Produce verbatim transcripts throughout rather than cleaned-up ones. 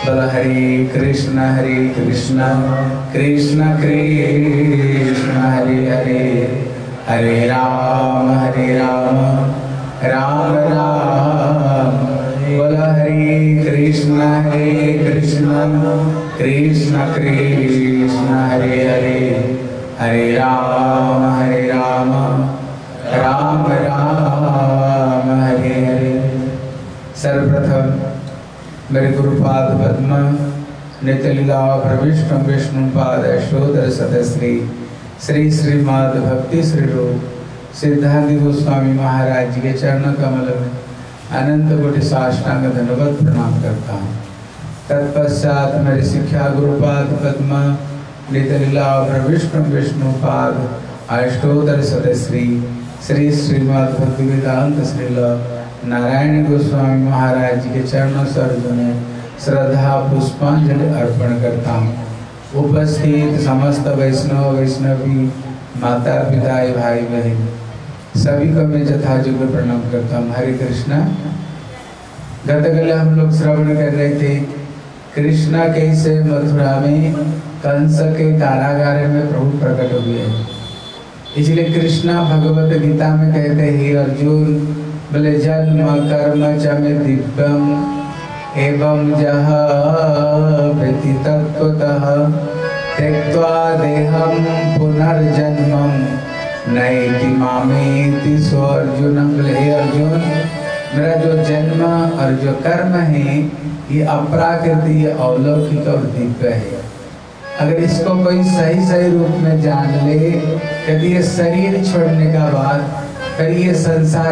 बोल हरे कृष्ण हरे कृष्ण कृष्ण कृष्ण हरे हरे, हरे राम हरे राम राम राम। बोल हरे कृष्ण हरे कृष्ण कृष्ण कृष्ण हरे हरे, हरे राम हरे राम राम राम हरे हरे। सर्वप्रथम मेरे गुरुपाद पद्म नित्यलीला प्रविष्णु विष्णुपाद अष्टोत्तर शतश्री श्री श्रीमद् भक्ति श्री रूप सिद्धांत गोस्वामी महाराज जी के चरण कमल में अनंत कोटि साष्टांग धन्यवाद प्रणाम करता हूँ। तत्पश्चात मेरे शिक्षा गुरुपाद पद्म नित्यलीला प्रविष्णु विष्णुपाद अष्टोत्तर शतश्री श्री श्रीमद् भक्ति वेदांत श्रील नारायण गोस्वामी महाराज जी के चरणों सरोज में श्रद्धा पुष्पांजलि अर्पण करता हूँ। उपस्थित समस्त वैष्णव वैष्णवी माता पिता भाई बहन सभी को मैं यथायोग्य प्रणाम करता हूँ। हरे कृष्णा। गतकाल हम लोग श्रवण कर रहे थे कृष्णा कैसे मथुरा में कंस के कारागार में प्रभु प्रकट हुए। इसलिए कृष्णा भगवत गीता में कहते हैं अर्जुन बोले जन्म कर्म च मे दिव्यम एवं जह व्यति तत्वतः त्यक्त्वा देहं पुनर्जन्मं नैति मामेति सो अर्जुन। बोले अर्जुन मेरा जो जन्म और जो कर्म है ये अपराकृत ये अलौकिक और दिव्य है। अगर इसको कोई सही सही रूप में जान ले यदि ये शरीर छोड़ने का बाद फिर ये संसार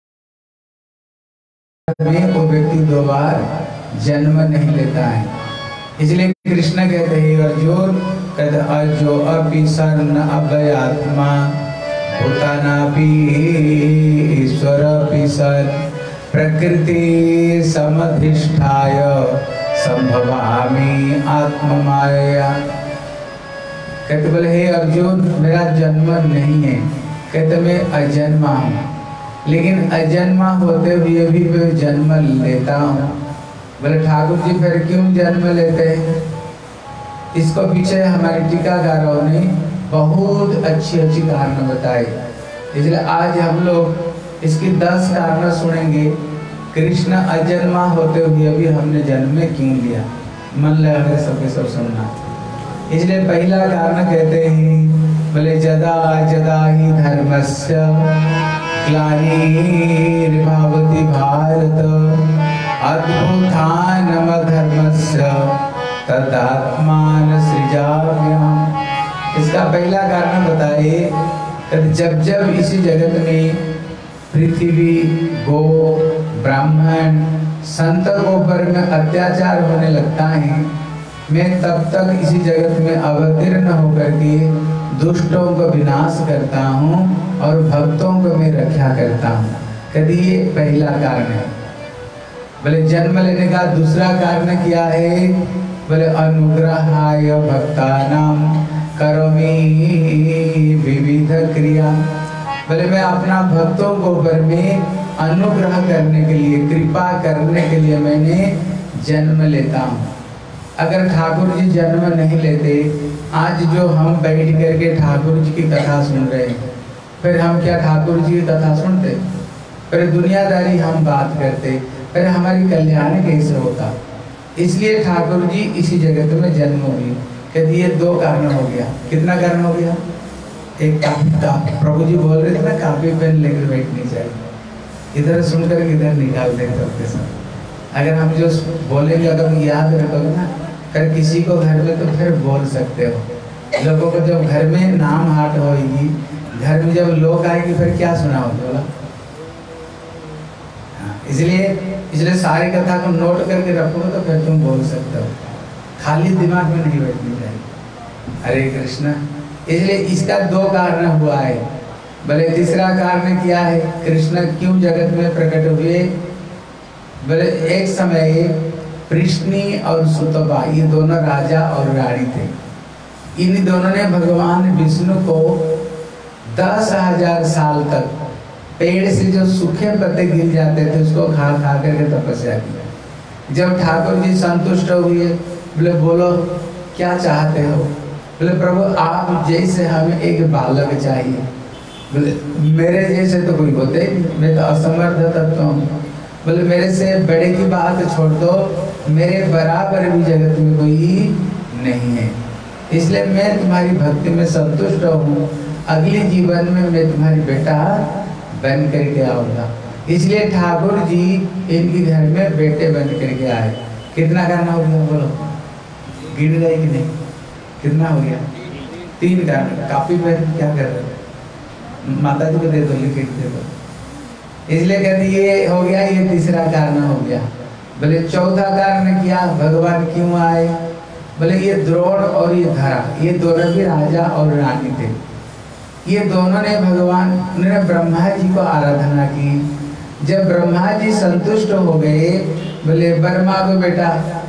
में वो व्यक्ति दो बार जन्म नहीं लेता है। इसलिए कृष्ण कहते हैं अर्जुन कहते अजो अपि सन् अभयात्मा भूतानापि ईश्वर अपि सन् प्रकृति समधिष्ठाय संभवामि आत्ममाया। कहते बोले हे अर्जुन मेरा जन्म नहीं है। कहते मैं अजन्मा हूँ लेकिन अजन्मा होते हुए भी मैं जन्म लेता हूँ। बोले ठाकुर जी फिर क्यों जन्म लेते हैं? इसको पीछे हमारे टीकाकारों ने बहुत अच्छी अच्छी कारण बताई। इसलिए आज हम लोग इसकी दस कारण सुनेंगे। कृष्ण अजन्मा होते हुए भी हमने जन्म में क्यों लिया, मन लगा सबके सब सुनना। इसलिए पहला कारण कहते हैं बोले जदा जदा ही धर्मस्य ग्लानिर्भवति भारत अद्भुतानम धर्मस्य तदात्मान सृजाम्यहम्। इसका पहला कारण बताए जब जब इसी जगत में पृथ्वी गो ब्राह्मण संत को पर में अत्याचार होने लगता है मैं तब तक इसी जगत में अवतीर्ण होकर के दुष्टों को विनाश करता हूँ और भक्तों को मैं रक्षा करता हूँ। कभी ये पहला कारण है। बोले जन्म लेने का दूसरा कारण क्या है? बोले अनुग्रहाय भक्तानां करोमि विविध क्रिया। बोले मैं अपना भक्तों को ऊपर में अनुग्रह करने के लिए कृपा करने के लिए मैंने जन्म लेता हूँ। अगर ठाकुर जी जन्म नहीं लेते आज जो हम बैठ करके ठाकुर जी की कथा सुन रहे हैं फिर हम क्या ठाकुर जी की कथा सुनते, फिर दुनियादारी हम बात करते, फिर हमारी कल्याण कैसे होता। इसलिए ठाकुर जी इसी जगत में जन्म हुई। कहते ये दो कारण हो गया। कितना कारण हो गया? एक काफी प्रभु जी बोल रहे थे ना काफी पेन लेकर बैठनी चाहिए, इधर सुनकर इधर निकाल दें सबके सब। अगर हम जो बोलेंगे अगर याद रखोगे ना फिर किसी को घर में तो फिर बोल सकते हो। लोगों को जब घर में नाम हाट होगी घर में जब लोग आएंगे फिर क्या सुना हो बोला। इसलिए इसलिए सारी कथा को नोट करके रखोगे तो फिर तुम बोल सकते हो, खाली दिमाग में नहीं बैठनी चाहिए। हरे कृष्णा। इसलिए इसका दो कारण हुआ है। बोले तीसरा कारण क्या है? कृष्ण क्यों जगत में प्रकट हुए? बोले एक समय कृष्णी और सुतबा ये दोनों राजा और रानी थे। इन दोनों ने भगवान विष्णु को दस हजार साल तक पेड़ से जो सूखे पत्ते गिर जाते थे उसको खा खा करके तपस्या किया। जब ठाकुर जी संतुष्ट हुए, बोले बोलो क्या चाहते हो? बोले प्रभु आप जैसे हमें एक बालक चाहिए। बोले मेरे जैसे तो कोई होते ही नहीं, मैं तो असमर्थ तत्व हूँ। बोले मेरे से बड़े की बात छोड़ दो, मेरे बराबर भी जगत में कोई नहीं है, इसलिए मैं तुम्हारी भक्ति में संतुष्ट हूँ। अगले जीवन में मैं तुम्हारी बेटा बन करके आऊँगा। इसलिए ठाकुर जी इनके घर में बेटे बन करके आए। कितना करना हो गया बोलो? गिर गए कि नहीं? कितना हो गया? तीन कारण। काफी में क्या कर रहे हो? माता जी को दे दो, लिख दे दो। इसलिए कहते ये हो गया, ये तीसरा कारण हो गया। बोले चौथा कारण क्या? भगवान क्यों आए? बोले ये द्रोण और ये धरा, ये दोनों भी राजा और रानी थे। ये दोनों ने भगवान उन्होंने ब्रह्मा जी को आराधना की। जब ब्रह्मा जी संतुष्ट हो गए, बोले ब्रह्मा को बेटा,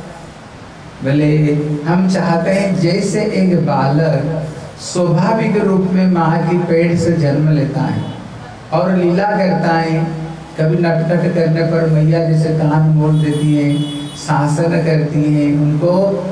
बोले हम चाहते हैं जैसे एक बालक स्वाभाविक रूप में माँ की पेट से जन्म लेता है और लीला करता है, कभी नटखट करने पर मैया जैसे कान मोड़ देती है, शासन करती है, उनको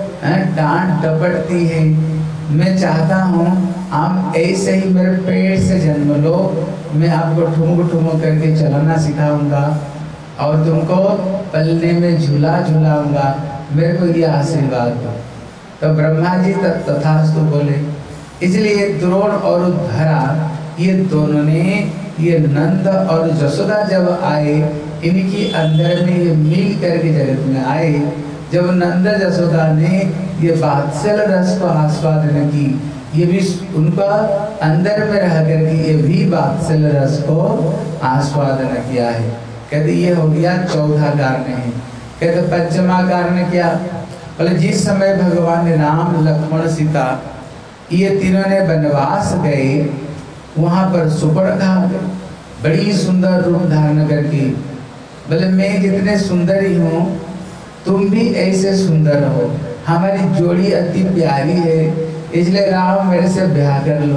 डांट डपटती है। मैं चाहता हूँ आप ऐसे ही मेरे पेट से जन्म लो, मैं आपको ठुमक ठुमक करके चलाना सिखाऊंगा और तुमको पलने में झूला झूलाऊंगा, मेरे को ये आशीर्वाद दो। तो ब्रह्मा जी तथास्तु बोले। इसलिए द्रोण और धरा ये दोनों ने, ये नंद और जसोदा जब आए, इनकी अंदर में ये मिल करके जगत में आए। जब नंद जसोदा ने ये वात्सल्य रस को आस्वादन की, ये भी उनका अंदर में रह करके ये भी वात्सल्य रस को आस्वादन किया है। कहते ये हो गया चौथा कारण है। कहते पंचमा कारण क्या? बोले जिस समय भगवान राम लक्ष्मण सीता ये तीनों ने वनवास गए, वहां पर सुपर्णखा बड़ी सुंदर रूप धारण करके, बोले मैं जितने सुंदर ही हूँ तुम भी ऐसे सुंदर हो, हमारी जोड़ी अति प्यारी है, इसलिए राम मेरे से ब्याह कर लो।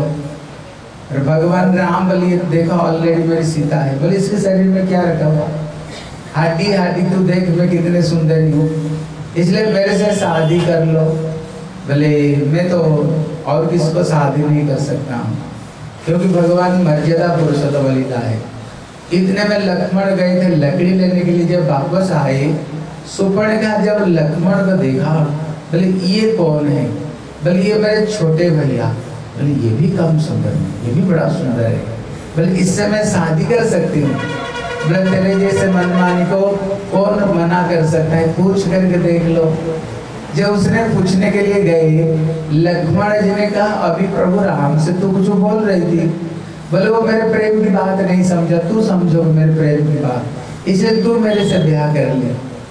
और भगवान राम बोलिए देखो ऑलरेडी मेरी सीता है। बोले इसके शरीर में क्या रखा हुआ? हाटी हाटी तू देख मैं कितने सुंदर ही हूँ, इसलिए मेरे से शादी कर लो। बोले मैं तो और किसको शादी नहीं कर सकता हूँ, क्योंकि भगवान मर्यादा पुरुषोत्तम बलिदा है। इतने में लक्ष्मण गए थे लकड़ी लेने के लिए, जब वापस आए सुपर्णखा जब लक्ष्मण को देखा, बोले ये कौन है? बोले ये मेरे छोटे भैया। बोले ये भी कम सुंदर है, ये भी बड़ा सुंदर है। बोले इससे मैं शादी कर सकती हूँ। बोले तेरे जैसे मनमानी को कौन मना कर सकता है, पूछ करके देख लो। जब उसने पूछने के लिए गए, लक्ष्मण जी ने कहा अभी प्रभु राम से तू कुछ बोल रही थी। बोले वो मेरे प्रेम की बात नहीं समझा, तू समझो मेरे प्रेम की बात, इसलिए तू मेरे से ब्याह कर ले।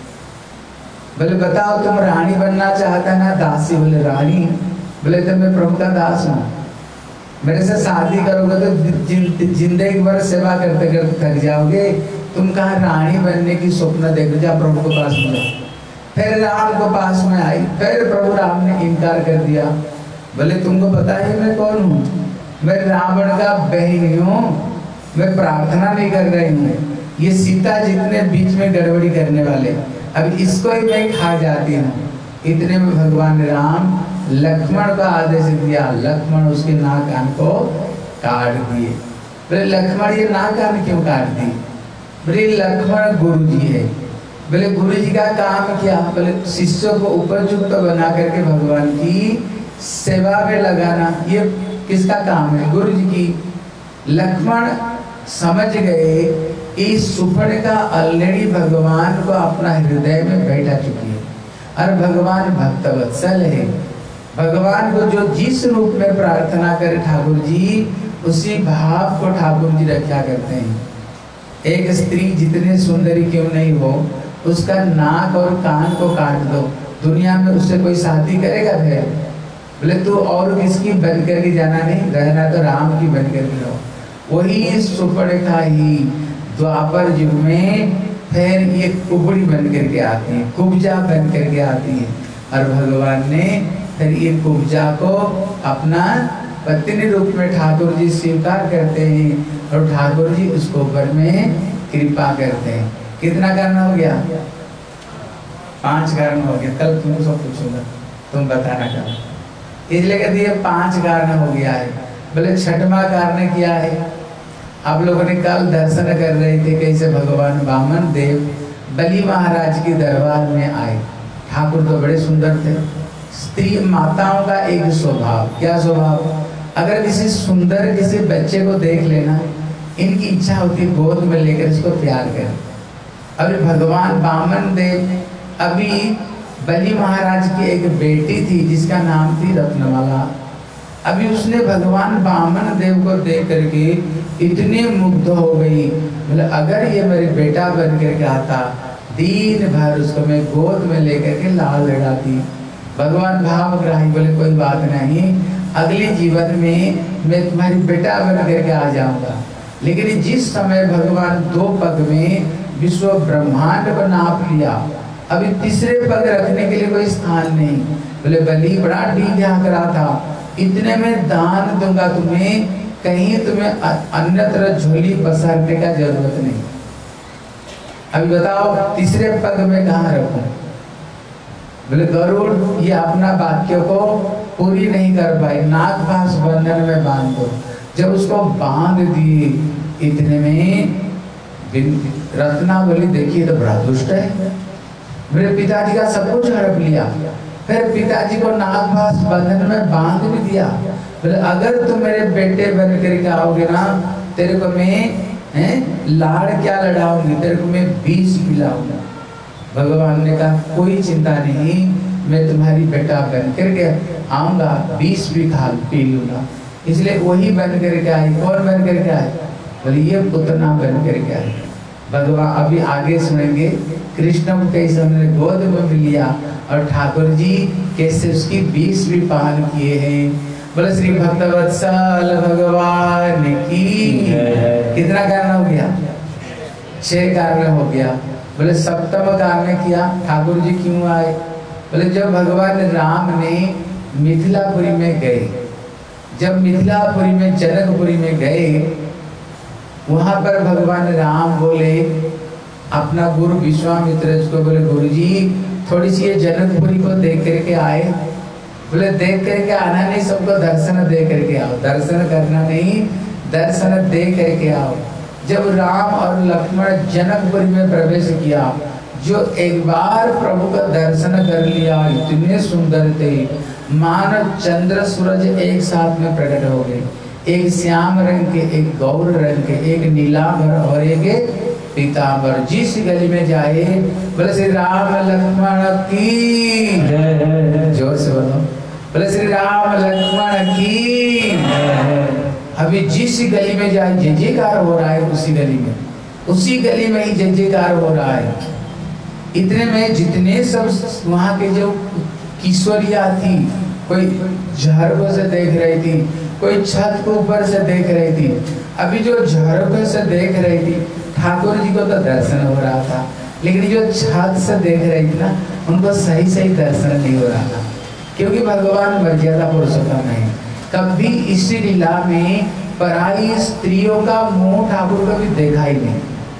बोले बताओ तुम रानी बनना चाहता ना दासी? बोले रानी? बोले तो मैं प्रभु का दास हूँ, मेरे से शादी करोगे तो जिंदगी भर सेवा करते करते थक जाओगे, तुम कहाँ रानी बनने की स्वप्न देखो, जा प्रभु के पास में जाओ। फिर राम के पास में आई, फिर प्रभु राम ने इनकार कर दिया। बोले तुमको पता है मैं कौन हूँ? मैं रावण का बहन हूँ, मैं प्रार्थना नहीं कर रही हूँ। ये सीता जितने बीच में गड़बड़ी करने वाले, अब इसको ही मैं खा जाती हूँ। इतने में भगवान राम लक्ष्मण का आदेश दिया, लक्ष्मण उसके नाक कान को काट दिए। बोले लक्ष्मण ये नाक कान क्यों काट दी? बोले लक्ष्मण गुरु जी है। बोले गुरु जी का काम क्या? बोले शिष्यों को उपयुक्त बना करके भगवान की सेवा में लगाना, ये किसका काम है? गुरु जी की। लक्ष्मण समझ गए इस सुपर्णखा ऑलरेडी भगवान को अपना हृदय में बैठा चुकी है और भगवान भक्तवत्सल है। भगवान को जो जिस रूप में प्रार्थना करे ठाकुर जी, उसी भाव को ठाकुर जी रक्षा करते हैं। एक स्त्री जितने सुंदरी क्यों नहीं हो, उसका नाक और कान को काट दो, दुनिया में उससे कोई शादी करेगा? फिर बोले तू और किसकी बन करके जाना नहीं, रहना तो राम की बन करके रहो। वही सुपर्णखा ही द्वापर युग में फिर ये कुबड़ी बन करके आती है, कुब्जा बन करके आती है, और भगवान ने फिर ये कुब्जा को अपना पत्नी रूप में ठाकुर जी स्वीकार करते हैं और ठाकुर जी उसको ऊपर में कृपा करते हैं। कितना करना हो गया? पांच कारण हो गए, कल तुमसे पूछूंगा, तुम बताना क्या, इसलिए कहती है पांच कारण हो गया है। बोले छठवां कारण क्या है? आप लोगों ने कल दर्शन कर रहे थे कैसे भगवान वामन देव बलि महाराज के दरबार में आए। ठाकुर तो बड़े सुंदर थे। स्त्री माताओं का एक स्वभाव, क्या स्वभाव? अगर किसी सुंदर किसी बच्चे को देख लेना, इनकी इच्छा होती है गोद में लेकर इसको प्यार करें। अभी भगवान वामन देव, अभी बलि महाराज की एक बेटी थी जिसका नाम थी रत्नमाला। अभी उसने भगवान वामन देव को देख करके इतने मुग्ध हो गई, मतलब अगर ये मेरे बेटा बन करके आता, दिन भर उसको मैं गोद में लेकर के लाल लड़ाती। भगवान भावग्राही बोले कोई बात नहीं, अगले जीवन में मैं तुम्हारी बेटा बन करके आ जाऊंगा। लेकिन जिस समय भगवान दो पग में विश्व ब्रह्मांड को नाप लिया, अभी तीसरे पग रखने के लिए कोई स्थान नहीं। बोले बलि बड़ा ढीठा करा था, इतने में दान दूंगा तुम्हें, कहीं तुम्हें अन्यत्र झोली पसारने का जरूरत नहीं। अभी बताओ तीसरे पग में कहाँ रखूं? बोले गरुड़ ये अपना वाक्य को पूरी नहीं कर पाए, नाग पास बंधन में बांध दो। जब उसको बांध दिए, इतने में रत्ना बोली देखिए तो बड़ा दुष्ट है, मेरे पिताजी का सब कुछ हड़प लिया, फिर पिताजी को नागपाश बंधन में बांध भी दिया। बोले अगर तुम मेरे बेटे बन करके आओगे ना, तेरे को मैं हैं लाड़ क्या लड़ाऊंगी, तेरे को मैं बीस पिलाऊंगा। भगवान ने कहा कोई चिंता नहीं, मैं तुम्हारी बेटा बन करके आऊंगा, बीस भी खा पी लूंगा। इसलिए वही बन करके आई। कौन बन करके आए? बोले ये पुतना बन करके आए। भगवान अभी आगे सुनेंगे कृष्ण को कैसे हमने गोद में लिया और ठाकुर जी कैसे उसकी बीस भी पान किए हैं। बोले श्री भक्तवत्सल भगवान की। कितना कारण हो गया? छह कारण हो गया। बोले सप्तम कारण किया ठाकुर जी क्यों आए? बोले जब भगवान राम ने मिथिलापुरी में गए, जब मिथिलापुरी में जनकपुरी में गए, वहां पर भगवान राम बोले अपना गुरु विश्वामित्र को, बोले गुरु जी थोड़ी सी ये जनकपुरी को देख करके आए। बोले देख करके आना नहीं, सबको दर्शन दे करके आओ। दर्शन करना नहीं, दर्शन दे करके आओ। जब राम और लक्ष्मण जनकपुरी में प्रवेश किया, जो एक बार प्रभु का दर्शन कर लिया, इतने सुंदर थे, मानो चंद्र सूरज एक साथ में प्रकट हो गए। एक श्याम रंग के, एक गौर रंग के, एक नीलांबर और एक पीतांबर। जिस गली में जाए बोले श्री राम लक्ष्मण की, जोर से बोलो, बोले श्री राम लक्ष्मण की। अभी जिस गली में जाए जय जयकार हो रहा है, उसी गली में उसी गली में ही जय जयकार हो रहा है। इतने में जितने सब वहाँ के जो किशोरियाँ थी, कोई झरोखे से देख रही थी, कोई छत के ऊपर से देख रही थी। अभी जो झरोखे से देख रही थी, ठाकुर जी को तो दर्शन हो रहा था, लेकिन जो छत से देख रही थी ना, उनको सही सही दर्शन नहीं हो रहा था, क्योंकि भगवान मर्यादा पुरुषोत्तम है। कभी इस लीला में पराई स्त्रियों का मुंह ठाकुर को भी देखा ही नहीं।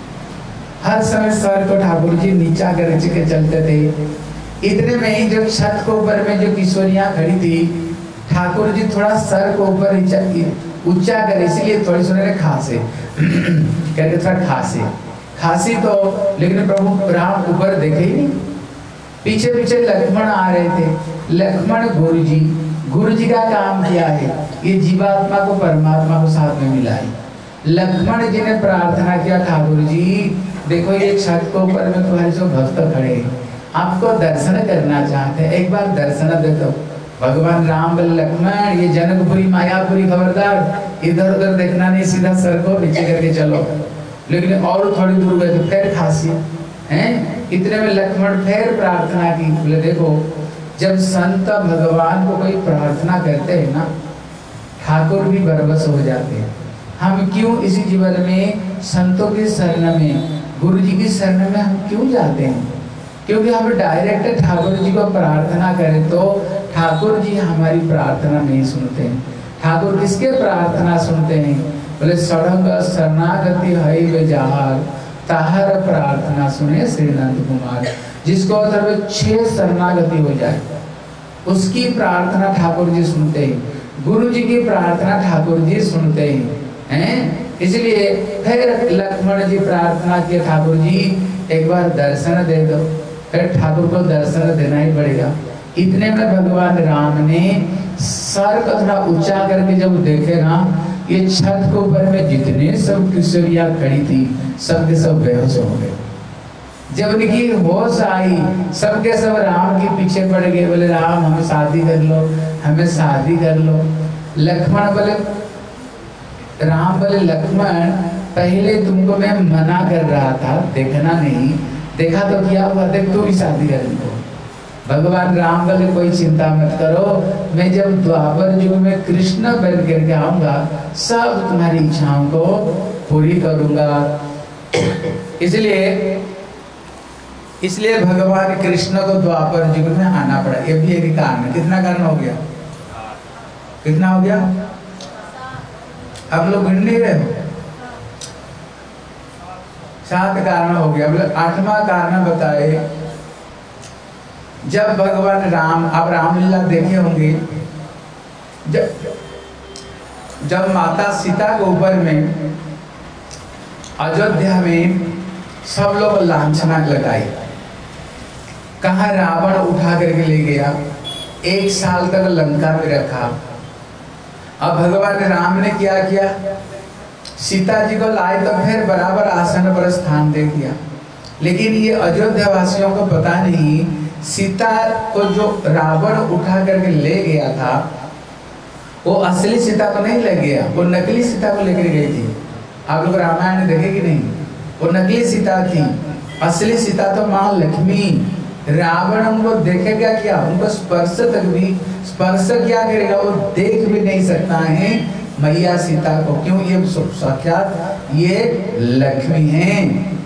हर समय सर को ठाकुर जी नीचा कर के चलते थे। इतने में ही जब छत के ऊपर में जो किशोरियां खड़ी थी, ठाकुर जी थोड़ा सर को ऊपर ऊंचा करे, इसलिए थोड़ी सुने खांसे कहते थोड़ा खांसी खांसी तो, लेकिन प्रभु राम ऊपर देखे ही नहीं। पीछे पीछे लक्ष्मण आ रहे थे। लक्ष्मण गुरु जी, गुरु जी का काम क्या है? ये जीवात्मा को परमात्मा को साथ में मिलाए। लक्ष्मण जी ने प्रार्थना किया, ठाकुर जी देखो ये छत के ऊपर में तुम्हारे जो भक्त खड़े हैं, आपको दर्शन करना चाहते हैं, एक बार दर्शन दे दो। भगवान राम बोले लक्ष्मण ये जनकपुरी मायापुरी, खबरदार इधर उधर देखना नहीं, सीधा सर को नीचे करके चलो। लेकिन और थोड़ी दूर गए तो फिर खांसी हैं। इतने में लक्ष्मण फिर प्रार्थना की। बोले देखो जब संत भगवान को कोई प्रार्थना करते हैं ना, ठाकुर भी बरबस हो जाते हैं। हम क्यों इसी जीवन में संतों की शरण में, गुरु जी की शरण में हम क्यों जाते हैं? क्योंकि हम डायरेक्ट ठाकुर जी को प्रार्थना करें तो ठाकुर जी हमारी प्रार्थना नहीं सुनते हैं। ठाकुर किसके प्रार्थना सुनते हैं? बोले सड़ंग शरणागति है बेजार, ताहर प्रार्थना सुने श्री नंद कुमार। जिसको मतलब छह शरणागति हो जाए, उसकी प्रार्थना ठाकुर जी सुनते हैं, गुरु जी की प्रार्थना ठाकुर जी सुनते हैं हैं इसलिए फिर लक्ष्मण जी प्रार्थना किए, ठाकुर जी एक बार दर्शन दे दो। फिर ठाकुर को दर्शन देना ही पड़ेगा। इतने में भगवान राम ने सर को थोड़ा ऊंचा करके जब देखे ना, ये छत के ऊपर में जितने सब किशोरियां खड़ी थी सबके सब बेहोश हो गए। जब उनकी होश आई सबके सब राम के पीछे पड़ गए, बोले राम हमें शादी कर लो, हमें शादी कर लो। लक्ष्मण बोले, राम बोले लक्ष्मण पहले तुमको मैं मना कर रहा था, देखना नहीं, देखा तो क्या हुआ, देख तू भी शादी कर लो। भगवान राम बोले कोई चिंता मत करो, मैं जब द्वापर युग में कृष्ण बन करके आऊंगा सब तुम्हारी इच्छाओं को पूरी करूंगा। इसलिए इसलिए भगवान कृष्ण को द्वापर युग में आना पड़ा। ये भी एक कारण है। कितना कारण हो गया, कितना हो गया, आप लोग गिन नहीं रहे हो? सात कारण हो गया। मतलब आठवां कारण बताए, जब भगवान राम, आप रामलीला देखे होंगे, जब जब माता सीता के ऊपर में अयोध्या में सब लोग लांछना लगाई, कहा रावण उठा करके ले गया, एक साल तक लंका में रखा। अब भगवान राम ने क्या किया, सीता जी को लाए तो फिर बराबर आसन पर स्थान दे दिया। लेकिन ये अयोध्या वासियों को पता नहीं, सीता को जो रावण उठा करके ले गया था वो असली सीता को नहीं ले गया, वो नकली सीता को लेकर गई थी। आप लोग रामायण देखे कि नहीं? वो नकली सीता थी, असली सीता तो माँ लक्ष्मी। रावण उनको देखेगा क्या, उनको स्पर्श तक भी, स्पर्श क्या करेगा, वो देख भी नहीं सकता है मैया सीता को। क्यों? ये साक्षात ये लक्ष्मी है।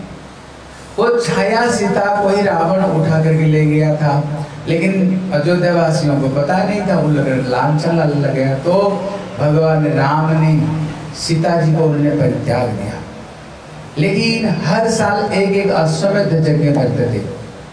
वो छाया सीता को ही रावण उठा करके ले गया था, लेकिन अयोध्या वासियों को पता नहीं था, उन लोग लांछन लग गया। तो भगवान राम ने सीता जी को उन्होंने परित्याग दिया। लेकिन हर साल एक एक अश्वमेध यज्ञ करते थे।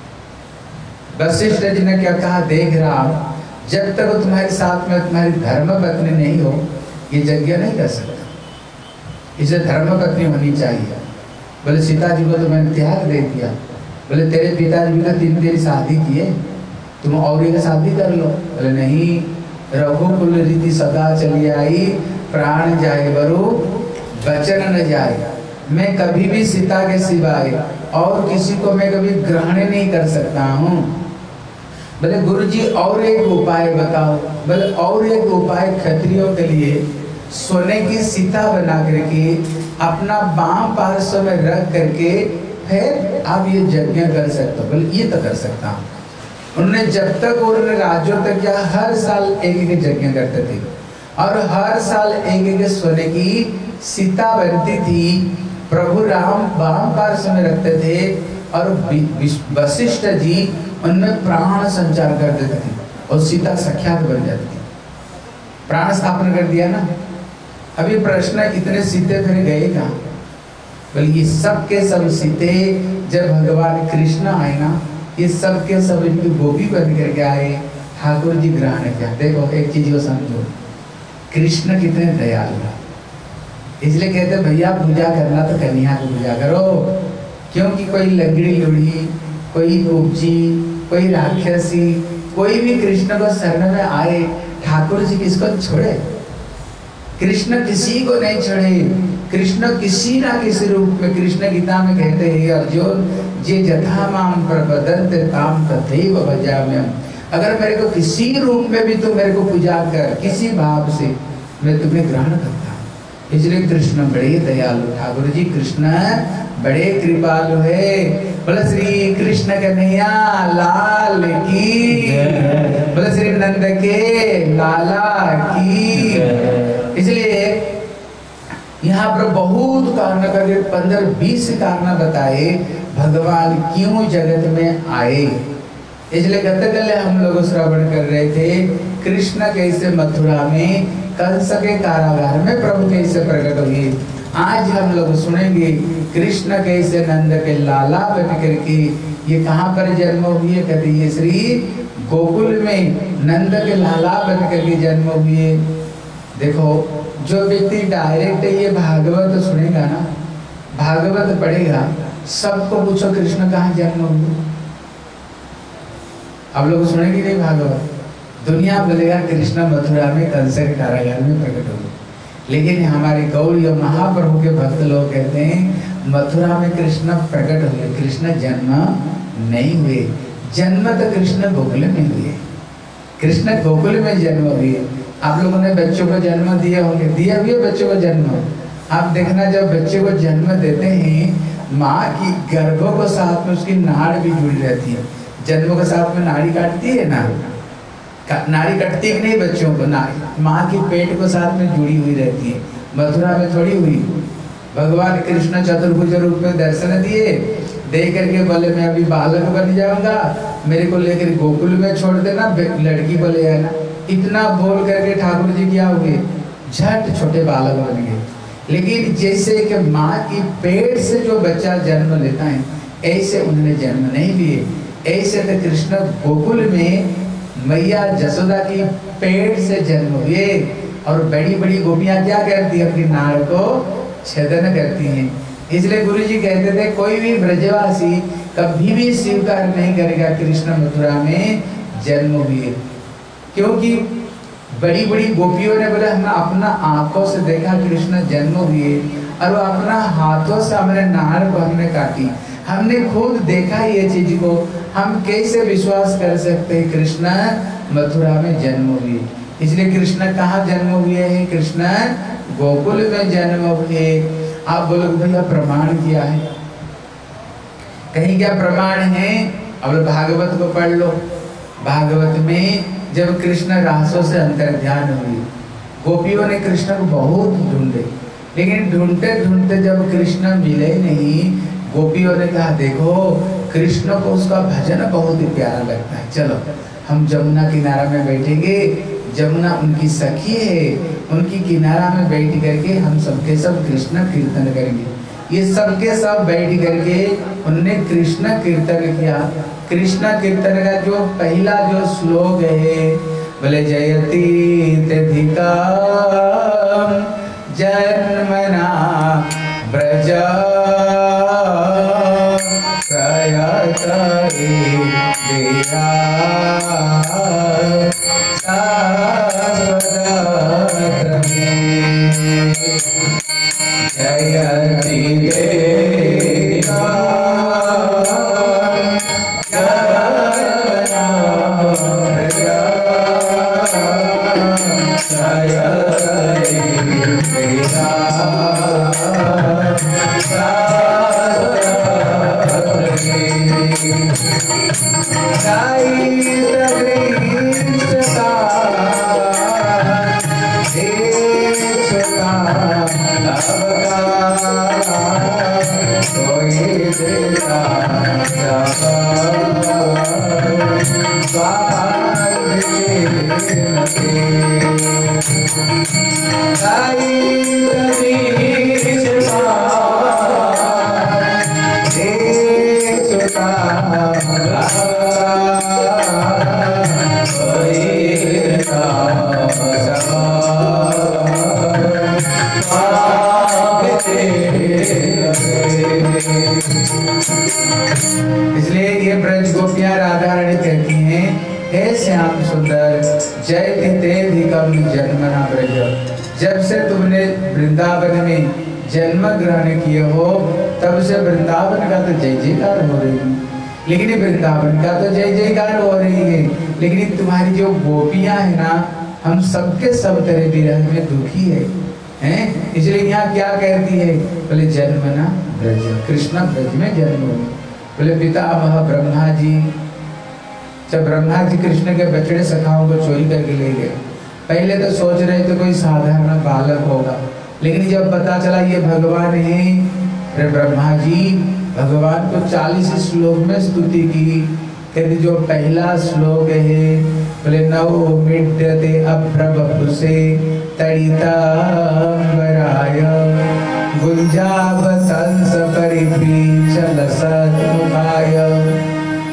वशिष्ठ जी ने क्या कहा, देख राम, जब तक तुम्हारे साथ में तुम्हारी धर्म पत्नी नहीं हो ये यज्ञ नहीं कर सकता, इसे धर्म पत्नी होनी चाहिए। बोले सीता जी को तो मैंने त्याग दे दिया। बोले तेरे पिताजी भी तो तीन तेरी शादी किए, तुम और एक शादी कर लो। बोले नहीं, रघुकुल रीति सदा चली आई, प्राण जाए बरु वचन न जाए। मैं कभी भी सीता के सिवाय और किसी को मैं कभी ग्रहण नहीं कर सकता हूँ। बोले गुरुजी और एक उपाय बताओ। बोले और एक उपाय, क्षत्रियों के लिए सोने की सीता बना करके अपना बाम पार्श्व में रख करके फिर आप ये यज्ञ कर सकते हो। बोले ये तो कर सकता हूँ। उन्होंने जब तक उन्होंने राज्यों तक किया, हर साल एक एक यज्ञ करते थे और हर साल एक एक सोने की सीता बनती थी। प्रभु राम बाम पार्श्व में रखते थे और वशिष्ठ जी उनमें प्राण संचार कर देते थे और सीता साक्षात बन जाती थी। प्राण स्थापन कर दिया ना। अभी प्रश्न, इतने सीते फिर गए कहाँ? बोले ये सब के सब सीते जब भगवान कृष्ण आए ना, ये सब के सब इनकी गोपी बन करके आए, ठाकुर जी ग्रहण किया। देखो एक चीज को समझो, कृष्ण कितने दयालु है। इसलिए कहते भैया पूजा करना तो कन्या को पूजा करो, क्योंकि कोई लंगड़ी लुढ़ी, कोई कुब्जी, कोई राक्षसी, कोई भी कृष्ण को शरण में आए, ठाकुर जी किसको छोड़े? कृष्ण किसी को नहीं छोड़े। कृष्ण किसी ना किसी रूप में, कृष्ण गीता में कहते हैं अर्जुन, जे जथा माम प्रपदन्ते ताम तथैव भजाम्यहम्। अगर मेरे को किसी रूप में भी तू मेरे को पूजा कर, किसी भाव से, मैं तुम्हें ग्रहण करता हूँ। इसलिए कृष्ण बड़े दयालु, ठाकुर जी कृष्ण बड़े कृपालु है। बोले श्री कृष्ण कन्हैया लाल की, बोले श्री नंद के लाला की। इसलिए यहाँ पर बहुत कारण करके पंद्रह बीस कारण बताए भगवान क्यों जगत में आए। इसलिए गतकल हम लोग श्रवण कर रहे थे, कृष्ण कैसे मथुरा में कंस के कारागार में प्रभु कैसे प्रकट हुए। आज हम लोग सुनेंगे कृष्ण कैसे नंद के लाला बन करके ये कहाँ पर जन्म हुई है? कहते ये श्री गोकुल में नंद के लाला बन करके जन्म हुए। देखो जो व्यक्ति डायरेक्ट ये भागवत सुनेगा ना, भागवत पढ़ेगा, सबको पूछो कृष्ण कहाँ जन्म हुए, आप लोग सुनेंगे नहीं भागवत? दुनिया बोलेगा कृष्ण मथुरा में कंस के कारागार में प्रकट हुए, लेकिन हमारे गौरी और महाप्रभु के भक्त लोग कहते हैं मथुरा में कृष्ण प्रकट हुए, कृष्ण जन्म नहीं हुए। जन्म तो कृष्ण गोकुल में हुए, कृष्ण गोकुल में जन्म हुए। आप लोगों ने बच्चों को जन्म दिए होंगे, दिए हुए बच्चों को जन्म। आप देखना जब बच्चे को जन्म देते हैं, माँ की गर्भों को साथ में उसकी नाड़ भी जुड़ी रहती है। जन्म के साथ में नाड़ी काटती है ना, नाड़ी कटती कि नहीं बच्चों को? नाड़ी माँ की पेट को साथ में जुड़ी हुई रहती है। मथुरा में थोड़ी हुई। भगवान कृष्ण चतुर्भुज रूप में दर्शन दिए, दे करके बोले मैं अभी बालक बन जाऊंगा, मेरे को लेकर गोकुल में छोड़ देना, लड़की को ले आना। इतना बोल करके ठाकुर जी क्या हुए? झट छोटे बालक बन गए। लेकिन जैसे कि माँ की पेट से जो बच्चा जन्म लेता है, ऐसे उन्होंने जन्म नहीं लिए। ऐसे तो कृष्ण गोकुल में मैया जसोदा की पेट से जन्म हुए। और बड़ी बड़ी गोपियां क्या करती है? अपनी नाड़ को छेदन करती हैं। इसलिए गुरु जी कहते थे कोई भी ब्रजवासी कभी भी स्वीकार नहीं करेगा कृष्ण मथुरा में जन्म हुए, क्योंकि बड़ी बड़ी गोपियों ने बोला हमने अपना आंखों से देखा कृष्ण जन्म हुए, और वो अपना हाथों से हमारे नाड़ को हमने काटी, हमने खुद देखा ये चीज को, हम कैसे विश्वास कर सकते हैं कृष्ण मथुरा में जन्म हुए? इसलिए कृष्ण कहाँ जन्म हुए हैं? कृष्ण गोकुल में जन्म हुए। आप बोलो भैया प्रमाण क्या है? कहीं क्या प्रमाण है? अब भागवत को पढ़ लो। भागवत में जब कृष्ण रासों से अंतर्ध्यान हुई, गोपियों ने कृष्ण को बहुत ढूंढे, लेकिन ढूंढते ढूंढते जब कृष्ण मिले नहीं, गोपियों ने कहा देखो कृष्ण को उसका भजन बहुत ही प्यारा लगता है, चलो हम जमुना किनारा में बैठेंगे, जमुना उनकी सखी है, उनकी किनारा में बैठ करके हम सबके सब कृष्ण कीर्तन करेंगे। ये सबके सब बैठ करके उन्होंने कृष्ण कीर्तन किया। कृष्ण कीर्तन का जो पहला जो श्लोक है, बोले जयति तधिका जन्मना ब्रज प्रयतरे देहा जयति देहा इसलिए ये ब्रज गोपियां राधा रानी कहती हैं, हे श्याम सुंदर जयति तेधिकम जन्मना ब्रज, जब से तुमने वृंदावन में जन्म ग्रहण किए हो तब से वृंदावन का तो जय जयकार हो रही है। लेकिन वृंदावन का तो जय जयकार हो रही है, लेकिन तुम्हारी जो गोपियां है ना, हम सबके सब तेरे विरह में दुखी है, हैं? इसलिए यहाँ क्या कहती है? बोले जन्मना ब्रज, कृष्ण ब्रज में जन्म हुए। बोले पितामह ब्रह्मा जी, जब ब्रह्मा जी कृष्ण के बछड़े सखाओं को चोरी करके ले गए, पहले तो सोच रहे थे कोई साधारण बालक होगा, लेकिन जब पता चला ये भगवान है, फिर ब्रह्मा जी भगवान को चालीस श्लोक में स्तुति की। कहते जो पहला श्लोक है, बोले नवो मिड्यते अप्रभुसे तड़ितांबराय गुंजावतंस परिपीचल सद्मुखाय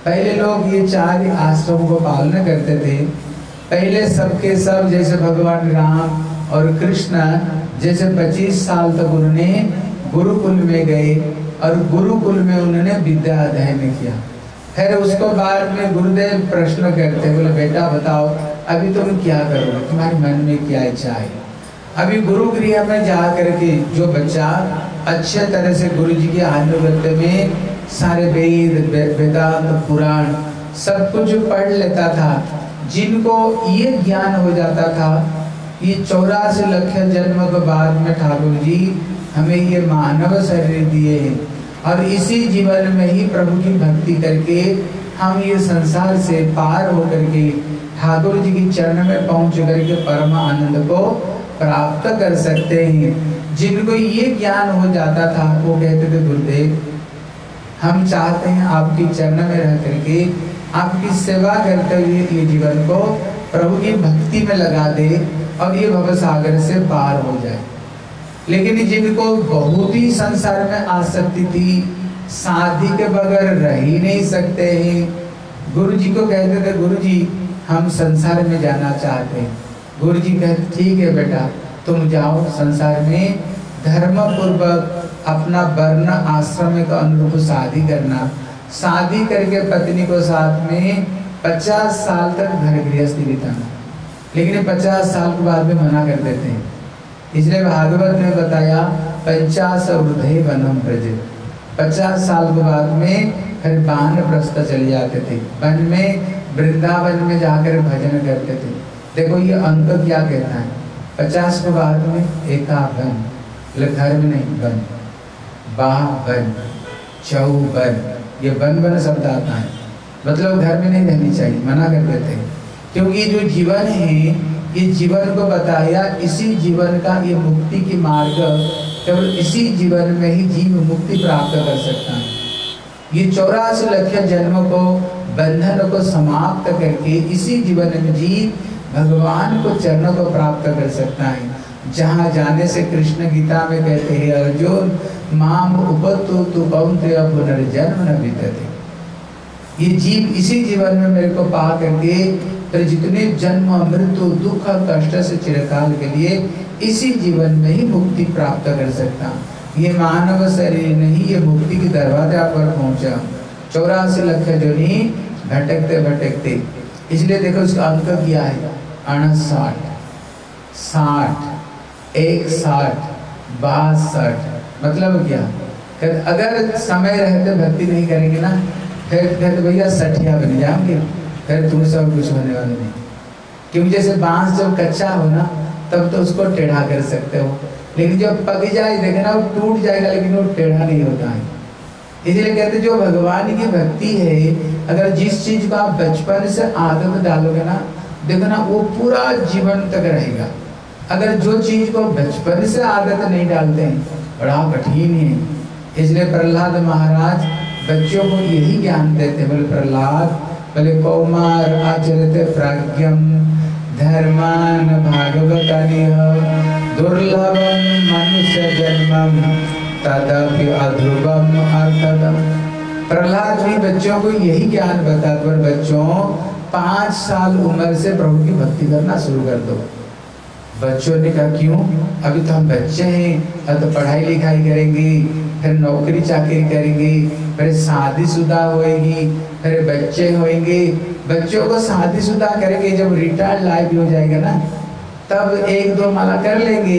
पहले लोग ये चार आश्रमों को पालना करते थे। पहले सबके सब जैसे भगवान राम और कृष्ण जैसे पच्चीस साल तक उन्होंने गुरुकुल में गए और गुरुकुल में उन्होंने विद्या अध्ययन किया। फिर उसको बाद में गुरुदेव प्रश्न करते, बोले बेटा बताओ अभी तुम क्या करोगे, तुम्हारे मन में क्या इच्छा है। अभी गुरु गृह में जा करके जो बच्चा अच्छे तरह से गुरु जी के अनुगत्य में सारे वेद वेदांत पुराण सब कुछ पढ़ लेता था, जिनको ये ज्ञान हो जाता था ये चौरासी लक्ष जन्म के बाद में ठाकुर जी हमें ये मानव शरीर दिए हैं और इसी जीवन में ही प्रभु की भक्ति करके हम ये संसार से पार होकर के ठाकुर जी की चरण में पहुंच करके परम आनंद को प्राप्त कर सकते हैं। जिनको ये ज्ञान हो जाता था वो कहते थे गुरुदेव हम चाहते हैं आपकी चरण में रह करके आपकी सेवा करते हुए ये जीवन को प्रभु की भक्ति में लगा दे और ये भवसागर से पार हो जाए। लेकिन जिनको बहुत ही संसार में आसक्ति थी, शादी के बगैर रह ही नहीं सकते हैं, गुरु जी को कहते थे गुरु जी हम संसार में जाना चाहते हैं। गुरु जी कहते ठीक है बेटा तुम जाओ संसार में धर्म पूर्वक अपना वर्ण आश्रम के अनुरूप शादी करना, शादी करके पत्नी को साथ में पचास साल तक घर गृहस्थी बिताना। लेकिन पचास साल के बाद में मना कर देते हैं, इसलिए भागवत ने बताया पंचास ऊर्ध्वे वनम ब्रजे, पचास साल के बाद में फिर वानप्रस्थ चले जाते थे, वन में वृंदावन में जाकर भजन करते थे। देखो ये अंक क्या कहता है, पचास के बाद में एका वन, घर में नहीं वन, बाह वन, चौ वन, ये वन वन शब्द आता है, मतलब घर में नहीं रहनी चाहिए, मना कर देते हैं। क्योंकि जो जीवन है ये जीवन को बताया, इसी जीवन का ये मुक्ति की मार्ग केवल इसी जीवन में ही जीव मुक्ति प्राप्त कर सकता है। ये चौरासी लक्ष जन्म को बंधन को समाप्त करके इसी जीवन में जीव भगवान को चरणों को प्राप्त कर सकता है। जहाँ जाने से कृष्ण गीता में कहते हैं अर्जुन माम उपतु तु कौन्तेय पुनर्जन्म न विद्यते। ये जीव इसी जीवन में मेरे को पा करके फिर जितने जन्म मृत्यु दुख कष्ट से चिरकाल के लिए इसी जीवन में ही मुक्ति प्राप्त कर सकता। ये मानव शरीर नहीं, ये मुक्ति के दरवाजा पर पहुंचा। चौरासी लक्ष जोनी भटकते भटकते, इसलिए देखो उसका अंक किया है अड़सठ, साठ, एक साठ, बासठ, मतलब क्या अगर समय रहते भक्ति नहीं करेंगे ना फिर कहते भैया सठिया बन जाएंगे, फिर तुमसे और कुछ होने वाले नहीं। क्योंकि जैसे बांस जब कच्चा हो ना तब तो उसको टेढ़ा कर सकते हो, लेकिन जब पक जाए देखना वो टूट जाएगा लेकिन वो टेढ़ा नहीं होता है। इसलिए कहते जो भगवान की भक्ति है, अगर जिस चीज को आप बचपन से आदत डालोगे ना देखना वो पूरा जीवन तक रहेगा। अगर जो चीज को बचपन से आदत नहीं डालते हैं बड़ा कठिन है। इसलिए प्रहलाद महाराज बच्चों को यही ज्ञान देते, बोले प्रहलाद बोले कौमार आचरते प्राज्ञम धर्मान भागवतानिह दुर्लभम मनुष्य जन्मम तदपि अध्रुवम अर्थदम। प्रहलाद भी बच्चों को यही ज्ञान बताते, पर बच्चों पाँच साल उम्र से प्रभु की भक्ति करना शुरू कर दो। बच्चों ने कहा क्यों, अभी तो हम बच्चे हैं, अब तो पढ़ाई लिखाई करेंगे, फिर नौकरी चाकरी करेंगे, फिर शादीशुदा होएगी, फिर बच्चे होंगे। बच्चों को शादीशुदा करेंगे जब रिटायर्ड लाइफ हो जाएगा ना तब एक दो माला कर लेंगे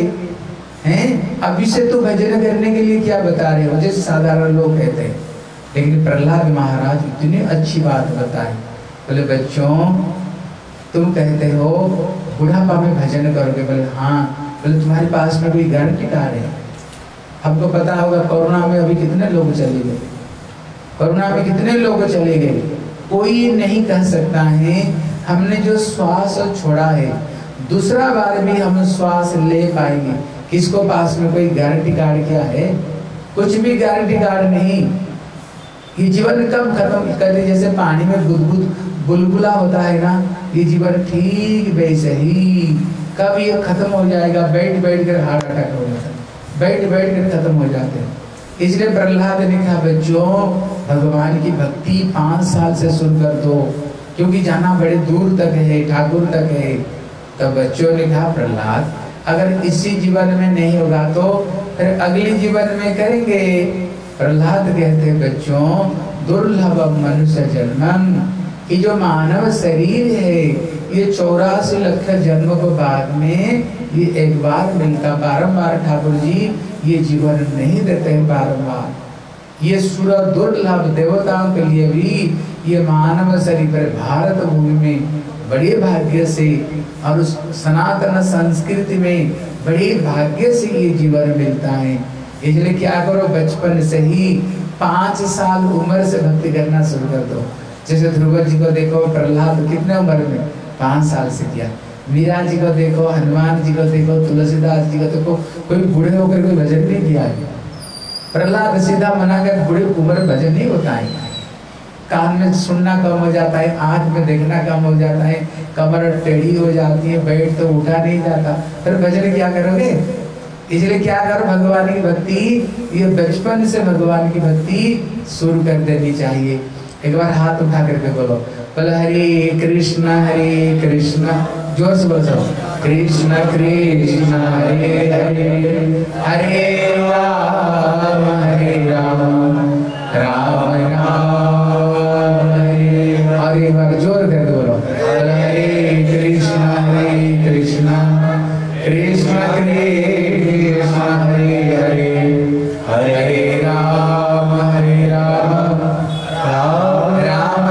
हैं। अभी से तो भजन करने के लिए क्या बता रहे हो जैसे साधारण लोग कहते हैं। लेकिन प्रहलाद महाराज इतनी अच्छी बात बताए, बोले बच्चों तुम कहते हो बुढ़ापा में भजन करोगे, बोले हाँ, बोले तुम्हारे पास में कोई घर टिकार है। हमको पता होगा कोरोना में अभी कितने लोग चले गए, कोरोना में कितने लोग चले गए, कोई नहीं कह सकता है। हमने जो श्वास छोड़ा है दूसरा बार भी हम श्वास ले पाएंगे। किसको पास में कोई गारंटी कार्ड क्या है, कुछ भी गारंटी कार्ड नहीं। ये जीवन कब खत्म करते, जैसे पानी में बुदबुद बुलबुला होता है ना, ये जीवन ठीक वैसे ही कब ये खत्म हो जाएगा। बैठ बैठ कर हार्ट अटैक हो जाता है, बैठ बैठ कर खत्म हो जाते हैं। इसलिए प्रहलाद ने कहा बच्चों भगवान की भक्ति पांच साल से शुरू कर दो, क्योंकि जाना बड़े दूर तक है, ठाकुर तक है। तो बच्चों ने कहा प्रहलाद अगर इसी जीवन में नहीं होगा तो फिर अगले जीवन में करेंगे। प्रहलाद कहते बच्चों दुर्लभ मनुष्य जन्मम, ये जो मानव शरीर है ये चौरासी लाख जन्म को बाद में ये एक बार मिलता, बारंबार ठाकुर जी ये जीवन नहीं देते हैं बारंबार। ये सुर दुर्लभ देवताओं के लिए भी ये मानव शरीर पर भारत भूमि में बड़े भाग्य से और उस सनातन संस्कृति में बड़े भाग्य से ये जीवन मिलता है। इसलिए क्या करो बचपन से ही पाँच साल उम्र से भक्ति करना शुरू कर दो। जैसे ध्रुव जी को देखो, प्रहलाद कितने उम्र में पाँच साल से किया। मीरा जी को देखो, हनुमान जी को देखो, तुलसीदास जी को देखो, कोई बूढ़े होकर कोई भजन नहीं किया है। प्रहलाद सीधा मना कर बूढ़े उम्र भजन नहीं होता है। कान में सुनना कम हो जाता है, आँख में देखना कम हो जाता है, कमर टेढ़ी हो जाती है, बैठ तो उठा नहीं जाता, फिर भजन क्या करोगे? इसलिए क्या करो भगवान की भक्ति, ये बचपन से भगवान की भक्ति शुरू कर देनी चाहिए। एक बार हाथ उठा करके बोलो, बोलो हरे कृष्ण हरे कृष्ण, जोर से बोलो सब, कृष्ण कृष्ण हरे हरे हरे राम हरे राम राम राम हरे। और एक बार जोर करके बोलो, बोलो हरे कृष्ण हरे कृष्ण कृष्ण कृष्ण हरे हरे हरे राम हरे राम राम राम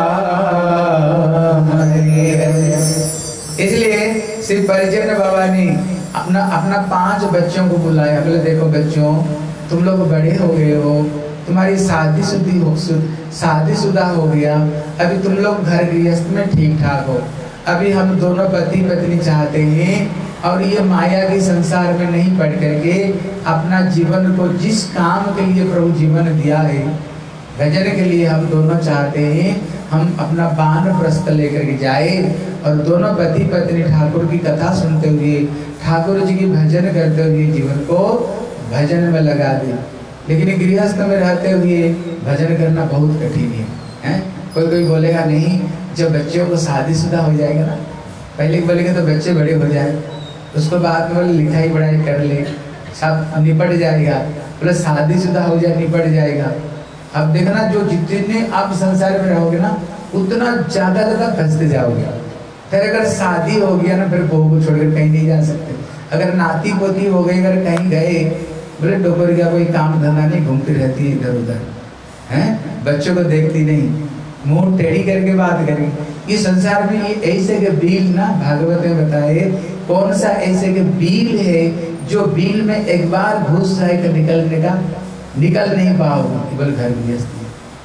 राम हरे हरे। इसलिए श्री परिजन बाबा ने अपना अपना पांच बच्चों को बुलाया, बोले देखो बच्चों तुम लोग बड़े हो गए हो, तुम्हारी शादी शुदी हो शादीशुदा हो गया, अभी तुम लोग घर गृहस्थ में ठीक ठाक हो, अभी हम दोनों पति पत्नी चाहते हैं और ये माया के संसार में नहीं पड़ करके अपना जीवन को जिस काम के लिए प्रभु जीवन दिया है भजन के लिए हम दोनों चाहते हैं हम अपना बाण प्रस्थ लेकर के जाए और दोनों पति पत्नी ठाकुर की कथा सुनते हुए ठाकुर जी की भजन करते हुए जीवन को भजन में लगा दे। लेकिन गृहस्थ में रहते हुए भजन करना बहुत कठिन है, है? कोई कोई बोलेगा नहीं, जब बच्चों को शादीशुदा हो जाएगा ना, पहले बोलेंगे तो बच्चे बड़े हो जाए, उसको बाद में बोले लिखाई पढ़ाई कर ले, सब निपट जाएगा, बोले शादीशुदा हो जाए निपट जाएगा। अब देखना जो जितने आप संसार में रहोगे ना उतना ज्यादा ज्यादा फंसते जाओगे। फिर अगर शादी हो गया ना फिर बहू को छोड़कर कहीं नहीं जा सकते। अगर नाती पोती हो गई, अगर कहीं गए, बोले डोकर का कोई काम धंधा नहीं, घूमती रहती है इधर उधर, हैं? बच्चों को देखती नहीं, मुंह टेढ़ी करके बात करेंगे। इस संसार में ये ऐसे के बील ना भागवत में बताए कौन सा ऐसे के बील है जो बील में एक बार घुस जाए तो निकलने का निकल नहीं पाओगे, केवल घर गृहस्थी।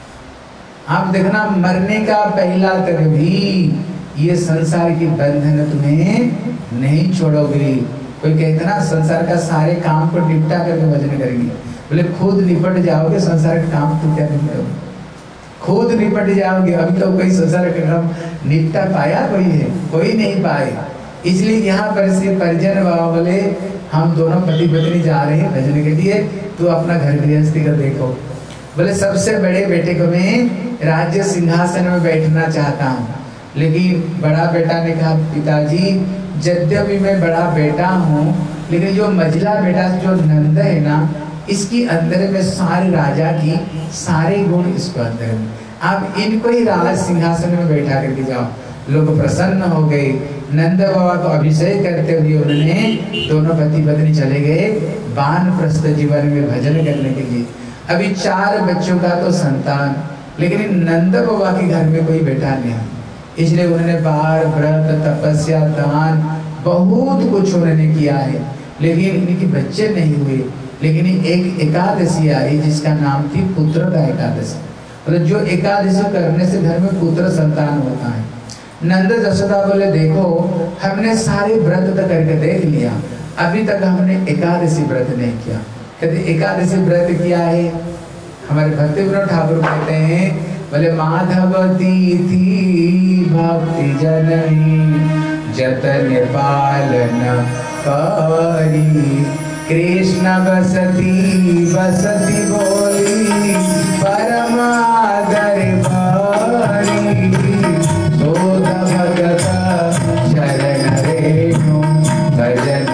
आप देखना मरने का पहला तक भी ये संसार की बंधन तुम्हें नहीं छोड़ोगे। कोई कहते ना संसार का सारे काम को निपटा करके भजन करेंगे, बोले खुद निपट जाओगे संसार का काम तो क्या निपटोगे, खुद निपट जाओगे। अभी तो कोई संसार का काम निपटा पाया कोई है? कोई नहीं पाए। इसलिए यहाँ पर से परिजन बाबा बोले हम दोनों पति पत्नी जा रहे हैं भजन के लिए, तू अपना घर गृहस्थी का देखो। बोले सबसे बड़े बेटे को मैं राज्य सिंहासन में बैठना चाहता हूँ, लेकिन बड़ा बेटा ने कहा पिताजी यद्यपि मैं बड़ा बेटा हूँ लेकिन जो मझला बेटा जो नंद है ना इसकी अंदर में सारे राजा की सारे गुण इसको अंदर में, आप इनको ही राज सिंहासन में बैठा करके जाओ। लोग प्रसन्न हो गए। नंद बाबा को अभिषेक करते हुए उन्होंने दोनों पति पत्नी चले गए वानप्रस्थ जीवन में भजन करने के लिए। अभी चार बच्चों का तो संतान, लेकिन नंद बाबा के घर में कोई बेटा नहीं, इसलिए उन्होंने बार व्रत तपस्या दान बहुत कुछ उन्होंने किया है, लेकिन इनके बच्चे नहीं हुए। लेकिन एक एकादशी आई जिसका नाम थी पुत्र का एकादशी, मतलब जो एकादशी करने से घर में पुत्र संतान होता है। नंद जसोदा बोले देखो हमने सारे व्रत तक करके देख लिया, अभी तक हमने एकादशी व्रत नहीं किया। कहते एकादशी व्रत किया है, हमारे भक्ति विनोद ठाकुर कहते हैं बोले माधवती थी भक्ति जननी जतन पालन करी कृष्ण बसती बसती बोली परम आदर भारी शोध भगत शरण रेणु भजन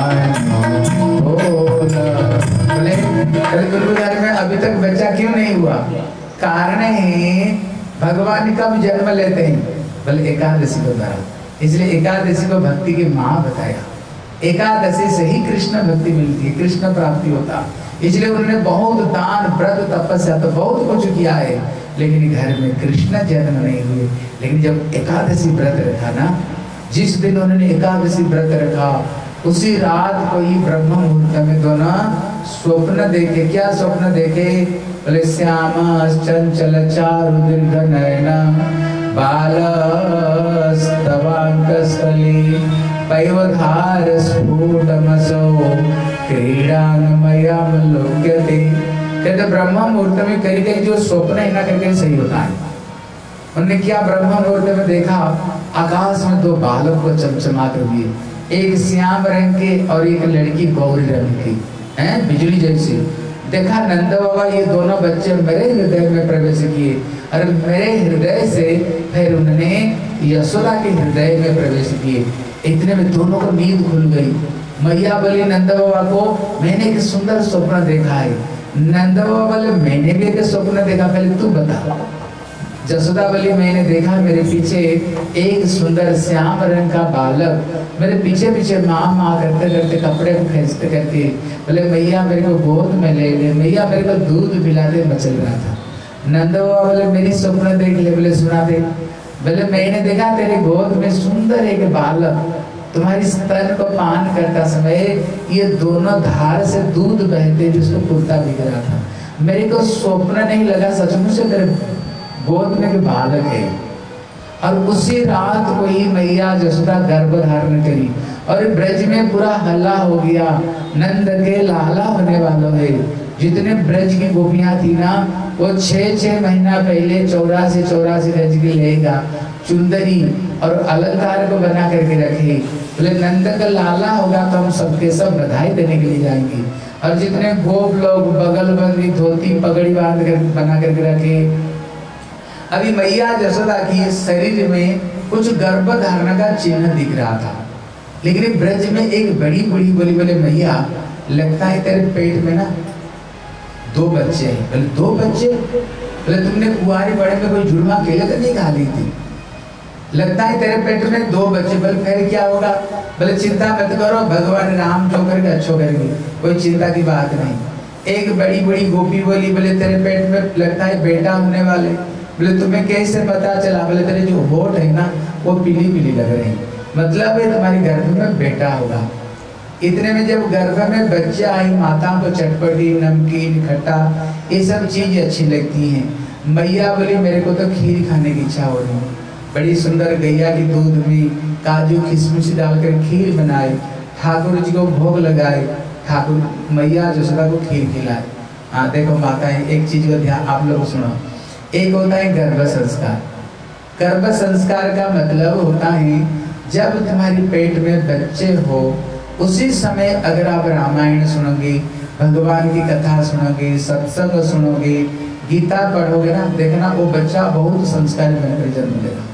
बोले गुरु घर में अभी तक बच्चा क्यों नहीं हुआ? कारण है भगवान कब जन्म लेते हैं? बोले एकादशी को द्वारा, इसलिए एकादशी को भक्ति की माँ बताया। एकादशी से ही कृष्ण भक्ति मिलती है, कृष्ण प्राप्ति होता। इसलिए उन्होंने बहुत दान व्रत तपस्या तो बहुत कुछ किया है, लेकिन घर में कृष्ण जन्म नहीं हुए। लेकिन जब एकादशी व्रत रखा ना, जिस दिन उन्होंने एकादशी व्रत रखा उसी रात को ही ब्रह्म मुहूर्त में दोनों स्वप्न देखे। क्या स्वप्न देखे? बोले श्याम चंचल चारु दीर्घ नयना बालस्तवांकस्थली पैवधार स्फुटमसो क्रीडांगमयमलोक्यते। कहते ब्रह्म मुहूर्त में कहीं कहीं जो स्वप्न है ना कहीं सही होता है। उन्होंने क्या ब्रह्म मुहूर्त में देखा, आकाश में दो बालक को चमचमाते हुए, एक श्याम रंग के और एक लड़की गौरी रंग की, हैं बिजली जैसी। देखा नंद बाबा ये दोनों बच्चे मेरे हृदय में प्रवेश किए और मेरे हृदय से फिर उन्होंने यशोदा के हृदय में प्रवेश किए। इतने में दोनों को नींद खुल गई। मैया बोली नंद बाबा को मैंने एक सुंदर स्वप्न देखा है। नंद बाबा बोले मैंने भी एक स्वप्न देखा, पहले तू बता। जसोदा बोली मैंने देखा मेरे पीछे एक सुंदर श्याम रंग का बालक मेरे पीछे पीछे माँ माँ करते करते कपड़े को खींचते करते बोले मैया मेरे को गोद में ले ले, मैया मेरे को दूध पिलाते मचल रहा था। नंद बाबा बोले मेरी स्वप्न देख ले। बोले सुना दे। बोले मैंने देखा तेरे गोद में सुंदर एक बालक तुम्हारी स्तन को पान करता समय ये दोनों धार से दूध बहते जिसको कुर्ता बिक रहा था। मेरे को स्वप्न नहीं लगा, सचमुच से मेरे गोद में के बालक है। और उसी रात को ही मैया जसोदा गर्भ धारण करी और ब्रज में पूरा हल्ला हो गया, नंद के लाला होने वालों है। जितने ब्रज की गोपियां थी ना वो छह छह महीना पहले चौरासी चौरासी गज की लेगा चुंदरी और अलंकार को बना करके रखे। बोले नंद का लाला होगा तो हम सबके सब बधाई देने के लिए जाएंगे। और जितने गोप लोग बगल बंदी धोती पगड़ी बांध कर बना करके रखे। अभी मैया जसोदा की शरीर में कुछ गर्भ धारण का चिन्ह दिख रहा था, लेकिन ब्रज में एक बड़ी बूढ़ी बोली बोले मैया लगता है तेरे पेट में ना दो बच्चे हैं। बोले दो बच्चे? बोले तुमने कुंवारी बड़े में कोई जुड़वा केले तो नहीं खा ली थी, लगता है तेरे पेट में दो बच्चे। बोले फिर क्या होगा? बोले चिंता मत करो, भगवान राम जो करके अच्छो करेंगे, कोई चिंता की बात नहीं। एक बड़ी बड़ी गोपी बोली बोले तेरे पेट में लगता है बेटा होने वाले। बोले तुम्हें कैसे पता चला? बोले तेरे जो होठ है ना वो पीली पीली लग रही, मतलब है तुम्हारे गर्भ में बेटा होगा। इतने में जब गर्भ में बच्चा आई, माता को चटपटी नमकीन खट्टा ये सब चीज अच्छी लगती हैं। मैया बोली मेरे को तो खीर खाने की इच्छा हो रही है। बड़ी सुंदर गैया की दूध में काजू किशमिश डालकर खीर बनाए, ठाकुर जी को भोग लगाए, ठाकुर मैया जसोदा को खीर खिलाए। हाँ देखो माता है, एक चीज का ध्यान आप लोग सुनो। एक होता है गर्भ संस्कार। गर्भ संस्कार का मतलब होता है जब तुम्हारी पेट में बच्चे हो उसी समय अगर आप रामायण सुनोगे, भगवान की कथा सुनोगे, सत्संग सुनोगे, गीता पढ़ोगे ना, देखना वो बच्चा बहुत संस्कारी बनकर जन्म लेगा,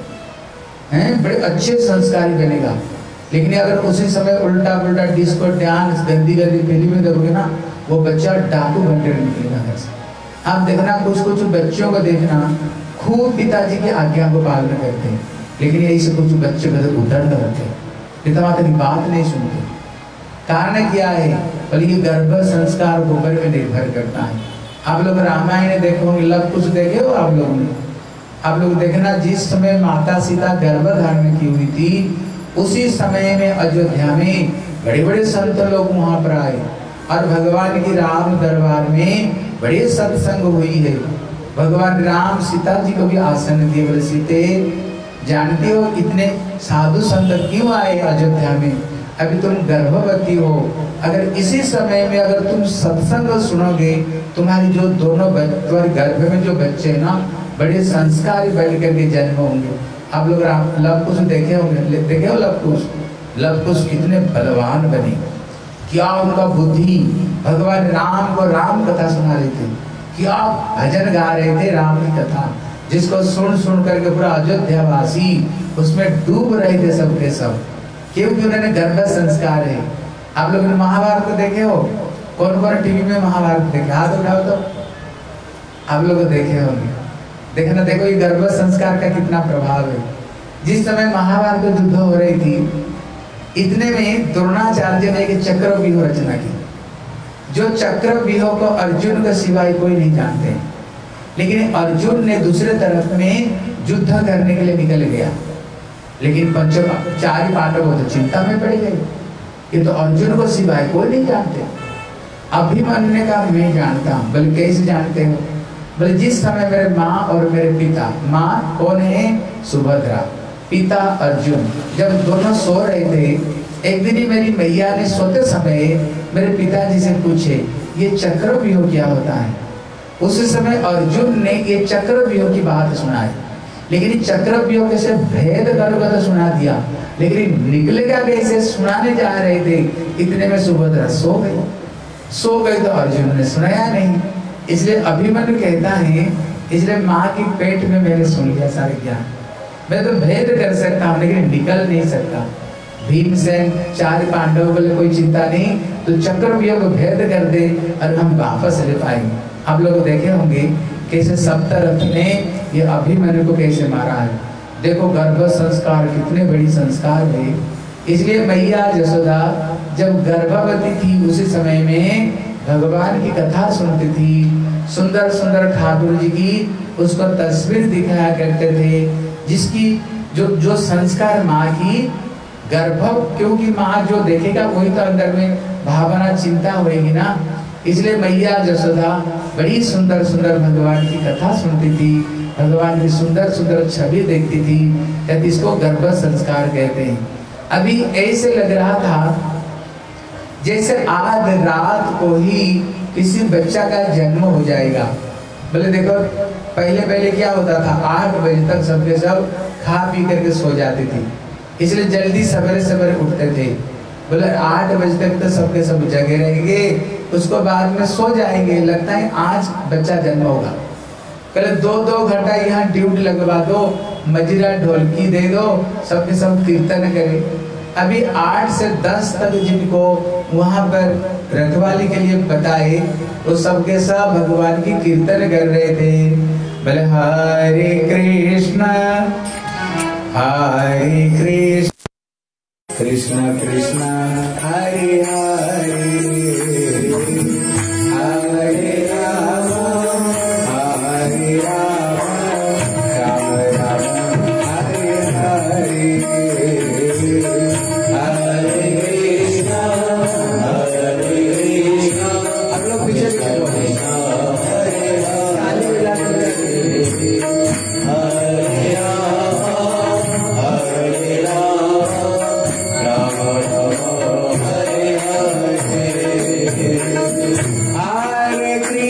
हैं बड़े अच्छे संस्कारी बनेगा। लेकिन अगर उसी समय उल्टा पुल्टा डिस्को डांस गंदी गंदी फिल्में देखोगे ना, वो बच्चा डाकू बनकर निकलेगा घर से। आप देखना कुछ कुछ बच्चों को देखना खूब पिताजी की आज्ञा को पालन करते हैं, लेकिन यही से कुछ बच्चे उधर करते हैं, पिता माता की बात नहीं सुनते। कारण क्या है? बोले ये गर्भ संस्कार ऊपर में निर्भर करता है। आप लोग रामायण देखोगे, लव कुछ देखे हो आप लोगों ने? आप लोग देखना जिस समय माता सीता गर्भ धारण की हुई थी उसी समय में अयोध्या में बड़े बड़े संत लोग वहां पर आए और भगवान की राम दरबार में बड़े सत्संग हुई है। भगवान राम सीता जी को भी आसन दिए। बोले सीते जानती हो इतने साधु संत क्यों आए अयोध्या में? अभी तुम गर्भवती हो, अगर इसी समय में अगर तुम सत्संग सुनोगे तुम्हारी जो दोनों तुम्हारे गर्भ में जो बच्चे हैं ना बड़े संस्कारी बन करके जन्म होंगे। आप लोग लव कुश देखे होंगे, देखे हो लव कुश? लव कुश कितने बलवान बने, क्या उनका बुद्धि, भगवान राम को राम कथा सुना रहे थे, क्या भजन गा रहे थे राम की कथा, जिसको सुन सुन करके पूरा अयोध्या वासी उसमें डूब रहे थे सबके सब, क्योंकि उन्होंने गर्भ संस्कार है। आप लोगों ने महाभारत देखे हो? कौन कौन टीवी में महाभारत देखे? हाथ उठाओ तो आप लोग देखे होंगे। देखना, देखो ये गर्भ संस्कार का कितना प्रभाव है। जिस समय महाभारत युद्ध हो रही थी, इतने में द्रोणाचार्य ने एक चक्र व्यूह रचना की, जो चक्र व्यूह को अर्जुन का सिवाय कोई नहीं जानते। लेकिन अर्जुन ने दूसरे तरफ में युद्ध करने के लिए निकल गया, लेकिन पंच चार पांडव तो चिंता में पड़ गए, ये तो अर्जुन को सिवाय कोई नहीं जानते। अभिमन्यु ने कहा मैं जानता हूँ। बोले कैसे जानते हो? बोले जिस समय मेरे माँ और मेरे पिता, माँ कौन है? सुभद्रा, पिता अर्जुन, जब दोनों सो रहे थे, एक दिन ही मेरी मैया ने सोते समय मेरे पिताजी से पूछे ये चक्रव्यूह क्या होता है। उस समय अर्जुन ने ये चक्रव्यूह की बात सुनाई, लेकिन चक्रव्यूह कैसे भेद करके तो सुना दिया, लेकिन निकलेगा कैसे सुनाने जा रहे थे, इतने में सुभद्रा सो गई। सो गई तो अर्जुन ने सुनाया नहीं, इसलिए अभिमन्यु कहता है इसलिए माँ की पेट में मैंने सुन लिया सारे ज्ञान, मैं तो भेद कर सकता हूँ लेकिन निकल नहीं सकता। भीमसेन चार पांडव बोले कोई चिंता नहीं, तो चक्रव्यूह को भेद कर दे और हम वापस ले पाएंगे। आप लोग देखे होंगे कैसे सप्तरथ ने ये अभिमन्यु को कैसे मारा है। देखो गर्भ संस्कार कितने बड़ी संस्कार है। इसलिए मैया यशोदा जब गर्भवती थी उसी समय में भगवान की कथा सुनती थी, सुंदर सुंदर ठाकुर जी की उसको तस्वीर दिखाया करते थे, जिसकी जो जो संस्कार माँ की गर्भ, क्योंकि माँ जो देखेगा वही तो अंदर में भावना चिंता होगी ना। इसलिए मैया यशोदा बड़ी सुंदर सुंदर भगवान की कथा सुनती थी, भगवान की सुंदर सुंदर छवि देखती थी, कहती इसको गर्भ संस्कार कहते हैं। अभी ऐसे लग रहा था जैसे आज रात को ही किसी बच्चा का जन्म हो जाएगा। बोले देखो पहले पहले क्या होता था, आठ बजे तक सबके सब खा पी करके सो जाते थे, इसलिए जल्दी सवेरे सवेरे उठते थे। बोले आठ बजे तक तो सबके सब जगे रहेंगे, उसको बाद में सो जाएंगे, लगता है आज बच्चा जन्म होगा। कहले दो दो घंटा यहाँ ड्यूटी लगवा दो, मजीरा ढोलकी दे दो, सबके सब कीर्तन करे। अभी आठ से दस तक जिनको वहां पर रखवाली के लिए बताए, वो सबके सब भगवान की कीर्तन कर रहे थे। बोले हरे कृष्ण हरे कृष्ण कृष्ण कृष्ण हरे हरे, हरे राम हरे राम राम राम हरे हरे, हरे कृष्ण हरे कृष्ण। अब लोग पीछे हरे हरे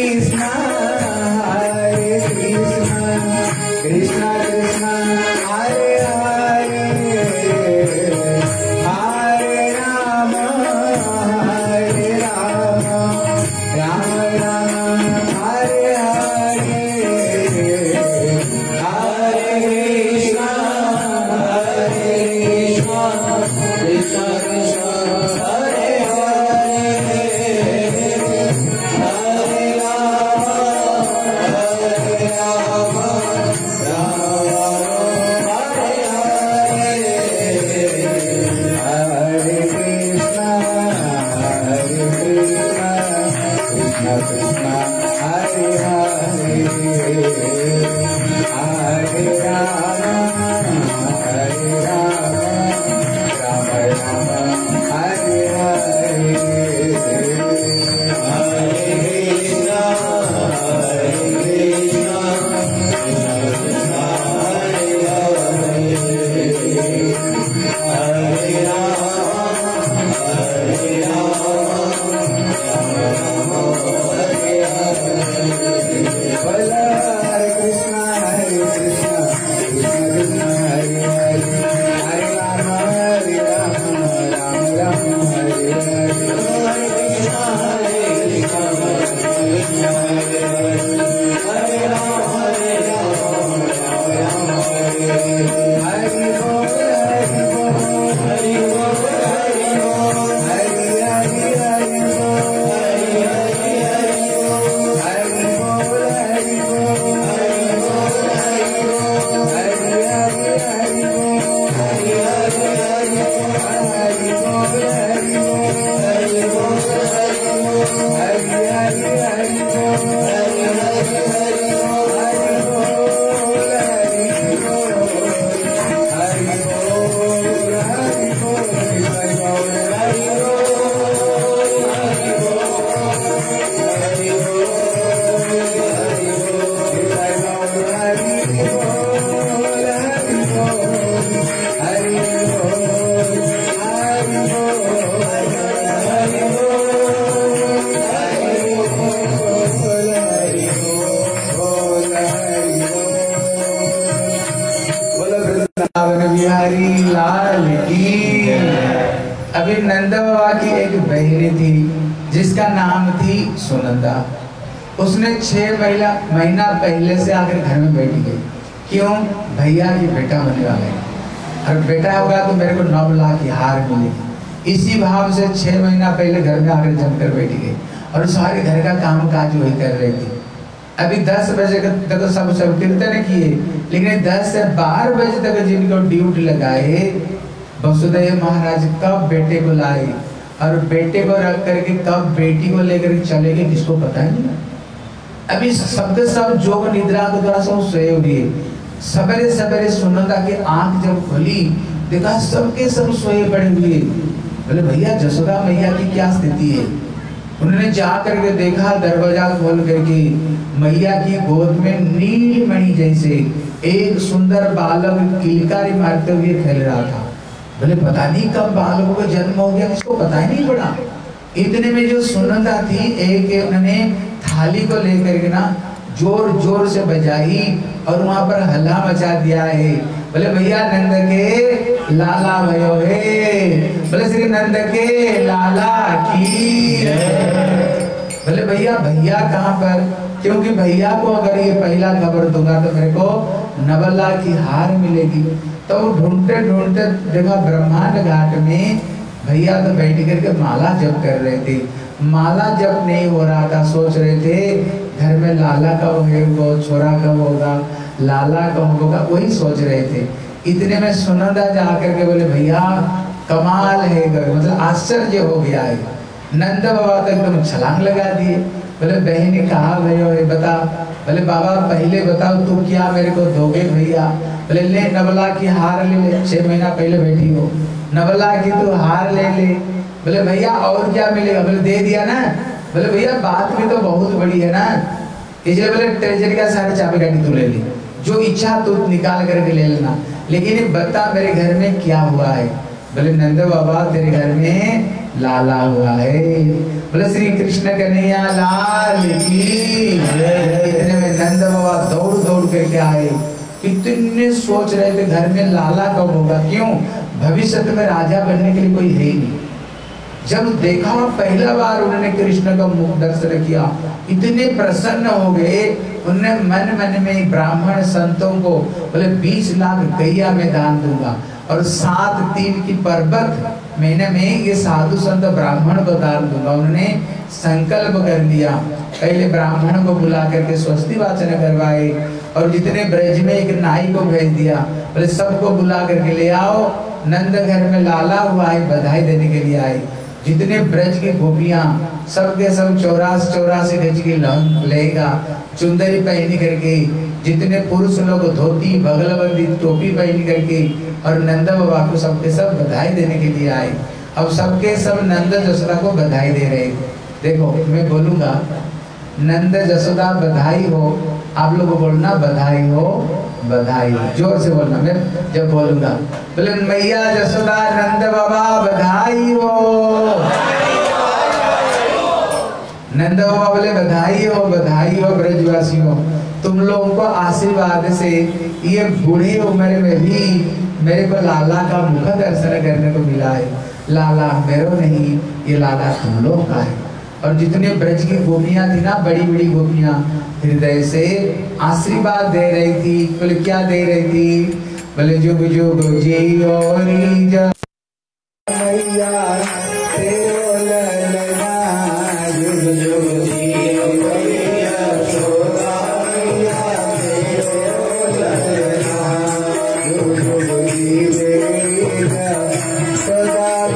अभी नंद बाबा की एक बहन थी जिसका नाम थी सुनंदा। उसने छह महीना महीना पहले से आकर घर में बैठी गई। क्यों? भैया की बेटा होने वाला है और बेटा होगा तो मेरे को नौ लाख की हार मिलेगी। इसी भाव से छह महीना पहले घर में आकर जमकर बैठी गई और सारे घर का काम काज वही कर रही थी। अभी दस बजे तक सब सब कीर्तन किए, लेकिन दस से बारह बजे तक जिनको ड्यूटी लगाए वसुदेव महाराज कब बेटे को लाए और बेटे को रख करके कब बेटी को लेकर चले गए किसको पता ही नहीं। अभी सबके सब जोग निद्रा के द्वारा सब सोए हुए। सवेरे सवेरे सुनंदा की आंख जब खुली देखा सबके सब सोए पड़े हुए। बोले भैया जसोदा मैया की क्या स्थिति है? उन्होंने जा करके देखा, दरवाजा खोल करके मैया की गोद में नीलमणि जैसे एक सुंदर बालक किलकारी मारते हुए खेल रहा था। बोले पता नहीं कब बालकों का जन्म हो गया, किसको पता ही नहीं पड़ा। इतने में जो सुनंदा थी एक उन्होंने थाली को लेकर के ना जोर जोर से बजाई और वहां पर हल्ला मचा दिया है। बोले भैया नंद के लाला भयो है, बोले श्री नंद के लाला की। बोले भैया भैया कहाँ पर? क्योंकि भैया को अगर ये पहला खबर दूंगा तो मेरे को नवला की हार मिलेगी। तो ढूंढते ढूंढते देखा ब्रह्मांड घाट में भैया तो बैठ करके माला जप कर रहे थे। माला जप नहीं हो रहा था, सोच रहे थे घर में लाला कब होगा, छोरा कब होगा, लाला कब होगा, वही सोच रहे थे। इतने में सुनंदा जाकर के बोले भैया कमाल है, मतलब आश्चर्य हो गया है। नंद बाबा तो एकदम छलांग लगा दिए। बोले बहन ने कहा भयो है बता। बोले बाबा पहले बताओ तू क्या मेरे को दोगे भैया? बोले ले नवला की हार ले ले, छह महीना पहले बैठी हो, नवला की तू हार ले ले। बोले भैया और क्या मिलेगा? बोले दे दिया ना। बोले भैया बात भी तो बहुत बड़ी है ना, इसलिए बोले ट्रेजरी का सारी चाबी काटी तू ले ली, जो इच्छा तू निकाल करके ले लेना, लेकिन बता मेरे घर में क्या हुआ है? बोले नंद बाबा तेरे घर में लाला हुआ है। बोले श्री कृष्ण कन्हैया लाल की। इतने में नंद बाबा दौड़ दौड़ करके आए। कितने सोच रहे थे घर में लाला कब होगा, क्यों? भविष्य में राजा बनने के लिए कोई है ही नहीं। जब देखा पहला बार उन्होंने कृष्ण का मुख दर्शन किया, इतने प्रसन्न हो गए। उन्होंने मन मन में ब्राह्मण संतों को बोले बीस लाख गैया में दान दूंगा और सात तीन की पर्वत महीने में ये साधु संत ब्राह्मण को दान दूंगा। उन्होंने संकल्प कर लिया। पहले ब्राह्मण को बुला करके स्वस्ति वाचन करवाए और जितने ब्रज में एक नाई को भेज दिया, बोले सबको बुला करके ले आओ, नंद घर में लाला हुआ है, बधाई देने के लिए आए। जितने ब्रज की गोपियां सबके सब चौरास चौरासी गज की लेगा चुंदरी पहनी करके, जितने पुरुष लोग धोती बगलबंदी टोपी पहनी करके और नंद बाबा को सबके सब बधाई देने के लिए आए। अब सबके सब नंद जसोदा को बधाई दे रहे। देखो मैं बोलूंगा नंद जसोदा बधाई हो, आप लोग बोलना बधाई हो, बधाई हो, जोर से बोलना। मैं जब बोलूंगा बोले मैया जसोदा नंद बाबा बधाई हो, नंद बाबा बोले बधाई हो, बधाई हो ब्रजवासियों, तुम लोगों को आशीर्वाद से ये बूढ़ी उम्र में भी मेरे को लाला का मुख दर्शन करने को मिला है। लाला मेरो नहीं, ये लाला तुम लोगों का है। और जितने ब्रज की गोपियां थी ना, बड़ी बड़ी गोपियां हृदय से आशीर्वाद दे रही थी। बोले क्या दे रही थी? बोले जुग जुग जियो री मैया तेरो ललना, जुग जुग जियो मैया सोदा मैया तेरो ललना, जुग जुग जियो सदा मैया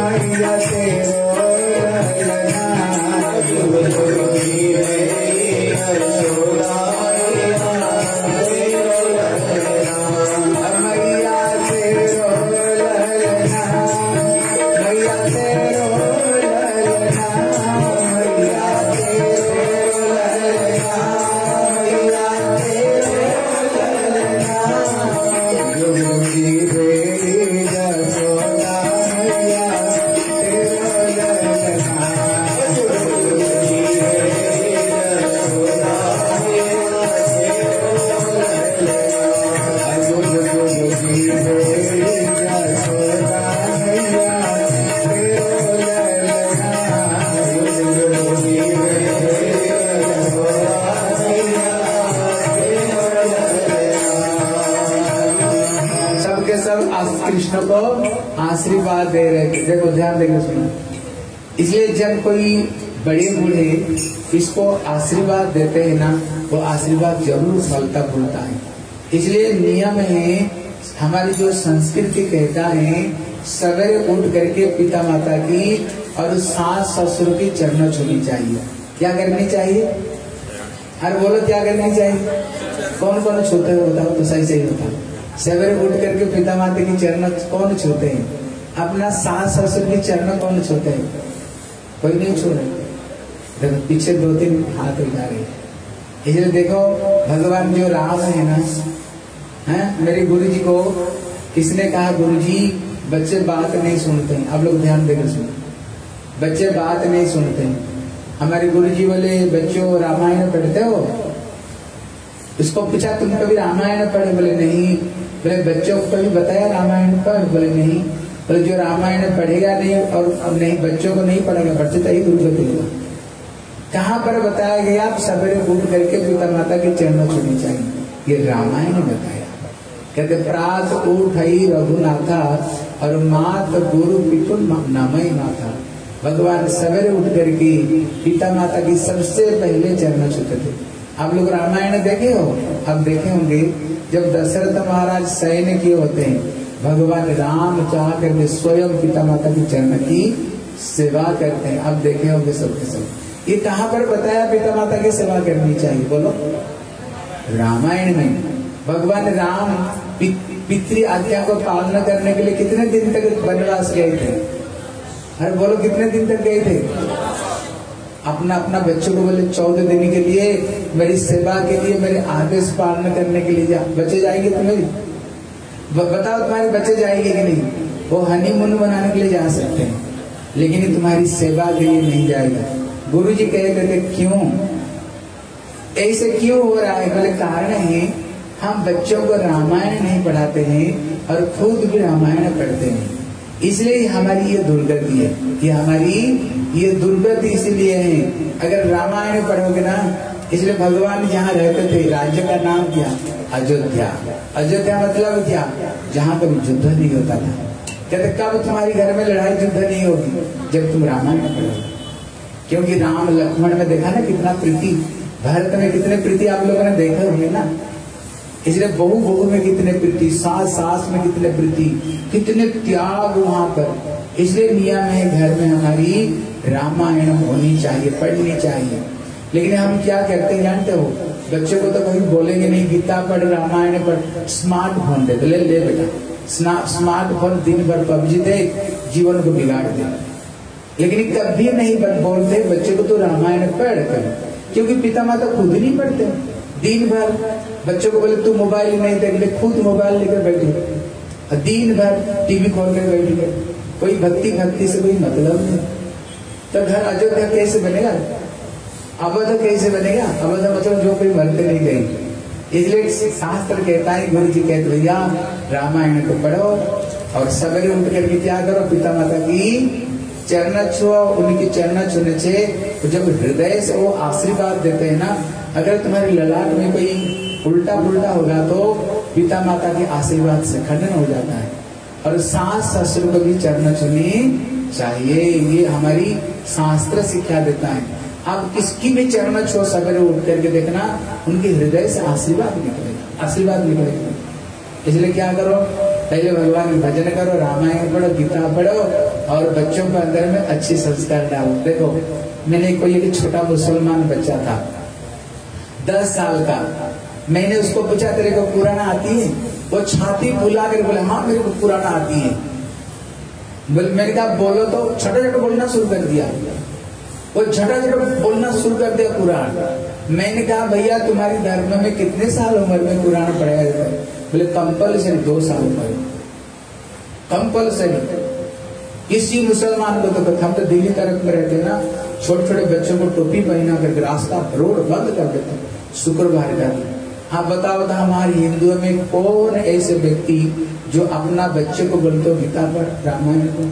कृष्ण को आशीर्वाद दे रहे थे। देखो ध्यान देकर सुनो। इसलिए जब कोई बड़े बूढ़े इसको आशीर्वाद देते हैं ना, वो आशीर्वाद जरूर फलता फूलता है। इसलिए नियम है, हमारी जो संस्कृति कहता है सवेरे उठ करके पिता माता की और सास ससुर की चरणों छूनी चाहिए। क्या करनी चाहिए? अरे बोलो क्या करनी चाहिए? कौन कौन छूते हो बताओ तो सही सही बताओ। सवेरे उठ करके पिता माता की चरण कौन छूते हैं? अपना सास ससुर की चरण कौन छूते हैं? कोई नहीं छू रहे। देखो पीछे दो तीन हाथ उठा रहे। इसलिए देखो भगवान जो राम है ना, है मेरे गुरु जी को किसने कहा गुरु जी बच्चे बात नहीं सुनते हैं। आप लोग ध्यान देकर सुनो, बच्चे बात नहीं सुनते हैं। हमारे गुरु जी बोले बच्चों रामायण पढ़ते हो? उसको पूछा तुम कभी रामायण पढ़े? बोले नहीं। बोले बच्चों को कभी बताया रामायण पढ़? बोले नहीं। बोले जो रामायण पढ़ेगा नहीं और अब नहीं बच्चों को नहीं पढ़ेगा, बच्चे तो ही दुर्गति होगा। कहाँ पर बताया गया? आप सवेरे उठ करके पिता माता की चरणों छूनी चाहिए, ये रामायण में बताया। कहते प्रात उठई रघुनाथा और मात गुरु पितुल नमय माता। भगवान सवेरे उठ करके पिता माता की सबसे पहले चरण छूते थे। आप लोग रामायण देखे हो? अब देखे होंगे जब दशरथ महाराज सैन्य किए होते हैं, भगवान राम चाह करके स्वयं पिता माता की चरण की सेवा करते हैं। अब देखे होंगे सबके सब। ये कहाँ पर बताया पिता माता की सेवा करनी चाहिए? बोलो रामायण में। भगवान राम पितृ आज्ञा को पालना करने के लिए कितने दिन तक वनवास गए थे? अरे बोलो कितने दिन तक गए थे? अपना अपना बच्चों को बोले चौदह दिन के लिए मेरी सेवा के लिए, मेरे आदेश पालन करने के लिए जा। बच्चे जाएंगे तुम्हें? बताओ तुम्हारे बच्चे जाएंगे कि नहीं? वो हनीमून मनाने के लिए जा सकते हैं, लेकिन ये तुम्हारी सेवा के लिए नहीं जाएगा। गुरु जी कहते थे क्यों ऐसे क्यों हो रहा है? बोले कारण है हम बच्चों को रामायण नहीं पढ़ाते हैं और खुद भी रामायण पढ़ते हैं, इसलिए हमारी ये दुर्गति है। ये हमारी ये दुर्गति इसलिए है, अगर रामायण पढ़ोगे ना। इसलिए भगवान जहाँ रहते थे राज्य का नाम क्या? अयोध्या। अयोध्या मतलब क्या? जहाँ कभी युद्ध नहीं होता था। कहते कब तुम्हारी घर में लड़ाई युद्ध नहीं होगी? जब तुम रामायण पढ़ोगे। क्योंकि राम लक्ष्मण में देखा ना कितना प्रीति, भारत में कितने प्रीति आप लोगों ने देखा होंगे ना। इसलिए बहू बहू में कितने प्रीति, सास सास में कितने प्रीति, कितने त्याग वहां पर। इसलिए नियम है घर में हमारी रामायण होनी चाहिए, पढ़नी चाहिए। लेकिन हम क्या करते हैं जानते हो? बच्चों को तो कभी बोलेंगे नहीं गीता पढ़ रामायण पढ़, स्मार्टफोन दे, ले ले बेटा स्मार्टफोन दिन भर पबजी दे, जीवन को बिगाड़ दे। लेकिन कभी नहीं बोलते बच्चे को तो रामायण पढ़ कर, क्योंकि पिता माता खुद नहीं पढ़ते। दिन भर बच्चों को बोले तू मोबाइल नहीं देख ले, खुद मोबाइल लेकर बैठे, दिन भर टीवी खोल कर बैठ गए। कोई भक्ति भक्ति से कोई मतलब नहीं। तो घर अयोध्या कैसे बनेगा? अवध कैसे बनेगा? अवध मतलब जो कोई मरते नहीं गए। इसलिए शास्त्र कहता है, गुरु जी कहते भैया रामायण को पढ़ो और सवेरे उठ करके क्या करो? पिता माता की चरण छुओ। उनकी चरण छूने से जब हृदय से वो आशीर्वाद देते हैं ना, अगर तुम्हारी ललाट में कोई उल्टा पुल्टा होगा तो पिता माता के आशीर्वाद से खंडन हो जाता है। और सास ससुर को भी चरण छूनी चाहिए, ये हमारी शास्त्र शिक्षा देता है। आप किसकी भी चरण छो सवेरे उठ करके देखना, उनके हृदय से आशीर्वाद निकलेगा, आशीर्वाद निकलेगा। इसलिए क्या करो? पहले भगवान की भजन करो, रामायण पढ़ो, गीता पढ़ो और बच्चों के अंदर में अच्छी संस्कार डालो। देखो मैंने कोई एक छोटा मुसलमान बच्चा था दस साल का, मैंने उसको पूछा तेरे को कुरान आती है? वो छाती फुला कर बोले हाँ मेरे को कुरान आती है। बोल मैंने कहा बोलो तो, छोटा छोटा बोलना शुरू कर दिया। वो छोटा छोटा बोलना शुरू कर दिया कुरान। मैंने कहा भैया तुम्हारी धर्म में कितने साल उम्र में कुरान पढ़ाया जाता है? बोले कंपल्सरी दो साल उम्र, कंपल्सरी। किसी मुसलमान को तो हम तो दिल्ली तरफ में रहते ना, छोटे छोटे बच्चों को टोपी पहना करके रास्ता रोड बंद कर देते शुक्रवार का दिन। हाँ बताओ तो हमारे हिंदुओं में कौन ऐसे व्यक्ति जो अपना बच्चे को बोलते हो गीता पर, रामायण को?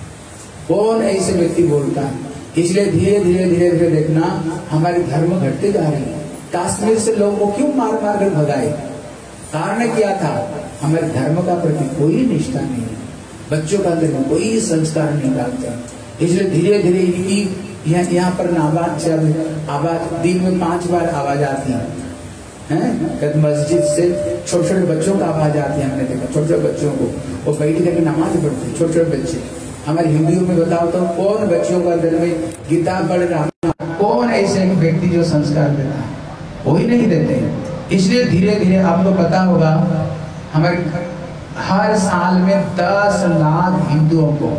कौन ऐसे व्यक्ति बोलता है? इसलिए धीरे धीरे धीरे धीरे देखना हमारी धर्म घटते जा रही है। कश्मीर से लोगों को क्यों मार मार कर भगाए? कारण क्या था? हमारे धर्म का प्रति कोई निष्ठा नहीं है, बच्चों का अंदर में कोई संस्कार नहीं डालते। इसलिए धीरे धीरे इनकी यहाँ पर आवाज आवाज दिन में पांच बार आवाज आती है, हैं? मस्जिद से छोटे छोटे बच्चों का आवाज आती है। हमने देखा छोटे छोटे बच्चों को वो बैठ करके नमाज पढ़ते हैं, छोटे छोटे बच्चे। हमारे हिंदुओं में बताओ तो कौन बच्चों का अंदर में गीता पढ़ रहा? कौन ऐसे व्यक्ति जो संस्कार देता है? कोई नहीं देते हैं। इसलिए धीरे धीरे आपको पता होगा हमारे हर साल में दस लाख हिंदुओं को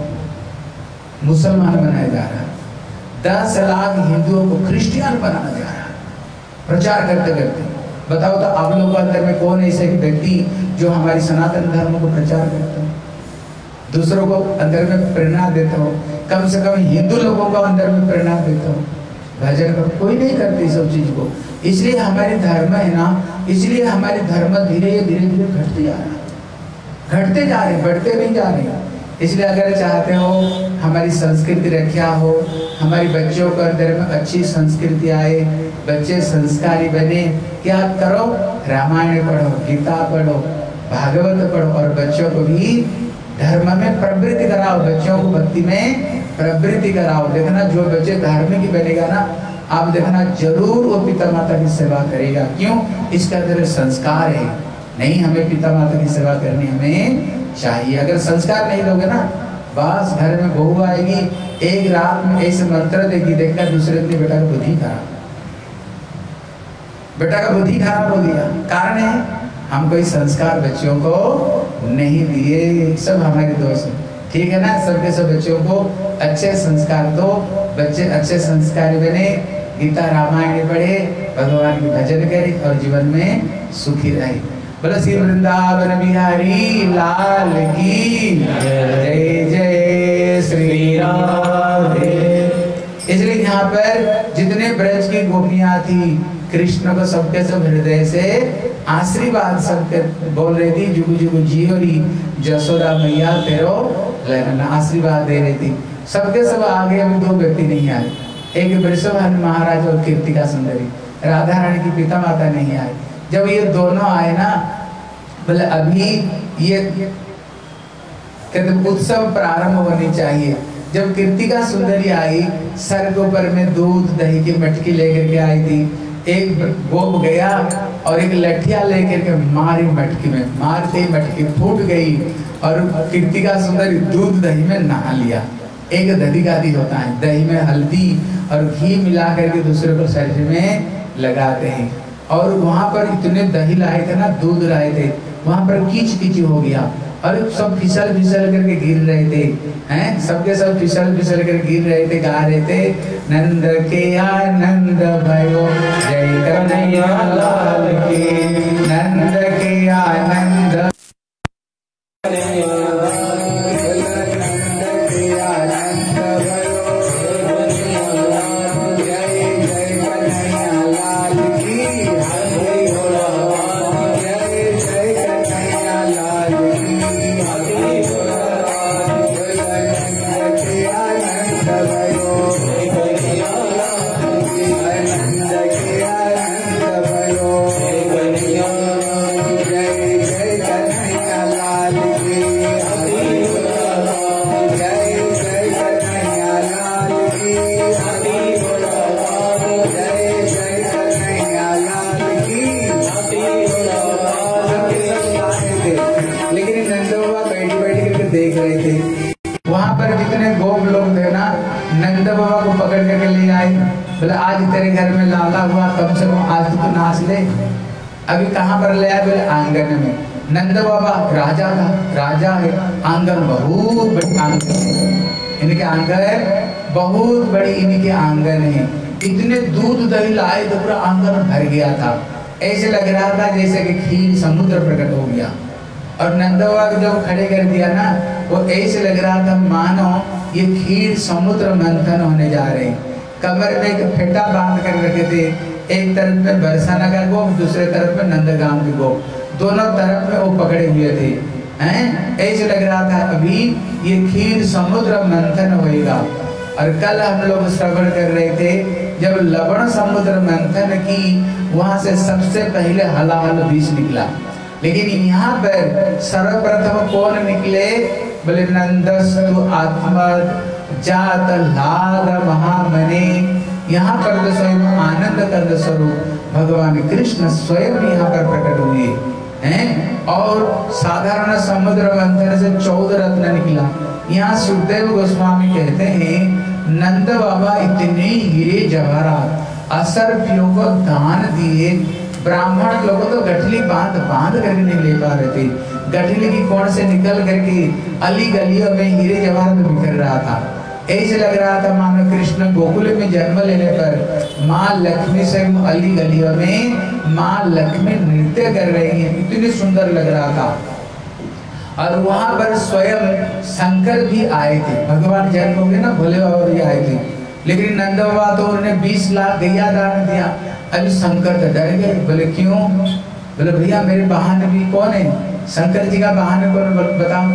मुसलमान बनाया जा रहा है, दस लाख हिंदुओं को क्रिश्चियन बनाया जा रहा है, प्रचार करते करते। बताओ तो आप लोगों के अंदर में कौन ऐसे व्यक्ति जो हमारी सनातन धर्म को प्रचार करते हो, दूसरों को अंदर में प्रेरणा देते हो? कम से कम हिंदू लोगों को अंदर में प्रेरणा देते हो, भजन करो। कोई नहीं करते इस सब चीज को। इसलिए हमारी धर्म है ना, इसलिए हमारी धर्म धीरे धीरे धीरे घटते जा रहा है, घटते जा रहे, बढ़ते नहीं जा रहे। इसलिए अगर चाहते हो हमारी संस्कृति रक्षा हो, हमारी बच्चों के अंदर में अच्छी संस्कृति आए, बच्चे संस्कारी बने, क्या करो? रामायण पढ़ो, गीता पढ़ो, भागवत पढ़ो और बच्चों को भी धर्म में प्रवृत्ति कराओ, बच्चों को भक्ति में प्रवृत्ति कराओ। देखना जो बच्चे धार्मिक बनेगा ना, आप देखना जरूर वो पिता माता की सेवा करेगा। क्यों? इसके अंदर संस्कार है। नहीं हमें पिता माता की सेवा करनी हमें चाहिए। अगर संस्कार नहीं दोगे ना, बस घर में बहू आएगी, एक रात में ऐसे मंत्र देगी, देखना दूसरे दिन बेटा का बुद्धि खराब, बेटा का बुद्धि खराब हो गया। कारण है हम कोई संस्कार बच्चों को नहीं दिए, सब हमारे दोस्त हैं। ठीक है ना? सबके सब बच्चों को अच्छे संस्कार दो, बच्चे अच्छे संस्कारी बने, गीता रामायण पढ़े, भगवान की भजन करे और जीवन में सुखी रहे। बोलो श्री वृंदावन बिहारी लाल की जय, जय श्री राधे। इसलिए यहाँ पर जितने ब्रज की गोपियां थी, कृष्ण को सबके सब हृदय से आशीर्वाद सबके बोल रही थी, जुगु जुगु जियोरी जसोदा मैया तेरो लेना, आशीर्वाद दे रही थी। सबके सब आगे अभी दो व्यक्ति नहीं आए, एक वृषभानु महाराज और कीर्तिका सुंदरी, राधा रानी की पिता माता नहीं आए। जब ये दोनों आए ना, बोले अभी ये कहते उत्सव प्रारंभ होनी चाहिए। जब कीर्तिका सुंदरी आई, सर के ऊपर में दूध दही की मटकी लेकर के आई थी, एक गोप गया और एक लठिया लेकर के मारी मटकी में, मारते ही मटकी फूट गई और कीर्तिका सुंदरी दूध दही में नहा लिया। एक दधी गादी होता है, दही में हल्दी और घी मिला करके दूसरे को शरीर में लगाते हैं। और वहां पर इतने दही लाए थे ना, दूध लाए थे, वहां पर कीच कीच हो गया और सब फिसल फिसल करके गिर रहे थे, हैं? सबके सब फिसल फिसल कर गिर रहे थे, गा रहे थे नंद के आनंद भयो जय कन्हैया लाल की, नंद के आनंद लेकिन नंदो नंद बाबा को पकड़ करके ले आए, बोले आज तेरे घर में लाला हुआ, कम से कम आज तो नाच ले। अभी कहाँ पर ले आए? बोले आंगन में। नंद बाबा राजा था, राजा है, आंगन बहुत बड़ी आंगन है, इनके आंगन बहुत बड़ी, इनके आंगन है। इतने दूध दही लाए तो पूरा आंगन भर गया था, ऐसे लग रहा था जैसे कि खीर समुद्र प्रकट हो गया। और नंद बाबा को जब खड़े कर दिया ना, वो ऐसे लग रहा था मानो ये खीर समुद्र मंथन होने जा रहे। कमर में एक फेटा बांध कर रखे थे, एक तरफ में बरसाना का गोप, दूसरे तरफ में नंदगांव के गोप, दोनों तरफ में वो पकड़े हुए थे। हैं ऐसे लग रहा था अभी ये खीर समुद्र मंथन होएगा। और कल हम लोग श्रवण कर रहे थे जब लवण समुद्र मंथन की, वहां से सबसे पहले हलाहल विष निकला। लेकिन यहाँ पर सर्वप्रथम कौन निकले? बोले नंदस्तु आत्मा जात लाद महामने। यहाँ पर तो स्वयं आनंद कंद स्वरूप भगवान कृष्ण स्वयं यहाँ पर प्रकट हुए हैं। और साधारण समुद्र मंथन से चौदह रत्न निकला। यहाँ सुखदेव गोस्वामी कहते हैं नंद बाबा इतने हीरे जवाहरात असरफियों को दान दिए, ब्राह्मण लोगों तो गठली बांध बांध करके नहीं ले पा रहे थे। गठली की कोण से निकल करके अली गलियों में हीरे जवाहर में बिखर रहा था। ऐसे लग रहा था मानो कृष्ण गोकुल में जन्म लेने पर माँ लक्ष्मी से अली गलियों में माँ लक्ष्मी नृत्य कर रही है, इतनी सुंदर लग रहा था। और वहां पर स्वयं शंकर भी आए थे, भगवान जन्म हो गए ना, भोले बाबा भी आए थे। लेकिन नंद बाबा तो उन्हें बीस लाख गैया दान दिया। अभी शंकर तो डर गए, बोले क्यों? बोले भैया मेरे वाहन भी कौन है? शंकर जी का वाहन कौन बताओ?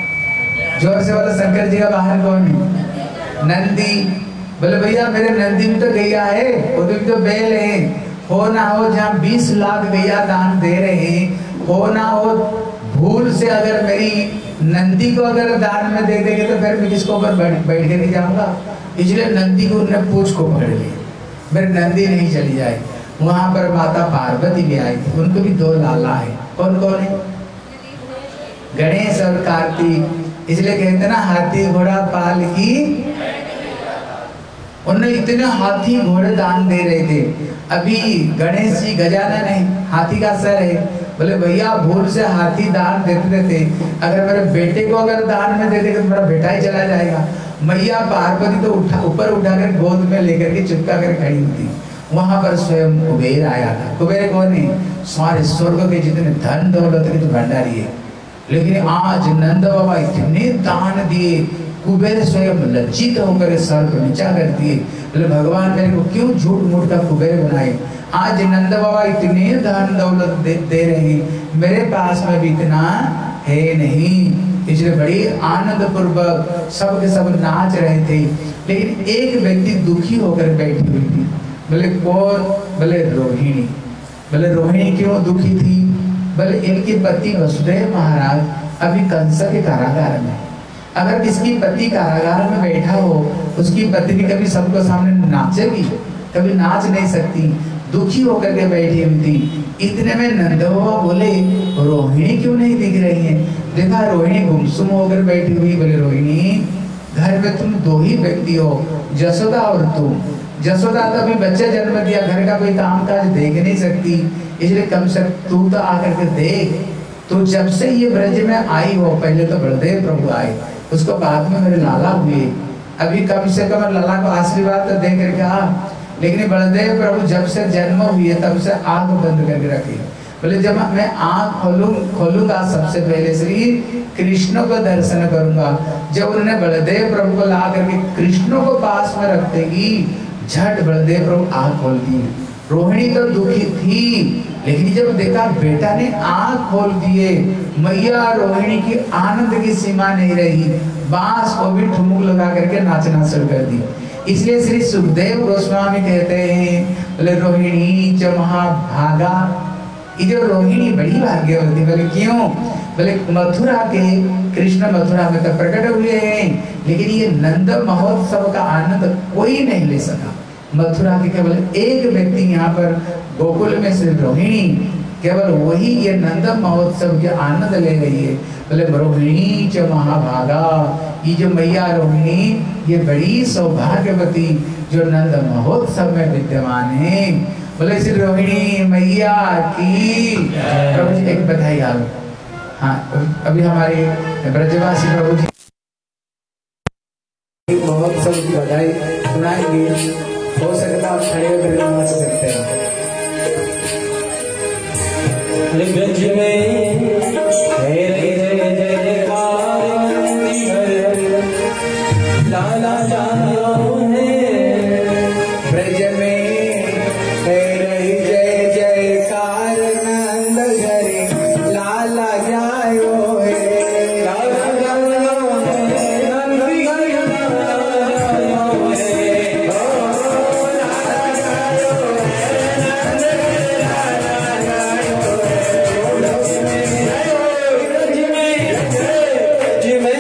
जोर से बोले शंकर जी का वाहन कौन है? नंदी। बोले भैया मेरे नंदी में तो गैया है, वो तो बैल है। हो ना हो जहाँ बीस लाख गैया दान दे रहे हैं, हो ना हो भूल से अगर मेरी नंदी को अगर दान में दे देंगे तो फिर मैं किसको ऊपर बैठ बैठ के नहीं जाऊंगा। इसलिए नंदी को उन्होंने पूछ को पकड़ लिया, मेरी नंदी नहीं चली जाए। वहां पर माता पार्वती भी आई थी, उनको भी दो लाला है। कौन कौन है? गणेश और कार्तिक। इसलिए कहते ना हाथी घोड़ा पाल की, उन्होंने इतने हाथी घोड़े दान दे रहे थे। अभी गणेश जी गजानन है, हाथी का सर है। बोले भैया भूल से हाथी दान देते थे, अगर मेरे बेटे को अगर दान में दे देगा तो मेरा बेटा ही चला जाएगा। मैया पार्वती तो उठा ऊपर उठाकर गोद में लेकर के चिपका कर खड़ी होती। वहां पर स्वयं कुबेर आया था। कुबेर कौन है? सारे स्वर्ग के जितने धन दौलत के तो भंडारी है। लेकिन आज नंद बाबा इतने दान दिए, कुबेर स्वयं लज्जित होकर सर को नीचा कर दिए। बोले भगवान मेरे को क्यों झूठ मूठ का कुबेर बनाए? आज नंद बाबा इतने धन दौलत दे, दे रहे हैं, मेरे पास में भी इतना है नहीं। इसलिए बड़ी आनंद पूर्वक सब के सब नाच रहे थे। लेकिन एक व्यक्ति दुखी होकर बैठी हुई थी। बोले कौन? बोले रोहिणी। बोले रोहिणी क्यों दुखी थी? बोले इनके पति वसुदेव महाराज अभी कंस के कारागार में। अगर किसकी पति कारागार में बैठा हो, उसकी पत्नी कभी सबको सामने नाचेगी? कभी नाच नहीं सकती, दुखी होकर के बैठी हुई थी। इतने में नंद बाबा बोले रोहिणी क्यों नहीं दिख रही है? देखा रोहिणी गुमसुम होकर बैठी हुई। बोले रोहिणी घर में तुम दो ही व्यक्ति हो, जसोदा और तुम। जसोदा तो अभी बच्चा जन्म दिया, घर का कोई काम काज देख नहीं सकती, इसलिए कम से कम तू तो आकर के देख। तो जब से ये ब्रज में आई हो, पहले तो बलदेव प्रभु आए, उसको बाद में मेरे लाला हुए। अभी कम से कम लाला को आशीर्वाद तो दे करके आ। लेकिन बलदेव प्रभु जब से जन्म हुए तब से आंख बंद करके रखी। बोले जब मैं आंख खोलूं खोलूंगा सबसे पहले श्री कृष्ण को दर्शन करूंगा। जब उन्होंने बलदेव प्रभु को ला करके कृष्ण को पास में रखते ही झट बलदेव प्रभु आंख खोल दी। रोहिणी तो दुखी थी, लेकिन जब देखा बेटा ने आंख खोल दिए, मैया रोहिणी की आनंद की सीमा नहीं रही। बांस को भी ठुमुक लगा करके नाचना शुरू कर दी। इसलिए श्री सुखदेव गोस्वामी कहते हैं बोले रोहिणी च महाभागा। ये जो रोहिणी बड़ी भाग्यवती। बोले क्यों? बोले मथुरा के कृष्ण मथुरा में तो प्रकट हुए हैं, लेकिन ये नंद महोत्सव का आनंद कोई नहीं ले सका। मथुरा के केवल एक व्यक्ति यहाँ पर गोकुल में श्री रोहिणी, केवल वही ये नंद महोत्सव के आनंद ले रही है। बोले रोहिणी च महाभागा, ये जो मैया रोहिणी ये बड़ी सौभाग्यवती जो नंद महोत्सव में विद्यमान है। बोले श्री रोहिणी मैया की प्रभु जी एक बधाई आ गई। हाँ अभी हमारे ब्रजवासी प्रभु जी महोत्सव की बधाई सुनाएंगे। हो सकता आप खड़े होकर नमाज करते हैं। ब्रज में लाला जानो है, ब्रज में रही जय जयकार नंद घरे लाला जायो है, लाला जानो है, नंद घरे लाला जायो है, ओ लाला जायो है, नंद घरे लाला जायो है, ब्रज में ब्रज में ब्रज में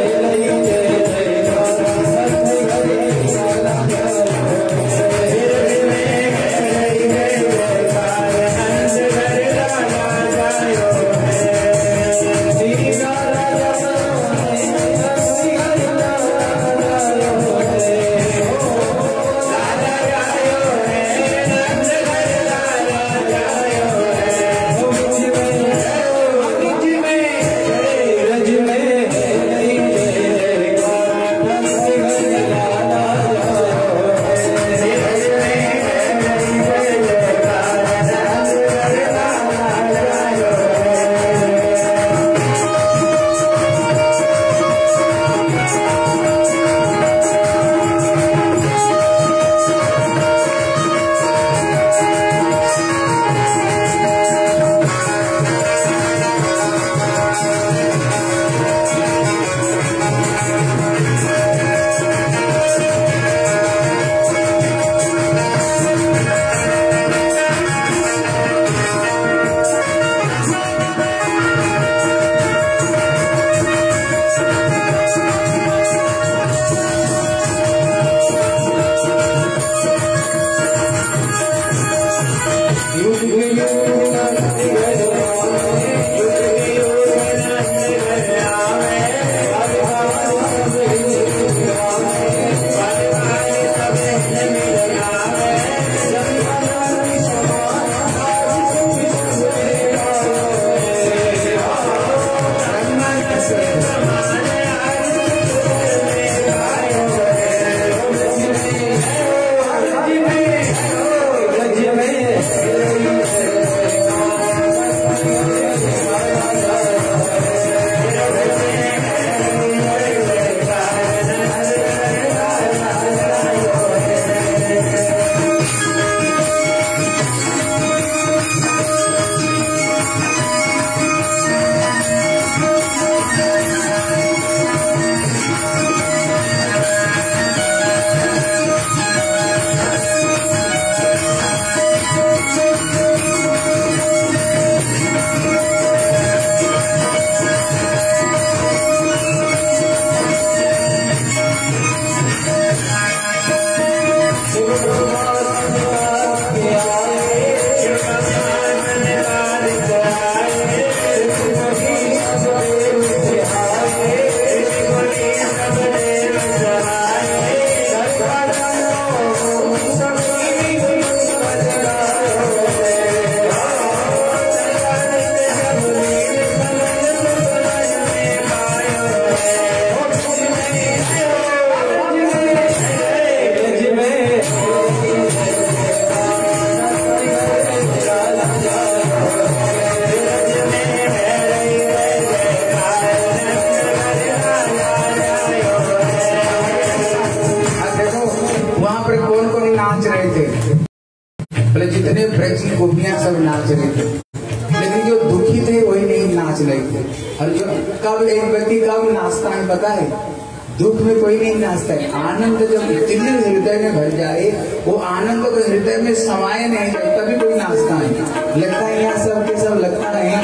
जितने ब्रज की गोपियां सब नाच रहे थे, लेकिन जो दुखी थे वही नहीं नाच रहे थे। और जो कब एक व्यक्ति कब नाचता है पता है? दुख में कोई नहीं नाचता है। आनंद जब इतने हृदय में भर जाए, वो आनंद को हृदय में समाये नहीं तभी कोई नाचता है। लगता है यहाँ सब के सब लगता है,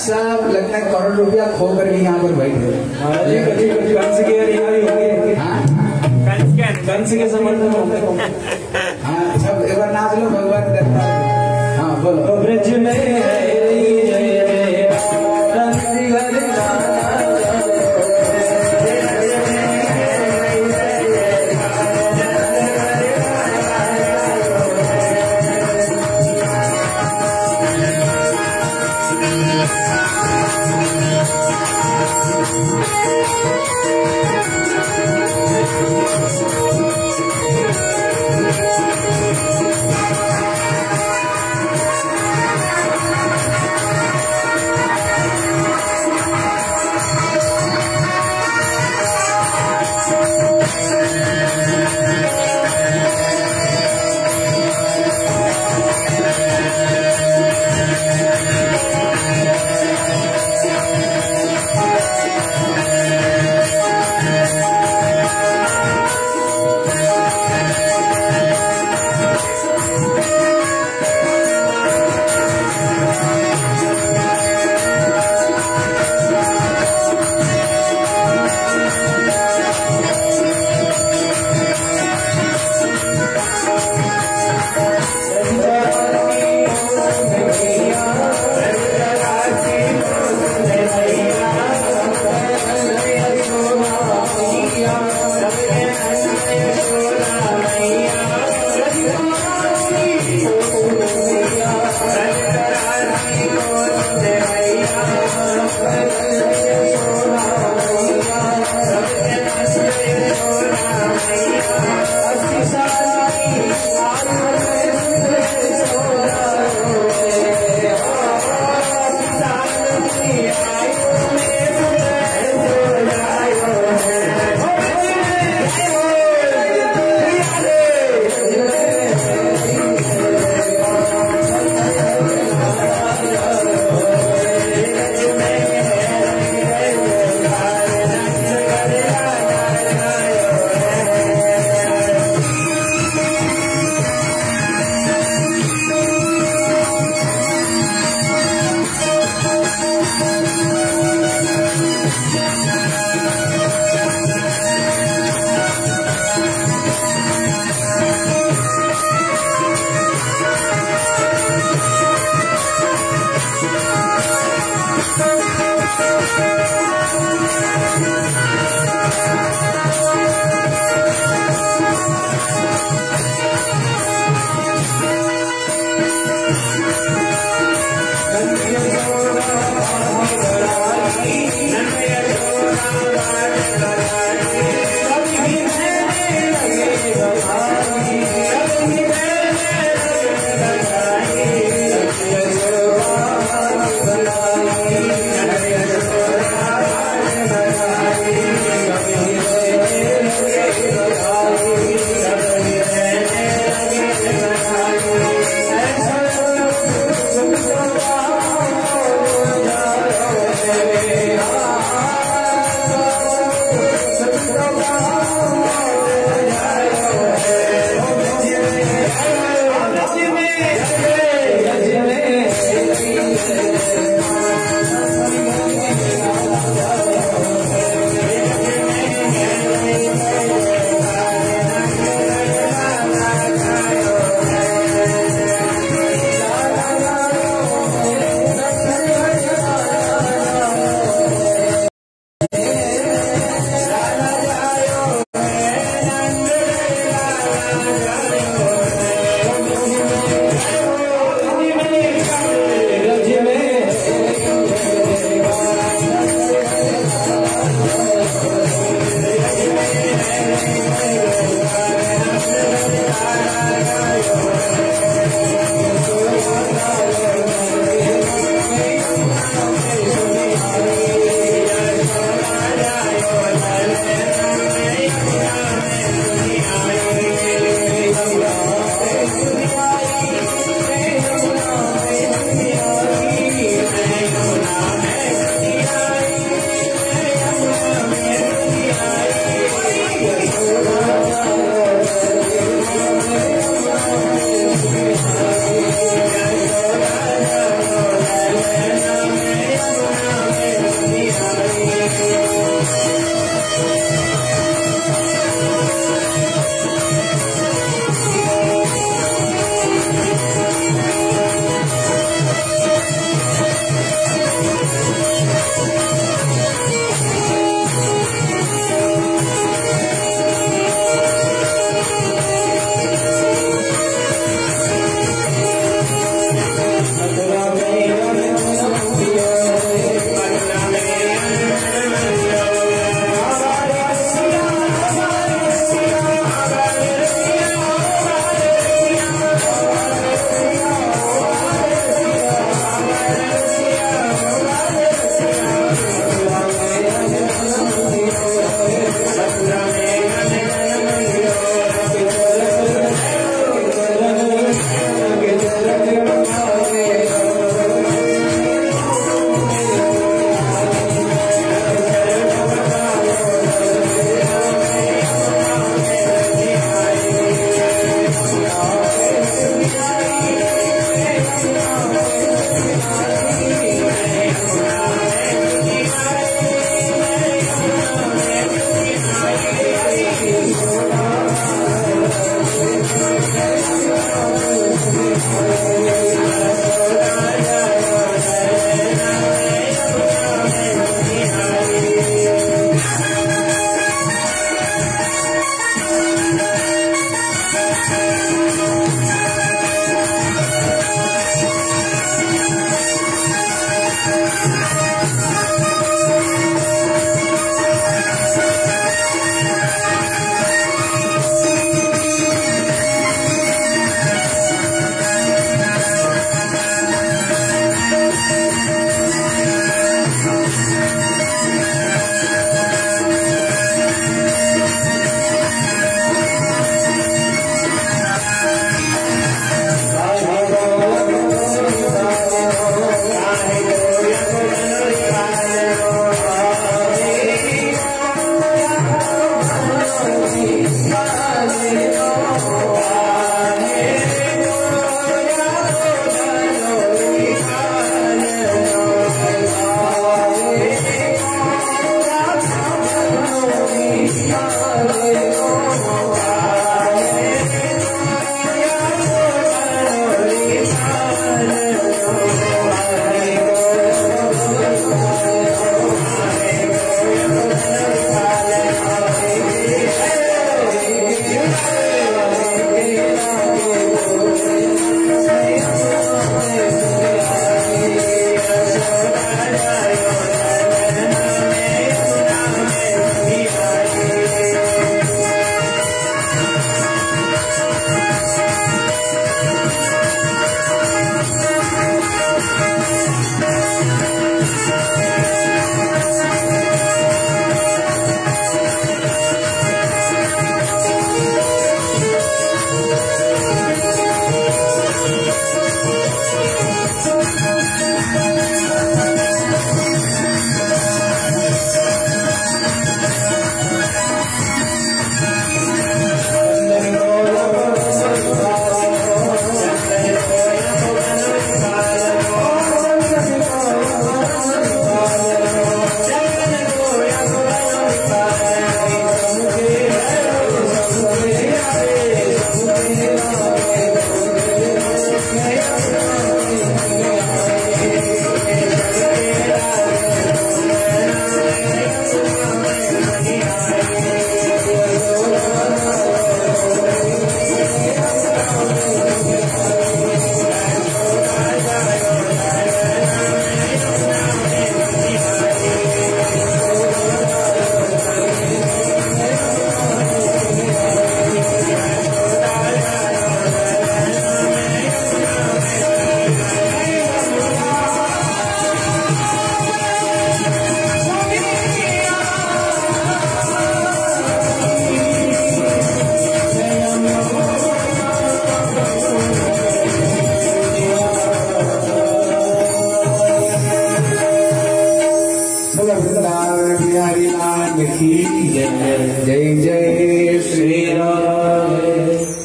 सब लगता है करोड़ रुपया खो कर भी यहाँ पर बैठे। कंस के समर्थन हाँ सब एक बार नाच लो, भगवान करता है। हाँ बोलो। ब्रज में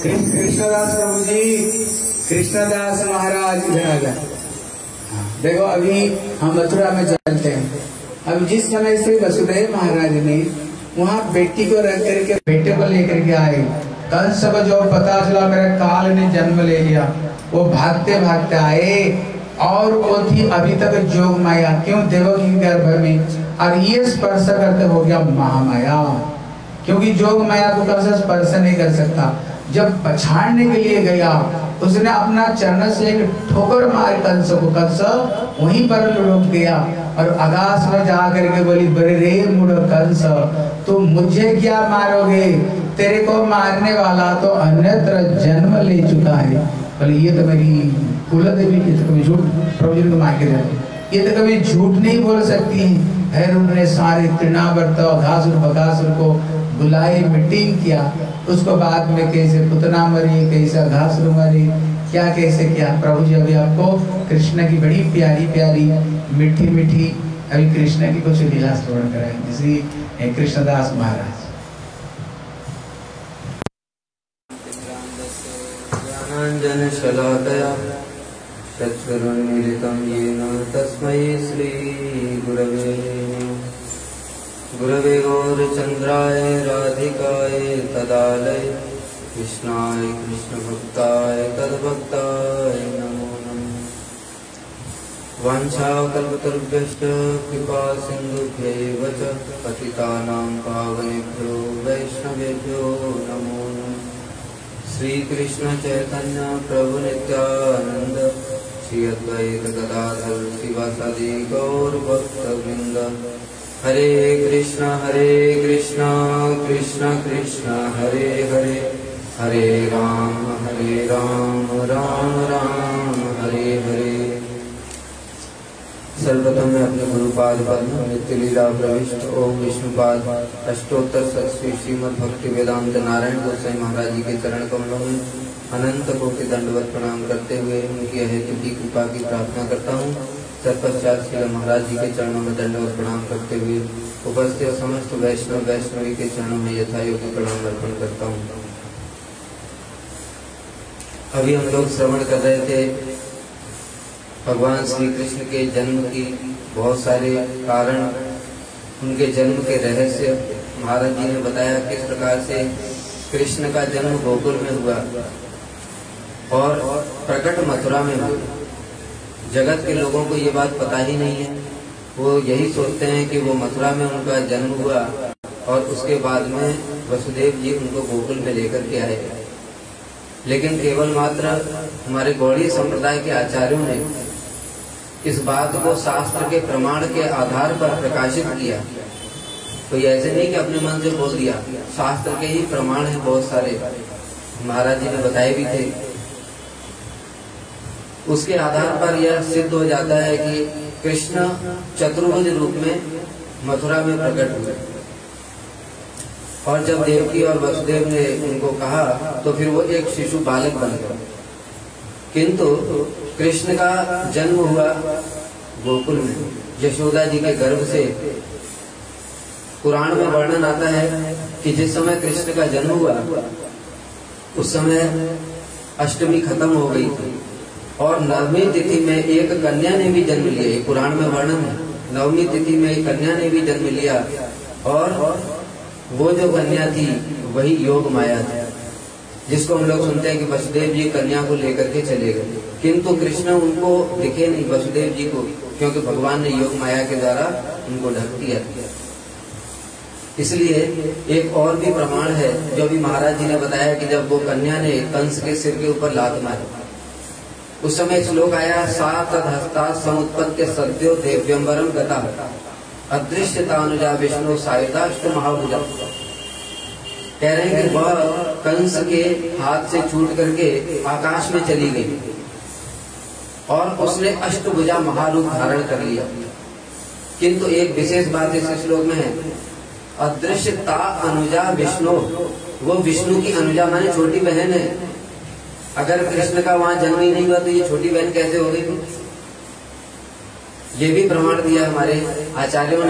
कृष्णदास प्रभु जी, कृष्णदास महाराज इधर आ गए। देखो अभी हम मथुरा में चलते हैं। अब जिस समय से वसुदेव महाराज ने वहाँ बेटी को रख करके बेटे को लेकर के आए, कंस को जो पता चला मेरे काल ने जन्म ले लिया, वो भागते भागते आए और वो थी अभी तक जोग माया, क्यों देवकी के गर्भ में, और ये स्पर्श करते हो गया महामाया, क्योंकि जोग माया को कंस स्पर्श नहीं कर सकता। जब पछाड़ने के लिए गया उसने अपना चरण से एक ठोकर मार कंस को, कंस वहीं पर लुढ़क गया और आकाश में जा करके बोली, बड़े रे मूढ़ कंस, तुम मुझे क्या मारोगे, तेरे को मारने वाला तो अन्यत्र जन्म ले चुका है। बोले ये तो मेरी कुल देवी, ये तो कभी झूठ प्रभु जी को मार के दे, ये तो कभी झूठ नहीं बोल सकती है। फिर उन्होंने सारे तृणावर्त घासुर बघासुर को बुलाए, मीटिंग किया, उसको बाद में कैसे पुतना मरी, कैसे घासुर मरी, क्या कैसे किया। प्रभु जी अभी आपको कृष्ण की बड़ी प्यारी प्यारी मीठी मीठी अभी कृष्ण की कुछ लीला श्रवण कराएंगे श्री कृष्णदास महाराज। ज्ञानांजन शलाकया चक्षुरुन्मीलितं येन तस्मै श्री गुरवे गुरवे गौरचन्द्राय राधिकाय तदालय कृष्णाय कृष्णभक्ताय तद्भक्ताय नमो नमः। वाञ्छाकल्पतरुभ्यश्च कृपा सिन्धुभ्यैव च पतितानां पावनेभ्यो वैष्णवेभ्यो नमो नमः। श्री कृष्ण चैतन्य प्रभु नित्यानंद श्री अद्वैत गदाधर शिवासादि गौर भक्तवृंद। हरे कृष्ण हरे कृष्ण कृष्ण कृष्ण हरे हरे, हरे राम हरे राम राम राम हरे हरे। सर्वप्रथम मैं अपने गुरुपाद पद्म नित्य लीला प्रविष्ट ओम विष्णुपाद अष्टोत्तर श्री श्रीमद भक्ति वेदांत नारायण गोसाई महाराज जी के चरण कमलों में अनंत कोटि दंडवत प्रणाम करते हुए उनकी अहेतु की कृपा की प्रार्थना करता हूँ। तत्पश्चात श्री महाराज जी के चरणों में दंडवत प्रणाम करते हुए उपस्थित समस्त वैष्णव वैष्णवी के चरणों में यथायोग्य प्रणाम अर्पण करता हूँ। अभी हम लोग श्रवण कर रहे थे भगवान श्री कृष्ण के जन्म की बहुत सारे कारण, उनके जन्म के रहस्य महाराज जी ने बताया किस प्रकार से कृष्ण का जन्म गोकुल में हुआ और प्रकट मथुरा में हुआ। जगत के लोगों को ये बात पता ही नहीं है, वो यही सोचते हैं कि वो मथुरा में उनका जन्म हुआ और उसके बाद में वसुदेव जी उनको गोकुल में लेकर के आए। लेकिन केवल मात्र हमारे गौड़ीय संप्रदाय के आचार्यों ने इस बात को शास्त्र के प्रमाण के आधार पर प्रकाशित किया। तो ऐसे नहीं कि अपने मन से बोल दिया, शास्त्र के ही प्रमाण हैं बहुत सारे, महाराज जी ने बताए भी थे। उसके आधार पर यह सिद्ध हो जाता है कि कृष्ण चतुर्भुज रूप में मथुरा में प्रकट हुए और जब देवकी और वसुदेव ने उनको कहा तो फिर वो एक शिशु बालक बन गए। किंतु कृष्ण का जन्म हुआ गोकुल में यशोदा जी के गर्भ से। पुराण में वर्णन आता है कि जिस समय कृष्ण का जन्म हुआ उस समय अष्टमी खत्म हो गई थी और नवमी तिथि में एक कन्या ने भी जन्म लिया। पुराण में वर्णन है, नवमी तिथि में एक कन्या ने भी जन्म लिया और वो जो कन्या थी वही योग माया थी, जिसको हम लोग सुनते हैं कि वसुदेव जी कन्या को लेकर के चले गए। किंतु कृष्ण उनको दिखे नहीं वसुदेव जी को, क्योंकि भगवान ने योग माया के द्वारा उनको ढक दिया। इसलिए एक और भी प्रमाण है जो भी महाराज जी ने बताया कि जब वो कन्या ने कंस के सिर के ऊपर लात मारी उस समय श्लोक आया, सा तदहस्ता समुत्पत्ति सद्यो देव्यंबरम गता अदृश्यता अनुजा विष्णु सायुधाष्ट महाभुजा। कह रहे हैं कि वह कंस के हाथ से छूट करके आकाश में चली गई और उसने अष्टभुजा महारूप धारण कर लिया। किंतु एक विशेष बात इस श्लोक में है, अदृश्यता अनुजा विष्णु, वो विष्णु की अनुजा माने छोटी बहन है। अगर कृष्ण का वहां जन्म ही नहीं हुआ तो ये छोटी बहन कैसे हो गई? ये भी प्रमाण दिया हमारे आचार्यों ने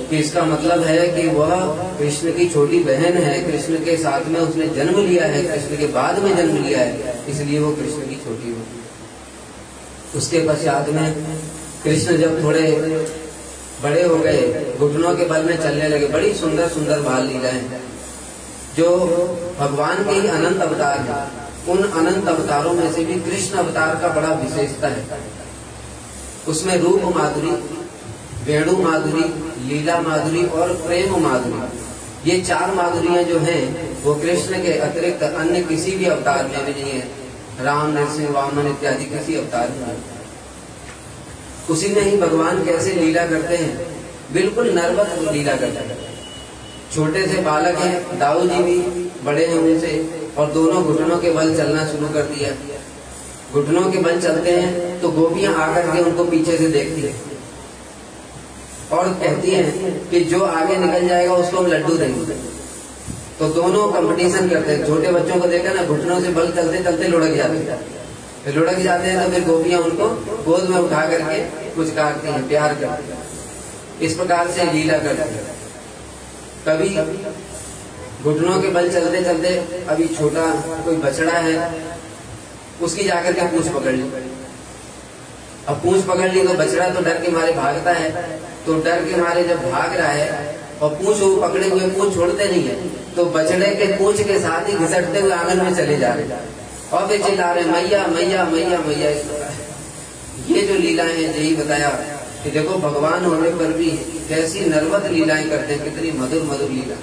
कि इसका मतलब है कि वह कृष्ण की छोटी बहन है, कृष्ण के साथ में उसने जन्म लिया है, कृष्ण के बाद में जन्म लिया है, इसलिए वो कृष्ण की छोटी बहन। उसके पश्चात में कृष्ण जब थोड़े बड़े हो गए, घुटनों के बल में चलने लगे, बड़ी सुंदर सुंदर बाल लीलाएं जो भगवान के ही अनंत अवतार है, उन अनंत अवतारों में से भी कृष्ण अवतार का बड़ा विशेषता है। उसमें रूप माधुरी, वेणु माधुरी, लीला माधुरी और प्रेम माधुरी, ये चार माधुरियां जो हैं वो कृष्ण के अतिरिक्त अन्य किसी भी अवतार में भी नहीं है। राम, नरसिंह, वामन इत्यादि किसी अवतार में नहीं। उसी में ही भगवान कैसे लीला करते हैं, बिल्कुल नर्वत लीला करते हैं। छोटे से बालक हैं, दाऊ जी भी बड़े हैं उनसे, और दोनों घुटनों के बल चलना शुरू कर दिया। घुटनों के बल चलते हैं तो गोपियां आकर के उनको पीछे से देखती है और कहती हैं कि जो आगे निकल जाएगा उसको हम लड्डू देंगे। तो दोनों कंपटीशन करते हैं। छोटे बच्चों को देखा ना, घुटनों से बल चलते चलते लुढ़क जाते हैं, फिर लुढ़क जाते हैं तो फिर गोपियां उनको गोद में उठा करके पुचकारती हैं, प्यार करती हैं। इस प्रकार से लीला करती है। कभी घुटनों के बल चलते चलते अभी छोटा कोई बछड़ा है, उसकी जाकर के पूंछ पकड़ ली। अब पूंछ पकड़ ली तो बछड़ा तो डर के मारे भागता है, तो डर के मारे जब भाग रहा है और पूंछ वो पकड़े हुए पूंछ छोड़ते नहीं है, तो बछड़े के पूंछ के साथ ही घिसटते हुए आंगन में चले जा रहे और वे चिल्ला रहे मैया मैया मैया मैया। इस प्रकार ये जो लीलाएं हैं यही बताया कि देखो भगवान होने पर भी कैसी नर्वत लीलाएं करते हैं, कितनी मधुर मधुर लीला।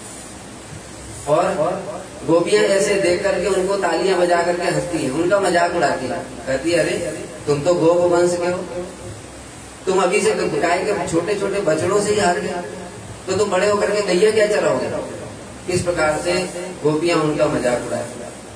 और गोपियां ऐसे देख करके उनको तालियां बजा करके हंसती हैं, उनका मजाक उड़ाती है, कहती है अरे तुम तो गोप वंश के हो, तुम अभी से गाय के छोटे छोटे बछड़ों से ही हार गए, तो तुम बड़े होकर के गैया क्या चलाओगे। इस प्रकार से गोपियां उनका मजाक उड़ाती।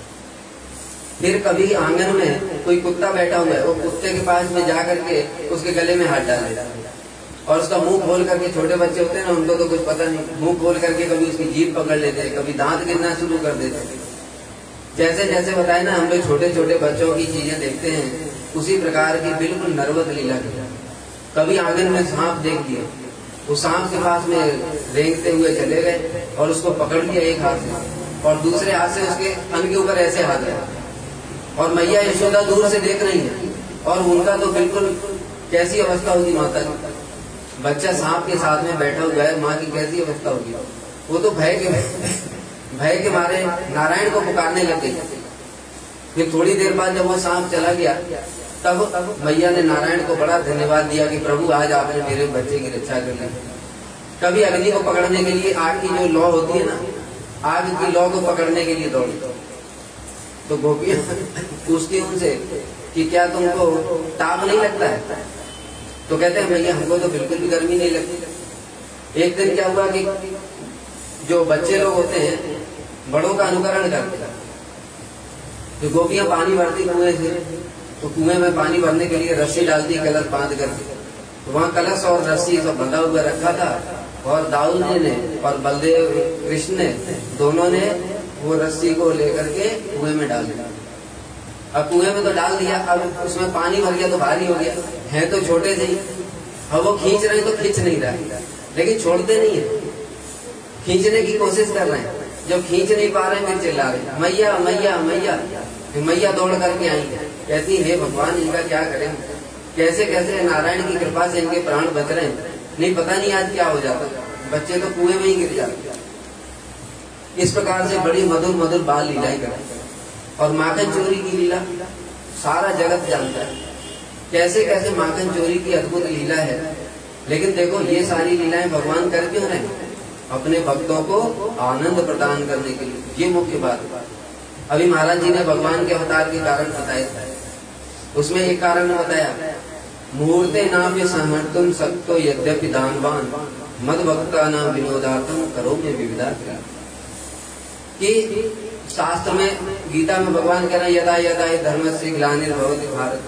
फिर कभी आंगन में कोई कुत्ता बैठा हुआ है, वो कुत्ते के पास में जा करके उसके गले में हाथ डाल देता है और उसका मुंह खोल करके, छोटे बच्चे होते हैं ना उनको तो कुछ पता नहीं, मुंह खोल करके कभी उसकी जीभ पकड़ लेते हैं, कभी दांत गिरना शुरू कर देते हैं। जैसे जैसे बताए ना हम लोग छोटे छोटे बच्चों की चीजें देखते हैं, उसी प्रकार की बिल्कुल नर्वत लीला की। कभी आंगन में सांप देख लिया, वो सांप के पास में रेंगते हुए चले गए और उसको पकड़ लिया एक हाथ से और दूसरे हाथ से उसके अन्न के ऊपर ऐसे हाथ रखा, और मैया यशोदा दूर से देख रही है और उनका तो बिल्कुल कैसी अवस्था होगी माता की। बच्चा सांप के साथ में बैठा हुआ है, माँ की कैसी अवस्था होगी। वो तो भय के भय के मारे नारायण को पुकारने लग गई। फिर थोड़ी देर बाद जब वो सांप चला गया तब मैया ने नारायण को बड़ा धन्यवाद दिया कि प्रभु आज आपने मेरे बच्चे की रक्षा कर ली। कभी अग्नि को पकड़ने के लिए आग की जो लौ होती है ना, आग की लौ को पकड़ने के लिए दौड़ी, तो गोपियां पूछती उनसे कि क्या तुमको ताप नहीं लगता है, तो कहते हैं भैया हमको तो बिल्कुल भी गर्मी नहीं लगती। एक दिन क्या हुआ कि जो बच्चे लोग होते हैं बड़ों का अनुकरण करते हैं, तो गोपियां पानी भरती कुएं से, तो कुएं में पानी भरने के लिए रस्सी डालती कलश बांध करके, तो वहाँ कलश और रस्सी सब बंधा हुआ रखा था और दाऊद जी ने और बलदेव कृष्ण ने दोनों ने वो रस्सी को लेकर के कुएं में डाल दिया। अब कुएं में तो डाल दिया, अब उसमें पानी भर गया तो भारी हो गया, है तो छोटे से ही। अब वो खींच रहे तो खींच नहीं रहा, लेकिन छोड़ते नहीं है, खींचने की कोशिश कर रहे हैं। जब खींच नहीं पा रहे फिर चिल्ला रहे मैया मैया मैया। फिर मैया दौड़ करके आई, कहती हे भगवान इनका क्या करें, कैसे कैसे नारायण की कृपा से इनके प्राण बच रहे हैं, नहीं पता नहीं आज क्या हो जाता, बच्चे तो कुएं में ही गिर जाते। इस प्रकार से बड़ी मधुर मधुर बाल लीलाएं करते। और माखन चोरी की लीला सारा जगत जानता है, कैसे कैसे माखन चोरी की अद्भुत लीला है। लेकिन देखो ये सारी लीलाएं भगवान कर क्यों रहे हैं, अपने भक्तों को आनंद प्रदान करने के लिए, ये मुख्य बात है। अभी महाराज जी ने भगवान के अवतार के कारण बताया, उसमें एक कारण बताया, मुहूर्ते नाव्य समर्थुम सक्तो यद्यपि दानवान मद भक्ता नाम विनोदार्थम करो में विविधा। कि शास्त्र में गीता में भगवान कह रहे हैं यदा यदा धर्म से ग्लानिर्भवति भारत,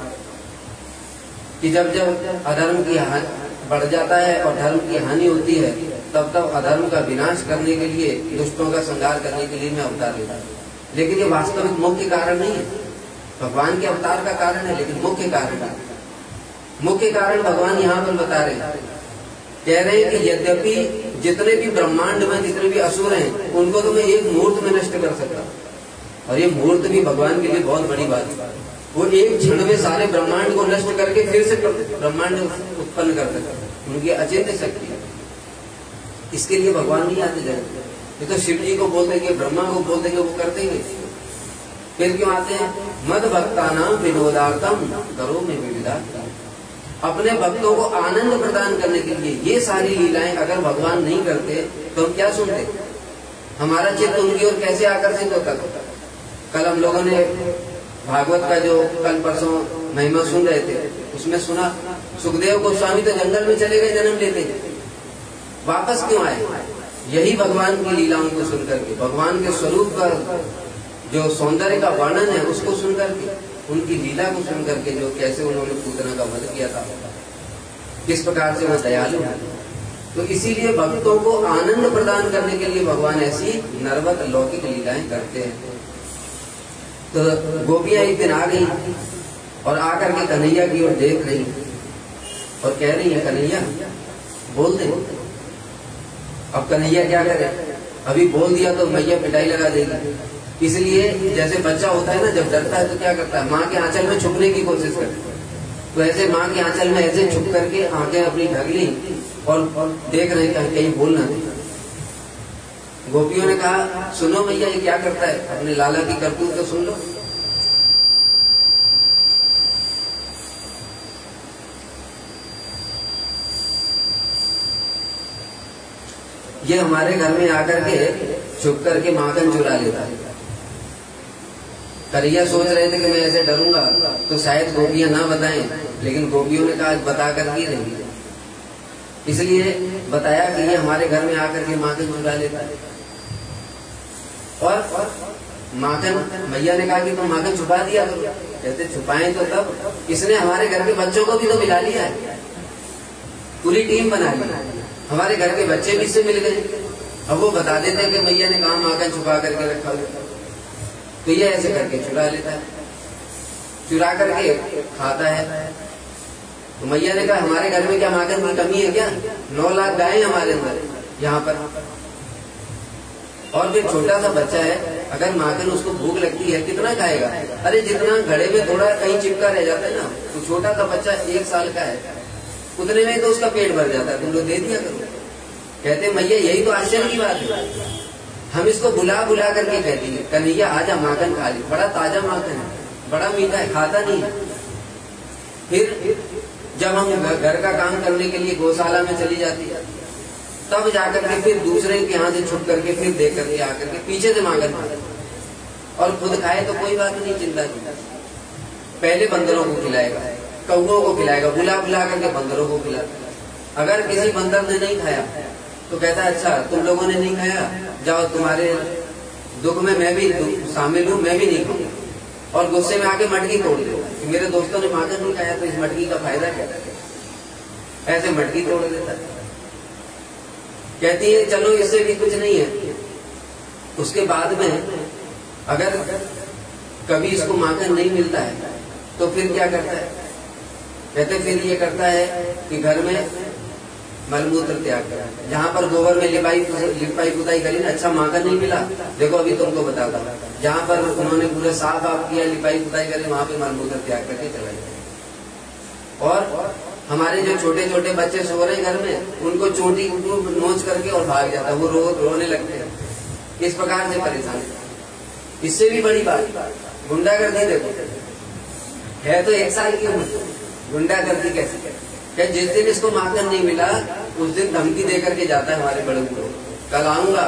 कि जब जब अधर्म की बढ़ जाता है और धर्म की हानि होती है तब तब अधर्म का विनाश करने के लिए, दुष्टों का संहार करने के लिए मैं अवतार लेता हूँ। लेकिन ये वास्तविक मुख्य कारण नहीं है, भगवान के अवतार का कारण है, लेकिन मुख्य कारण है। मुख्य कारण भगवान यहाँ पर बता रहे हैं कह रहे हैं कि यद्यपि जितने भी ब्रह्मांड में जितने भी असुर हैं उनको तो मैं एक मुहूर्त में नष्ट कर सकता हूँ, और ये मुहूर्त भी भगवान के लिए बहुत बड़ी बात है। वो एक क्षण में सारे ब्रह्मांड को नष्ट करके फिर से ब्रह्मांड उत्पन्न कर सकता, उनकी अचिंत्य शक्ति है। इसके लिए भगवान नहीं आते जाते, ये तो शिव जी को बोल देंगे, ब्रह्मा को बोल देंगे, वो कर देंगे। फिर क्यों आते हैं? मद भक्ता नाम विनोदार्थम करो में विविधा, अपने भक्तों को आनंद प्रदान करने के लिए ये सारी लीलाएं अगर भगवान नहीं करते तो हम क्या सुनते? हमारा चित्त उनकी ओर कैसे आकर्षित होता? कल हम लोगों ने भागवत का जो कल परसों महिमा सुन रहे थे, उसमें सुना सुखदेव गोस्वामी तो जंगल में चले गए जन्म लेते, वापस क्यों आए? यही भगवान की लीलाओं को सुनकर के, भगवान के स्वरूप का जो सौंदर्य का वर्णन है उसको सुनकर के, उनकी लीला को सुनकर के, जो कैसे उन्होंने पूतना का वध किया था, किस प्रकार से वो दयालु है। तो इसीलिए भक्तों को आनंद प्रदान करने के लिए भगवान ऐसी नर्वत लौकिक लीलाएं करते हैं। तो गोपियां एक दिन आ गई और आकर के कन्हैया की ओर देख रही और कह रही है, कन्हैया बोल दे। अब कन्हैया क्या करे? अभी बोल दिया तो मैया पिटाई लगा देगी, इसलिए जैसे बच्चा होता है ना, जब डरता है तो क्या करता है? माँ के आंचल में छुपने की कोशिश करता है। तो ऐसे माँ के आंचल में ऐसे छुप करके आंखें अपनी ढक ली और देख रहे हैं कहीं बोल ना दे। गोपियों ने कहा, सुनो मैया ये क्या करता है, अपने लाला की करतूत तो सुन लो। ये हमारे घर में आकर के छुप करके माखन चुरा लेता है। कन्हैया सोच रहे थे कि मैं ऐसे डरूंगा तो शायद गोपियां ना बताएं, लेकिन गोपियों ने कहा बता कर ही रहेंगी, इसलिए बताया कि ये हमारे घर में आकर के माखन चुरा लेता है। और माखन, मैया ने कहा कि तुम माखन छुपा दिया तो, कहते छुपाएं तो तब, इसने हमारे घर के बच्चों को भी तो मिला लिया है, पूरी टीम बना ली, हमारे घर के बच्चे भी इससे मिल गए। अब वो बता देते हैं कि मैया ने कहा माखन छुपा करके रखा हुआ, तो ये ऐसे करके चुरा लेता है, चुरा करके खाता है। तो मैया ने कहा हमारे घर में क्या माखन की कमी है क्या? नौ लाख गायें हमारे अंदर यहाँ पर, और फिर छोटा सा बच्चा है, अगर माखन उसको भूख लगती है कितना खाएगा? अरे जितना घड़े में थोड़ा कहीं चिपका रह जाता है ना, तो छोटा सा बच्चा एक साल का है, उतने में तो उसका पेट भर जाता है, तुम लोग दे दिया करो। कहते मैया यही तो आश्चर्य की बात है, हम इसको बुला बुला करके कहती है कन्हैया आजा माखन खा ली, बड़ा ताजा माखन है, बड़ा मीठा है, खाता नहीं है। फिर जब हम घर का काम करने के लिए गौशाला में चली जाती है, तब जाकर के फिर दूसरे के यहाँ से छुप करके फिर देख करके आकर के पीछे से माखन खाते, और खुद खाए तो कोई बात नहीं, चिंता नहीं। पहले बंदरों को खिलाएगा, कौओं को खिलाएगा, बुला बुला करके बंदरों को खिलाता। अगर किसी बंदर ने नहीं खाया तो कहता है अच्छा तुम लोगों ने नहीं खाया, जाओ तुम्हारे दुख में मैं भी शामिल हूँ, मैं भी नहीं खाऊंगा, और गुस्से में आके मटकी तोड़ दो, मेरे दोस्तों ने माखन नहीं खाया तो इस मटकी का फायदा क्या है, ऐसे मटकी तोड़ देता है। कहती है चलो इससे भी कुछ नहीं है। उसके बाद में अगर कभी इसको माखन नहीं मिलता है तो फिर क्या करता है? कहते फिर ये करता है कि घर में मलमूत्र त्याग करा, जहाँ पर गोबर में लिपाई लिपाई पुताई करी ना, अच्छा माखन नहीं मिला, देखो अभी तुमको बताता, जहाँ पर उन्होंने पूरे साफ आप किया, लिपाई पुताई करी, वहां पे मलमूत्र त्याग करके चला गया। और हमारे जो छोटे छोटे बच्चे सो रहे घर में, उनको चोटी नोच करके और भाग जाता है, वो रो रोने लगते हैं, इस प्रकार से परेशान। इससे भी बड़ी बात गुंडागर्दी देखो, है तो एक साल की उम्र, गुंडागर्दी कैसे? क्या जिस दिन इसको माखन नहीं मिला उस दिन धमकी देकर के जाता है हमारे बड़े बूढ़ों, कल आऊंगा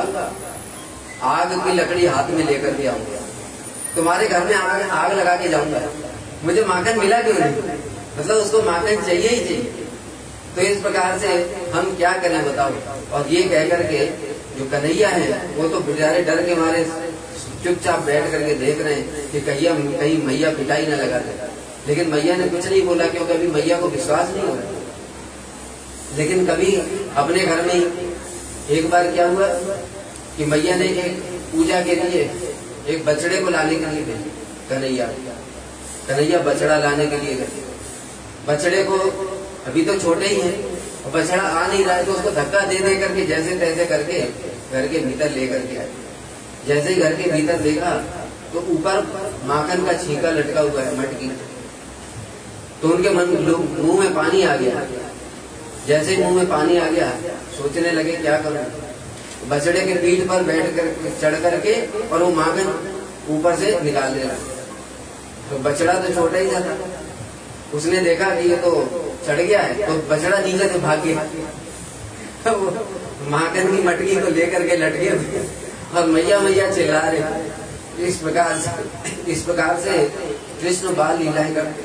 आग की लकड़ी हाथ में लेकर के आऊंगा, तुम्हारे घर में आग, आग लगा के जाऊंगा, मुझे माखन मिला क्यों नहीं? मतलब उसको माखन चाहिए ही चाहिए। तो इस प्रकार से हम क्या करें बताओ? और ये कह करके जो कन्हैया है वो तो बेचारे डर के मारे चुपचाप बैठ करके देख रहे हैं कि कहीं कहीं मैया पिटाई न लगा दे, लेकिन मैया ने कुछ नहीं बोला, क्योंकि अभी मैया को विश्वास नहीं हो रहा। लेकिन कभी अपने घर में एक बार क्या हुआ कि मैया ने एक पूजा के लिए एक बछड़े को लाने के लिए भेजी, कन्हैया कन्हैया बछड़ा लाने के लिए गए। बछड़े को अभी तो छोटे ही हैं, और बछड़ा आ नहीं रहा है तो उसको धक्का दे दे करके जैसे तैसे करके घर के भीतर ले करके आए। जैसे ही घर के भीतर देखा तो ऊपर माखन का छींका लटका हुआ है मटकी, तो उनके मन मुंह में पानी आ गया। जैसे ही मुंह में पानी आ गया सोचने लगे क्या करूं, बछड़े के पीठ पर बैठ कर चढ़ करके और वो माखन ऊपर से निकाल ले रहा। तो बछड़ा तो छोटा ही था, उसने देखा कि ये तो चढ़ गया है, तो बछड़ा नीचे से भाग गया। माखन की मटकी को लेकर के लटके हुए और मैया मैया चिल्ला रहे। इस प्रकार से इस प्रकार से कृष्ण बाल लीलाएं करते।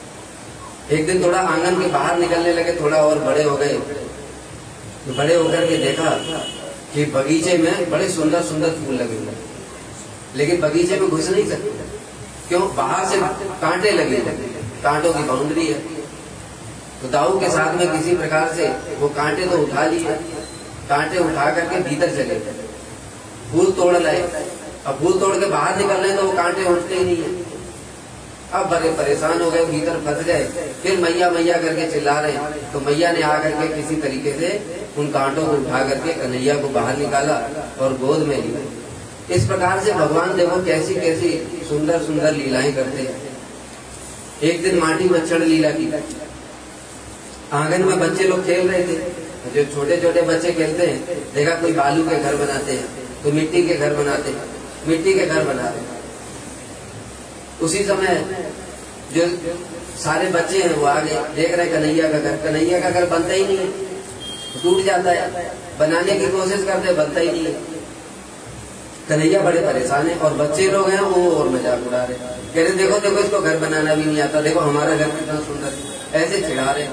एक दिन थोड़ा आंगन के बाहर निकलने लगे, थोड़ा और बड़े हो गए, तो बड़े होकर के देखा कि बगीचे में बड़े सुंदर सुंदर फूल लगे हुए, लेकिन बगीचे में घुस नहीं सकते। क्यों? बाहर से कांटे लगे, कांटों की बाउंड्री है। तो दाऊ के साथ में किसी प्रकार से वो कांटे तो उठा लिए, कांटे उठा करके भीतर चले गए, फूल तोड़ लाए। अब फूल तोड़ के बाहर निकल रहे तो वो कांटे उठते ही नहीं है। अब बड़े परेशान हो गए, भीतर फंस गए। फिर मैया मैया करके चिल्ला रहे हैं, तो मैया ने आकर के किसी तरीके से उन कांटों को उठा करके कन्हैया को बाहर निकाला और गोद में लिया। इस प्रकार से भगवान देखो कैसी कैसी सुंदर सुंदर लीलाएं करते हैं। एक दिन माटी मच्छर लीला की, आंगन में बच्चे लोग खेल रहे थे। जो छोटे छोटे बच्चे खेलते हैं, देखा कोई बालू के घर बनाते हैं, तो मिट्टी के घर बनाते हैं, मिट्टी के घर बना रहे हैं। उसी समय जो सारे बच्चे हैं वो आगे देख रहे कन्हैया का घर, कन्हैया का घर बनता ही नहीं है, टूट जाता है। बनाने की कोशिश करते बनता ही नहीं है। कन्हैया बड़े परेशान है और बच्चे लोग हैं वो और मजाक उड़ा रहे, कह रहे देखो देखो इसको घर बनाना भी नहीं आता, देखो हमारा घर कितना सुंदर है, ऐसे चिढ़ा रहे।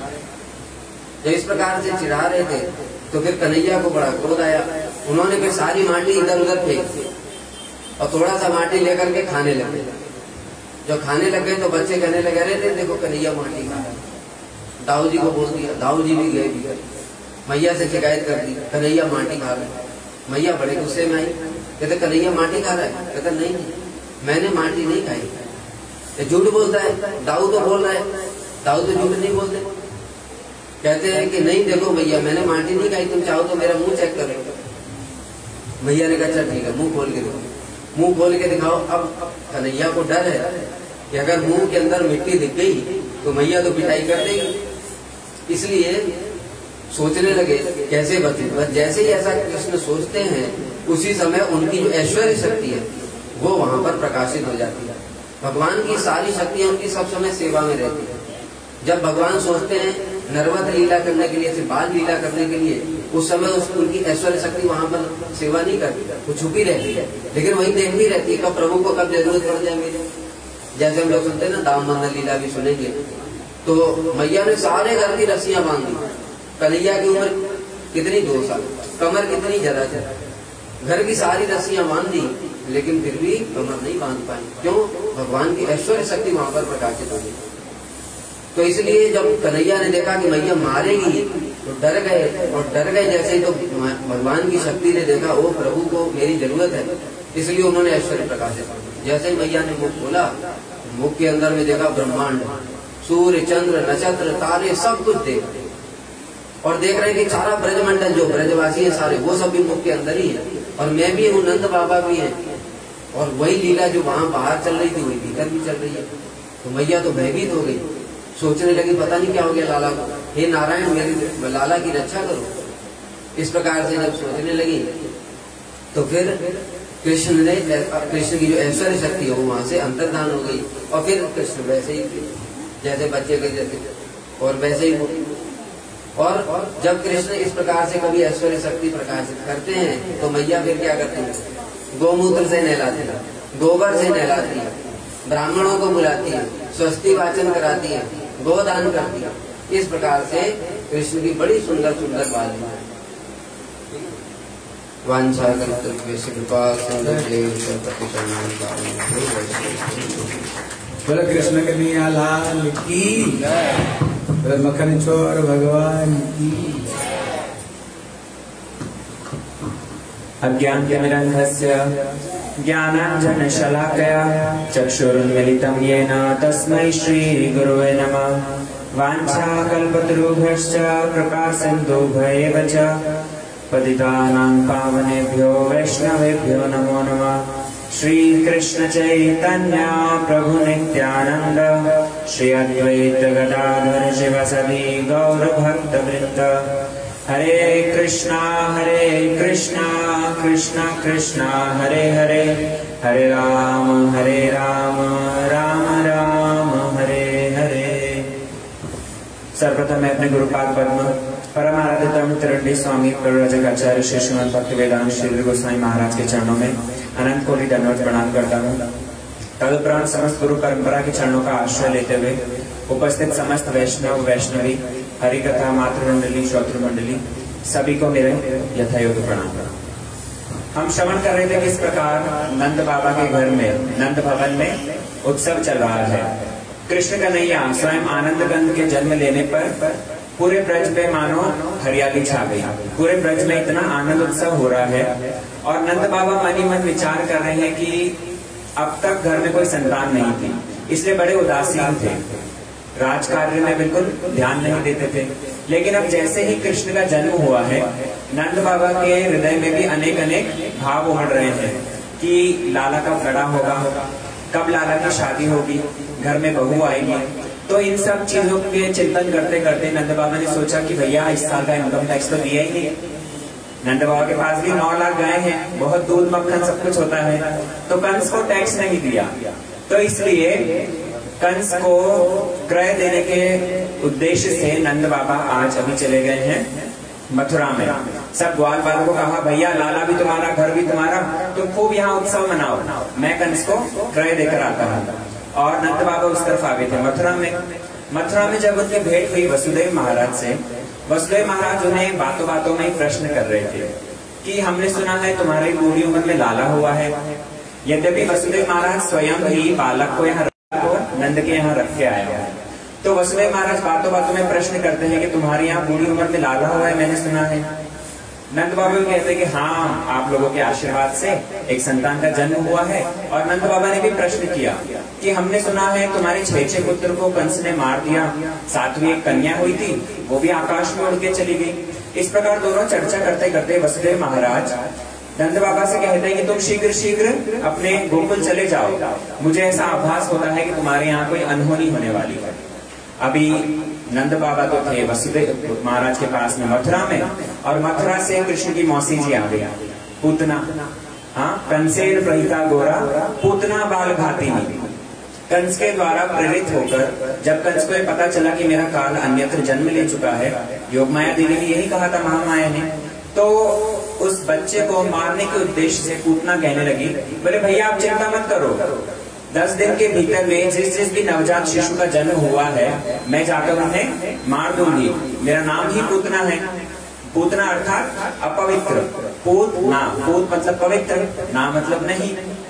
जब इस प्रकार से चिढ़ा रहे थे तो फिर कन्हैया को बड़ा क्रोध आया। उन्होंने फिर सारी माटी इधर उधर फेंक दी और थोड़ा सा माटी लेकर के खाने लगे। जो खाने लगे तो बच्चे कहने लगे अरे देखो कन्हैया माटी खा रहा है। दाऊ जी को बोल दिया, दाऊ जी भी गए भीतर, मैया से शिकायत कर दी कन्हैया माटी खा रहा है। मैया बड़े गुस्से में आई, कहते कन्हैया माटी खा रहा है? कहता नहीं मैंने माटी नहीं खाई। झूठ बोलता है, दाऊ तो बोल रहा है, दाऊ तो झूठ नहीं बोलते। कहते हैं कि नहीं देखो भैया मैंने माटी नहीं खाई, तुम चाहो तो मेरा मुंह चेक करो। भैया ने कहा चल ठीक है, मुंह खोल के दिखाओ। मुंह खोल के दिखाओ। अब कन्हैया को डर है कि अगर मुंह के अंदर मिट्टी दिख गई तो मैया तो पिटाई कर देगी। इसलिए सोचने लगे कैसे बचे। जैसे ही ऐसा कृष्ण सोचते हैं उसी समय उनकी जो ऐश्वर्य शक्ति है वो वहां पर प्रकाशित हो जाती है। भगवान की सारी शक्तियां उनकी सब समय सेवा में रहती है। जब भगवान सोचते हैं नरवत लीला करने के लिए, बाल लीला करने के लिए, उस समय उस उनकी ऐश्वर्य शक्ति वहां पर सेवा नहीं करती, वो छुपी रहती है, लेकिन वही देखती रहती है कब प्रभु को कब जरूरत पड़ जाए मेरी। जैसे हम लोग सुनते हैं ना दाम बंधन लीला भी सुनेंगे, तो मैया ने सारे घर की रस्सियां बांध दी। कन्हैया की उम्र कितनी, दो साल, कमर कितनी जरा जरा, घर की सारी रस्सियां बांध दी, लेकिन फिर भी कमर नहीं बांध पाई। क्यों? भगवान की ऐश्वर्य शक्ति वहां पर प्रकाशित हो गई। तो इसलिए जब कन्हैया ने देखा कि मैया मारेगी तो डर गए, और डर गए जैसे ही तो भगवान की शक्ति ने देखा ओ प्रभु को मेरी जरूरत है, इसलिए उन्होंने ऐश्वर्य प्रकाशित किया। जैसे ही मैया ने मुख खोला, मुख के अंदर में देखा ब्रह्मांड, सूर्य चंद्र नक्षत्र तारे सब कुछ देख, और देख रहे हैं कि सारा ब्रजमंडल जो ब्रजवासी है सारे वो सब भी मुख के अंदर ही है, और मैं भी हूँ, नंद बाबा भी है, और वही लीला जो वहां बाहर चल रही थी वही भीतर भी चल रही है। तो मैया तो भयभीत हो गई, सोचने लगी पता नहीं क्या हो गया लाला को, हे नारायण मेरी लाला की रक्षा करो। इस प्रकार से जब सोचने लगी तो फिर कृष्ण ने, कृष्ण की जो ऐश्वर्य शक्ति है वो वहां से अंतर्धान हो गई, और फिर कृष्ण वैसे ही जैसे बच्चे के जैसे और वैसे ही। और जब कृष्ण इस प्रकार से कभी ऐश्वर्य शक्ति प्रकाशित करते हैं तो मैया फिर क्या करते हैं, गोमूत्र से नहलाती है, गोबर से नहलाती है, ब्राह्मणों को बुलाती है, स्वस्ति वाचन कराती है, गोदान करती है। इस प्रकार से कृष्ण की बड़ी सुंदर सुंदर बालिका है। वांछा कर्तव्य कृपा बोलो कृष्ण कन्हैया लाल की, मक्खन चोर भगवान की। अज्ञानतिमिरन्धस्य ज्ञानाञ्जनशलाकया चक्षुरुन्मिलितं येन तस्मै श्रीगुरुवे नमः। वाञ्छाकल्पतरुभ्यश्च कृपा सिन्धुभ्येव च पतितानां पावनेभ्यो वैष्णवेभ्यो नमो नमः। श्री कृष्ण चैतन्य प्रभु नित्यानंद श्री अद्वैत गदाधर शिवसदि गौर भक्त वृंद। हरे कृष्णा हरे कृष्णा कृष्णा कृष्णा हरे हरे, हरे राम हरे राम राम राम हरे हरे। सर्वप्रथम मैं अपने गुरुपाद पद्म परम आराध्यतम त्रिंडी स्वामी प्रव्रजक आचार्य श्री श्रीमद् भक्तिवेदांत श्री गोस्वामी महाराज के चरणों में अनंत कोटि दंडवत प्रणाम करता हूँ। तदुपरांत समस्त गुरु परंपरा के चरणों का आश्रय लेते हुए उपस्थित समस्त वैष्णव वैष्णवी हरिकथा मातृमंडली श्रोतृ मंडली सभी को मेरे यथायोग्य प्रणाम। हम श्रवण कर रहे थे किस प्रकार नंद बाबा के घर में नंद भवन में उत्सव चल रहा है। कृष्ण कन्हैया स्वयं आनंद कंद के जन्म लेने पर पूरे ब्रज में मानो हरियाली छा गई। पूरे ब्रज में इतना आनंद उत्सव हो रहा है और नंद बाबा मन ही मन विचार कर रहे हैं कि अब तक घर में कोई संतान नहीं थी, इसलिए बड़े उदासीन थे, राजकार्य में बिल्कुल ध्यान नहीं देते थे। लेकिन अब जैसे ही कृष्ण का जन्म हुआ है, नंद बाबा के हृदय में भी अनेक अनेक भाव उमड़ रहे हैं कि लाला कब बड़ा होगा, कब लाला की शादी होगी, घर में बहू आएगी। तो इन सब चीजों के चिंतन करते करते नंद बाबा ने सोचा कि भैया इस साल का इनकम टैक्स तो दिया ही नहीं। नंद बाबा के पास भी नौ लाख गाय हैं, बहुत दूध मक्खन सब कुछ होता है, तो कंस को टैक्स नहीं दिया। तो इसलिए कंस को क्रय देने के उद्देश्य से नंद बाबा आज अभी चले गए हैं मथुरा में। सब ग्वाल वालों को कहा भैया लाला भी तुम्हारा, घर भी तुम्हारा, तुम खूब यहाँ उत्सव मनाओ, मैं कंस को क्रय देकर आता हूँ। और नंद बाबा उस तरफ आ गए थे मथुरा में। मथुरा में जब उनकी भेंट हुई वसुदेव महाराज से, वसुदेव महाराज उन्हें बातों बातों में प्रश्न कर रहे थे कि हमने सुना है तुम्हारी बूढ़ी उम्र में लाला हुआ है। यद्यपि वसुदेव महाराज स्वयं ही बालक को यहाँ को नंद के यहाँ रख के आया है, तो वसुदेव महाराज बातों बातों में प्रश्न करते हैं कि तुम्हारे यहाँ बूढ़ी उम्र में लाला हुआ है, मैंने सुना है। नंद बाबा कहते हैं कि हाँ, आप लोगों के आशीर्वाद से एक संतान का जन्म हुआ है। और नंद बाबा ने भी प्रश्न किया कि हमने सुना है तुम्हारे छह छह पुत्र को कंस ने मार दिया, सातवीं एक कन्या हुई थी, वो भी आकाश में उड़ के चली गई। इस प्रकार दोनों चर्चा करते करते वसुदेव महाराज नंद बाबा से कहते हैं कि तुम शीघ्र शीघ्र अपने गोकुल चले जाओ, मुझे ऐसा आभास होता है कि तुम्हारे यहाँ कोई अनहोनी होने वाली है। अभी नंद बाबा तो थे वसुदेव महाराज के पास में मथुरा में, और मथुरा से कृष्ण की मौसी जी आ गया पूतना। हाँ, कंसेर प्रहिता गोरा पूतना बाल घातिनी। कंस के द्वारा प्रेरित होकर जब कंस को पता चला कि मेरा काल अन्यत्र जन्म ले चुका है, योगमाया देवी ने यही कहा था महामाया ने, तो उस बच्चे को मारने के उद्देश्य से पूतना कहने लगी, बोले भैया आप चिंता मत करो, दस दिन के भीतर में जिस जिस भी नवजात शिशु का जन्म हुआ है मैं जाकर उन्हें मार दूंगी। मेरा नाम ही पूतना है। पूतना अर्थात अपवित्र, पूत ना, पूत मतलब पवित्र, ना मतलब नहीं।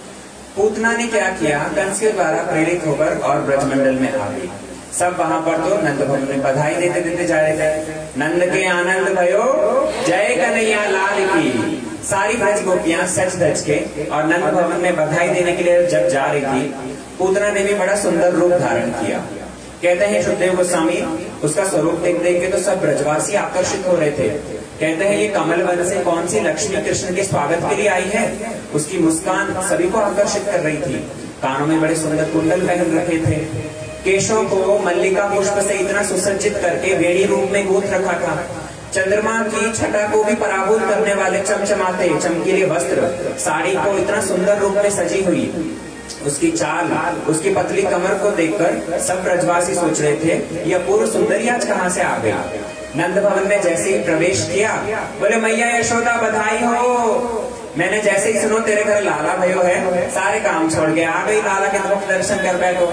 पूतना ने क्या किया, कंस के द्वारा प्रेरित होकर और ब्रजमंडल में आ गई। सब वहां पर तो नंद भवन में बधाई देते देते जा रहे थे, नंद के आनंद भयो जय कन्हैया लाल की। सारी ब्रज गोपियां सच धज के और नंद भवन में बधाई देने के लिए जब जा रही थी, पूतना ने भी बड़ा सुंदर रूप धारण किया। कहते हैं सुखदेव गोस्वामी, उसका स्वरूप देख देख के तो सब ब्रजवासी आकर्षित हो रहे थे। कहते हैं ये कमल वन से कौन सी लक्ष्मी कृष्ण के स्वागत के लिए आई है, उसकी मुस्कान सभी को आकर्षित कर रही थी। कानों में बड़े सुंदर कुंडल पहन रखे थे, केशों को मल्लिका पुष्प से इतना सुसज्जित करके वेणी रूप में गूंथ रखा था। चंद्रमा की छटा को भी पराभूत करने वाले चमचमाते चमकीले वस्त्र, साड़ी को इतना सुंदर रूप में सजी हुई, उसकी चाल, उसकी पतली कमर को देखकर सब ब्रजवासी सोच रहे थे यह पूर्व सुंदरी आज कहाँ से आ गई। नंद भवन में जैसे ही प्रवेश किया, बोले मैया यशोदा बधाई हो, मैंने जैसे ही सुनो तेरे घर लाला भयो है, सारे काम छोड़ के आ गई लाला के मुख दर्शन कर बैठो।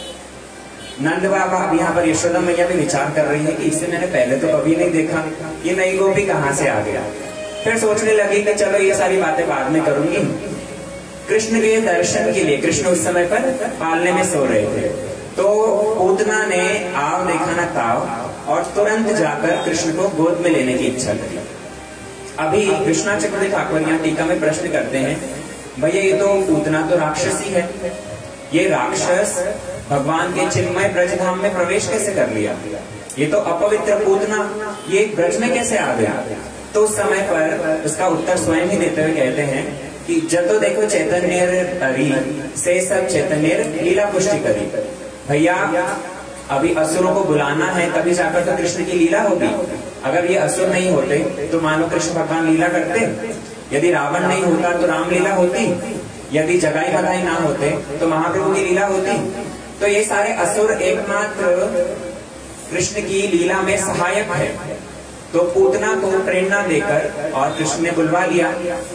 नंद बाबा अब यहाँ पर यशोदा मैया भी विचार कर रही है कि इसे मैंने पहले तो कभी नहीं देखा, ये नई गोपी कहाँ से आ गया। फिर सोचने लगी कि चलो ये सारी बातें बाद में करूंगी। कृष्ण के दर्शन के लिए, कृष्ण उस समय पर पालने में सो रहे थे, तो पूतना ने आव देखा न ताव और तुरंत जाकर कृष्ण को गोद में लेने की इच्छा करी। अभी कृष्णा चक्रवर्ती ठाकुर यहाँ टीका में प्रश्न करते हैं, भैया ये तो पूतना तो राक्षसी है, ये राक्षस भगवान के चिन्मय ब्रजधाम में प्रवेश कैसे कर लिया? ये तो अपवित्र पूतना ये ब्रज में कैसे आ गया? तो उस समय पर उसका उत्तर स्वयं ही देते हुए कहते हैं कि जब तो देखो चैतन्य हरि से सब चैतन्य लीला पुष्टि करी। भैया अभी असुरों को बुलाना है, तभी जाकर तो कृष्ण की लीला होगी। अगर ये असुर नहीं होते तो मानो कृष्ण भगवान लीला करते। यदि रावण नहीं होता तो राम लीला होती। यदि जगाई बधाई ना होते तो महाप्रभु की लीला होती। तो ये सारे असुर एकमात्र कृष्ण की लीला में सहायक है। तो पूतना को प्रेरणा देकर और कृष्ण ने बुलवा लिया।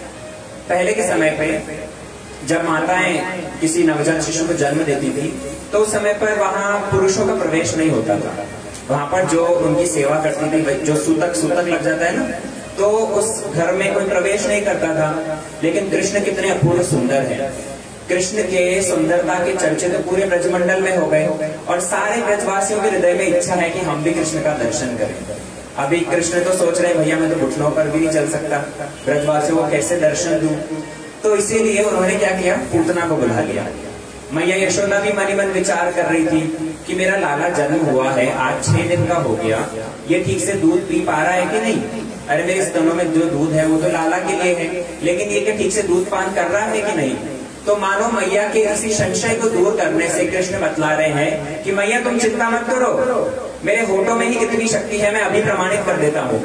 पहले के समय पे जब माताएं किसी नवजात शिशु को जन्म देती थी तो उस समय पर वहां पुरुषों का प्रवेश नहीं होता था। वहां पर जो उनकी सेवा करती थी, जो सूतक सूतक लग जाता है ना, तो उस घर में कोई प्रवेश नहीं करता था। लेकिन कृष्ण कितने अपूर्व सुंदर है। कृष्ण के सुंदरता के चर्चे तो पूरे ब्रजमंडल में हो गए और सारे ब्रजवासियों के हृदय में इच्छा है कि हम भी कृष्ण का दर्शन करें। अभी कृष्ण तो सोच रहे भैया मैं तो घुटनों पर भी नहीं चल सकता, ब्रजवासियों को कैसे दर्शन दूं। तो इसीलिए उन्होंने क्या किया, पूतना को बुला लिया। मैया यशोदा भी मनी मन विचार कर रही थी कि मेरा लाला जन्म हुआ है, आज छह दिन का हो गया, ये ठीक से दूध पी पा रहा है कि नहीं। अरे मेरे स्तनों में जो दूध है वो तो लाला के लिए है, लेकिन ये क्या ठीक से दूध पान कर रहा है कि नहीं। तो मानो मैया के इसी संशय को दूर करने से कृष्ण बतला रहे हैं कि मैया तुम चिंता मत करो, मेरे होठों में ही कितनी शक्ति है, मैं अभी प्रमाणित कर देता हूँ।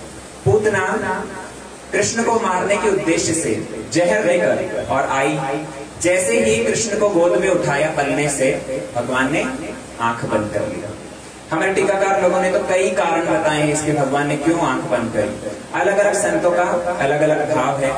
पूतना कृष्ण को मारने के उद्देश्य से जहर लेकर और आई। जैसे ही कृष्ण को गोद में उठाया पलने से भगवान ने आंख बंद कर लिया। हमारे टीकाकार लोगों ने तो कई कारण बताए हैं इसके भगवान ने क्यों आंख बंद करी। अलग अलग संतों का अलग अलग भाव है।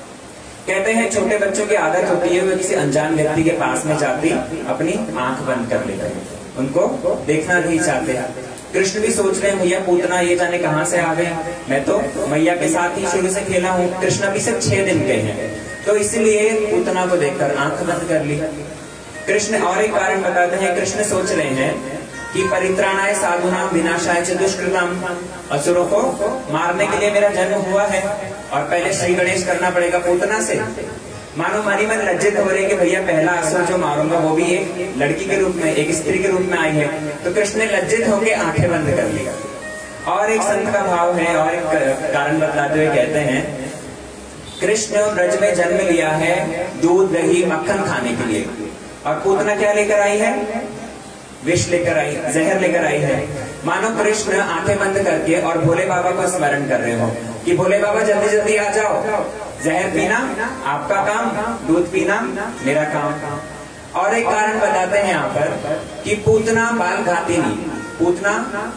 कहते हैं छोटे बच्चों की आदत होती है वो किसी अनजान व्यक्ति के पास में जाती अपनी आंख बंद कर लेते हैं, उनको देखना नहीं चाहते। कृष्ण भी सोच रहे हैं भैया पूतना ये जाने कहां से आ गए, मैं तो मैया के साथ ही शुरू से खेला हूँ। कृष्ण भी सिर्फ छह दिन के हैं, तो इसलिए पूतना को देखकर आंख बंद कर ली। कृष्ण और एक कारण बताते हैं, कृष्ण सोच रहे हैं कि परित्राणाय साधुनाम विनाशाय च दुष्कृतम, असुरों को मारने के लिए मेरा जन्म हुआ है और पहले श्री गणेश करना पड़ेगा पूतना से। मानो मारी मन लज्जित हो रहे कि भैया पहला असुर जो मारूंगा वो भी एक लड़की के रूप में, एक स्त्री के रूप में आई है। तो कृष्ण ने लज्जित होकर आंखें बंद कर लिया। और एक संत का भाव है और एक कारण बताते हुए कहते हैं कृष्ण ब्रज में जन्म लिया है दूध दही मक्खन खाने के लिए, और पूतना क्या लेकर आई है, विष लेकर आई, जहर लेकर आई है। मानो कृष्ण आंखें बंद करके और भोले बाबा को स्मरण कर रहे हो कि भोले बाबा जल्दी जल्दी आ जाओ, जहर पीना आपका काम, दूध पीना मेरा काम। और एक कारण बताते हैं यहाँ पर कि पूतना बाल घातिनी, पूतना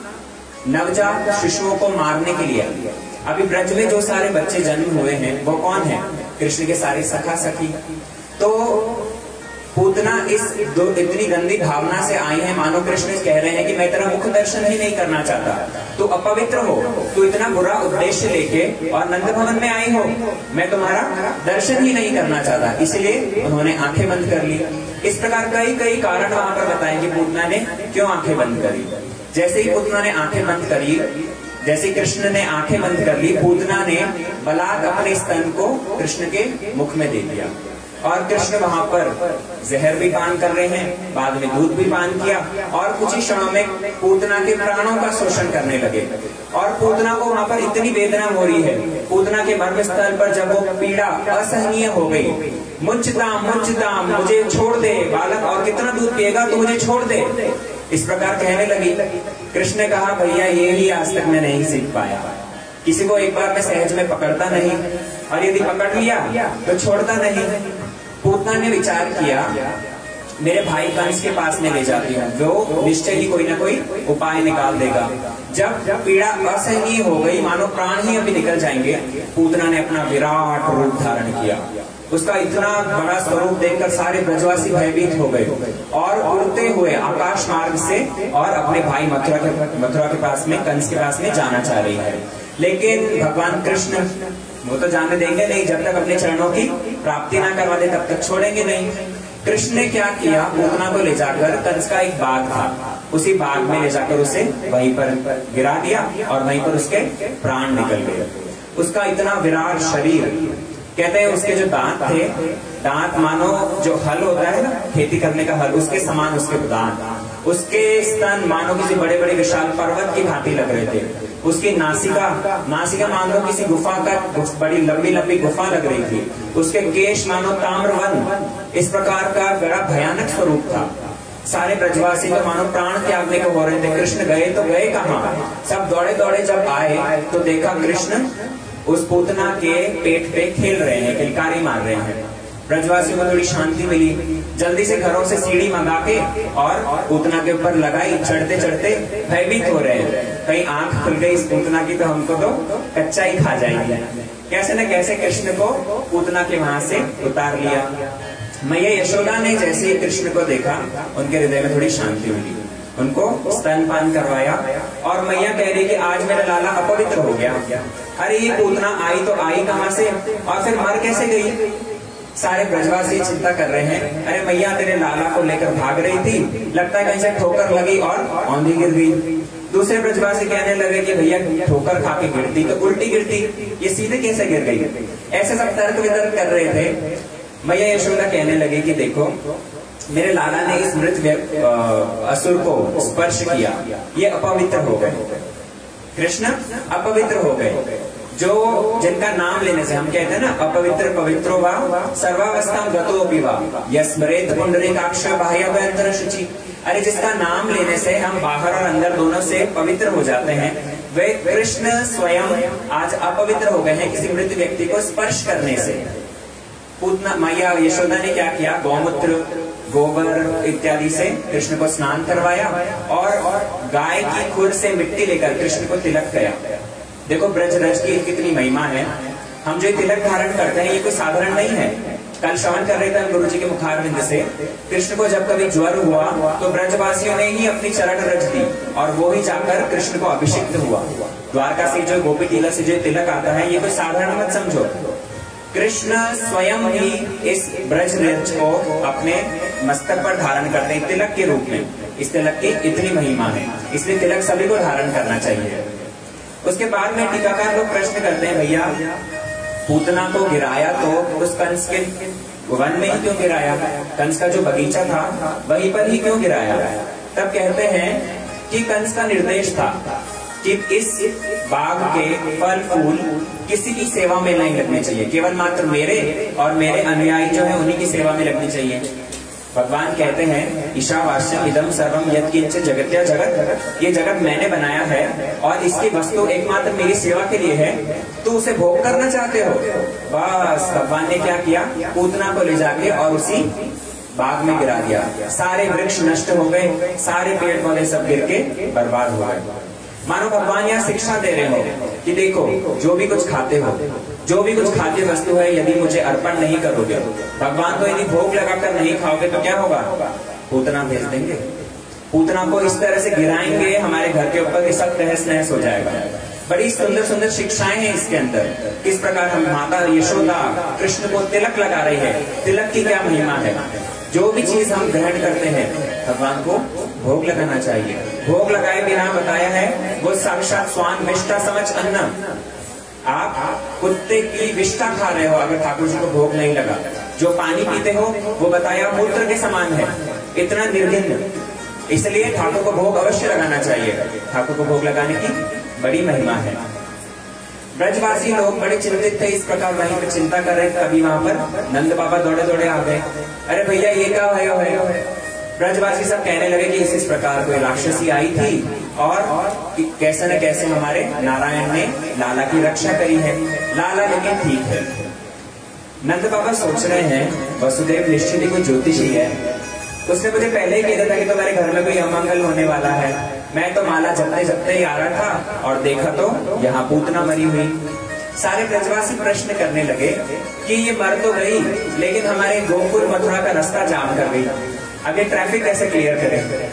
नवजात शिशुओं को मारने के लिए। अभी ब्रज में जो सारे बच्चे जन्म हुए हैं वो कौन है, कृष्ण के सारे सखा सखी। तो पूतना इस दो इतनी गंदी भावना से आई है, मानो कृष्ण कह रहे हैं कि मैं तेरा मुख दर्शन ही नहीं करना चाहता, तू अपवित्र हो, तू इतना बुरा उद्देश्य लेके और नंद भवन में आई हो, मैं तुम्हारा दर्शन ही नहीं करना चाहता। इसलिए उन्होंने आंखें बंद कर ली। इस प्रकार कई कई कारण वहां पर बताए कि पूतना ने क्यों आंखें बंद करी। जैसे ही पूतना ने आंखें बंद करी, जैसे कृष्ण ने आंखें बंद कर ली, पूतना ने बलात् अपने स्तन को कृष्ण के मुख में दे दिया और कृष्ण वहां पर जहर भी पान कर रहे हैं, बाद में दूध भी पान किया और कुछ ही क्षणों में पूतना के प्राणों का शोषण करने लगे। और पूतना को वहां पर इतनी वेदना हो रही है, पूतना के मर्म स्थल पर जब वो पीड़ा असहनीय हो गई, मुझदाम मुझदाम मुझे छोड़ दे बालक, और कितना दूध पिएगा तो मुझे छोड़ दे, इस प्रकार कहने लगी। कृष्ण ने कहा भैया ये ही आज तक मैं नहीं सीख पाया, किसी को एक बार मैं सहज में पकड़ता नहीं और यदि पकड़ लिया तो छोड़ता नहीं। पूतना ने विचार किया मेरे भाई कंस के पास में ले जाती हूँ, वो निश्चय ही कोई ना कोई उपाय निकाल देगा। जब पीड़ा असहनीय हो गई, मानो प्राण ही अभी निकल जाएंगे, पूतना ने अपना विराट रूप धारण किया। उसका इतना बड़ा स्वरूप देखकर सारे ब्रजवासी भयभीत हो गए और उड़ते हुए आकाश मार्ग से और अपने भाई मथुरा के मथुरा के पास में, कंस के पास में जाना चाह रही है। लेकिन भगवान कृष्ण वो तो जाने देंगे नहीं, जब तक अपने चरणों की प्राप्ति ना करवा दे तब तक छोड़ेंगे नहीं। कृष्ण ने क्या किया, पूतना को ले जाकर, कंस का एक बाग था, उसी बाग में ले जाकर उसे वहीं पर गिरा दिया और वहीं पर उसके प्राण निकल गए। उसका इतना विराट शरीर कहते हैं उसके जो दांत थे, दांत मानो जो हल होता है ना खेती करने का हल, उसके समान उसके दांत। उसके स्तन मानो किसी बड़े बड़े विशाल पर्वत की भांति लग रहे थे। उसकी नासिका नासिका मानो किसी गुफा का बड़ी लंबी लंबी गुफा लग रही थी। उसके केश मानो ताम्रवन, इस प्रकार का बड़ा भयानक स्वरूप था। सारे ब्रजवासी तो मानो प्राण त्यागने को हो रहे थे। कृष्ण गए तो गए कहाँ? सब दौड़े दौड़े जब आए तो देखा कृष्ण उस पूतना के पेट पे खेल रहे हैं, किलकारी मार रहे हैं। ब्रजवासियों को थोड़ी शांति मिली, जल्दी से घरों से सीढ़ी मंगा के और पूतना के ऊपर लगाई। चढ़ते चढ़ते भयभीत हो रहे हैं, कहीं आंख खुल गई इस पूतना की तो हमको तो कच्चा ही खा जाएगी। कैसे न कैसे कृष्ण को पूतना के वहां से उतार लिया। मैया यशोदा ने जैसे ही कृष्ण को देखा, उनके हृदय में थोड़ी शांति मिली, उनको स्तनपान करवाया और मैया कह रही कि आज मेरा लाला अपवित्र हो गया। अरे ये पूतना आई तो आई कहां से और फिर मर कैसे गई? सारे ब्रजवासी चिंता कर रहे हैं, अरे मैया तेरे लाला को लेकर भाग रही थी, लगता है कहीं से ठोकर लगी और औंधी गिर गई। दूसरे ब्रजवासी कहने लगे कि भैया ठोकर खा के गिरती तो उल्टी गिरती, ये सीधे कैसे गिर गई? ऐसे सब तर्क वितर्क कर रहे थे। मैया यशोदा कहने लगी कि देखो, मेरे लाला ने इस मृत असुर को स्पर्श किया, ये अपवित्र हो गए। कृष्ण अपवित्र हो गए। जो जिनका नाम लेने से हम कहते हैं ना, अपवित्र पवित्रो वा सर्वावस्था गतो विवा यस्मरेत पुंडरीकाक्ष बाह्याभ्यंतर शुचि। अरे जिसका नाम लेने से हम बाहर और अंदर दोनों से पवित्र हो जाते हैं, वे कृष्ण स्वयं आज अपवित्र हो गए हैं किसी मृत व्यक्ति को स्पर्श करने से। पूतना मैया यशोदा ने क्या किया? गौमूत्र, गोबर इत्यादि से कृष्ण को स्नान करवाया और गाय की खुर से मिट्टी लेकर कृष्ण को तिलक किया। देखो ब्रज रज की कितनी महिमा है। हम जो तिलक धारण करते हैं ये कोई साधारण नहीं है। कल श्रवण कर रहे थे गुरु जी के मुखारविंद से, कृष्ण को जब कभी ज्वर हुआ तो ब्रजवासियों ने ही अपनी चरण रच दी और वो ही जाकर कृष्ण को अभिषिक्त हुआ। द्वारका से जो गोपी तिलक से जो तिलक आता है ये कोई साधारण मत समझो। कृष्ण स्वयं ही इस ब्रज रज को अपने मस्तक पर धारण करते हैं तिलक के रूप में। इस तिलक की इतनी महिमा है, इसलिए तिलक सभी को धारण करना चाहिए। उसके बाद में टीकाकार लोग प्रश्न करते हैं, भैया पूतना को गिराया तो उस कंस के वन में ही क्यों गिराया? कंस का जो बगीचा था वहीं पर ही क्यों गिराया? तब कहते हैं कि कंस का निर्देश था कि इस बाग के फल फूल किसी की सेवा में नहीं लगने चाहिए, केवल मात्र मेरे और मेरे अनुयायी जो है उन्हीं की सेवा में लगनी चाहिए। भगवान कहते हैं ईशावास्यम इदम सर्वम यत्किंच जगत्या जगत, ये जगत मैंने बनाया है और इसकी वस्तु एकमात्र मेरी सेवा के लिए है, तो उसे भोग करना चाहते हो? बस भगवान ने क्या किया? पूतना को ले जाके और उसी बाग में गिरा दिया। सारे वृक्ष नष्ट हो गए, सारे पेड़ पौधे सब गिर के बर्बाद हो गए। मानो भगवान यहाँ शिक्षा दे रहे हो कि देखो जो भी कुछ खाते हो, जो भी कुछ खाद्य वस्तु है, यदि मुझे अर्पण नहीं करोगे, भगवान को यदि भोग लगाकर नहीं खाओगे तो क्या होगा? पूतना भेज देंगे। पूतना को इस तरह से गिराएंगे हमारे घर के ऊपर कि सब तहस नहस हो जाएगा। बड़ी सुंदर सुंदर शिक्षाएं हैं इसके अंदर, किस प्रकार हम माता यशोदा कृष्ण को तिलक लगा रही है। तिलक की क्या महिमा है? जो भी चीज हम ग्रहण करते हैं भगवान को भोग लगाना चाहिए। भोग लगाए बिना बताया है वो साक्षात स्वान विष्टा समझ अन्न। आप कुत्ते की विष्टा खा रहे हो अगर ठाकुर जी को भोग नहीं लगा। जो पानी पीते हो वो बताया मूत्र के समान है, इतना निर्घिन। इसलिए ठाकुर को भोग अवश्य लगाना चाहिए। ठाकुर को भोग लगाने की बड़ी महिमा है। ब्रजवासी लोग बड़े चिंतित थे, इस प्रकार वहीं पर चिंता कर रहे थे। कभी वहां पर नंद बाबा दौड़े दौड़े आ गए, अरे भैया ये क्या भयो है? ब्रजवासी सब कहने लगे कि इस इस प्रकार कोई राक्षसी आई थी और कैसे न कैसे हमारे नारायण ने लाला की रक्षा करी है। लाला लेकिन ठीक है। नंद बाबा सोच रहे हैं वसुदेव निश्चित ही कोई ज्योतिषी है, उसने मुझे पहले ही कह दिया था कि तुम्हारे घर में कोई अमंगल होने वाला है। मैं तो माला जपते जपते ही आ रहा था और देखा तो यहाँ पूतना मरी हुई। सारे ब्रजवासी प्रश्न करने लगे कि ये मर तो गई लेकिन हमारे गोकुल मथुरा का रास्ता जाम कर गई, आगे ट्रैफिक कैसे क्लियर करें?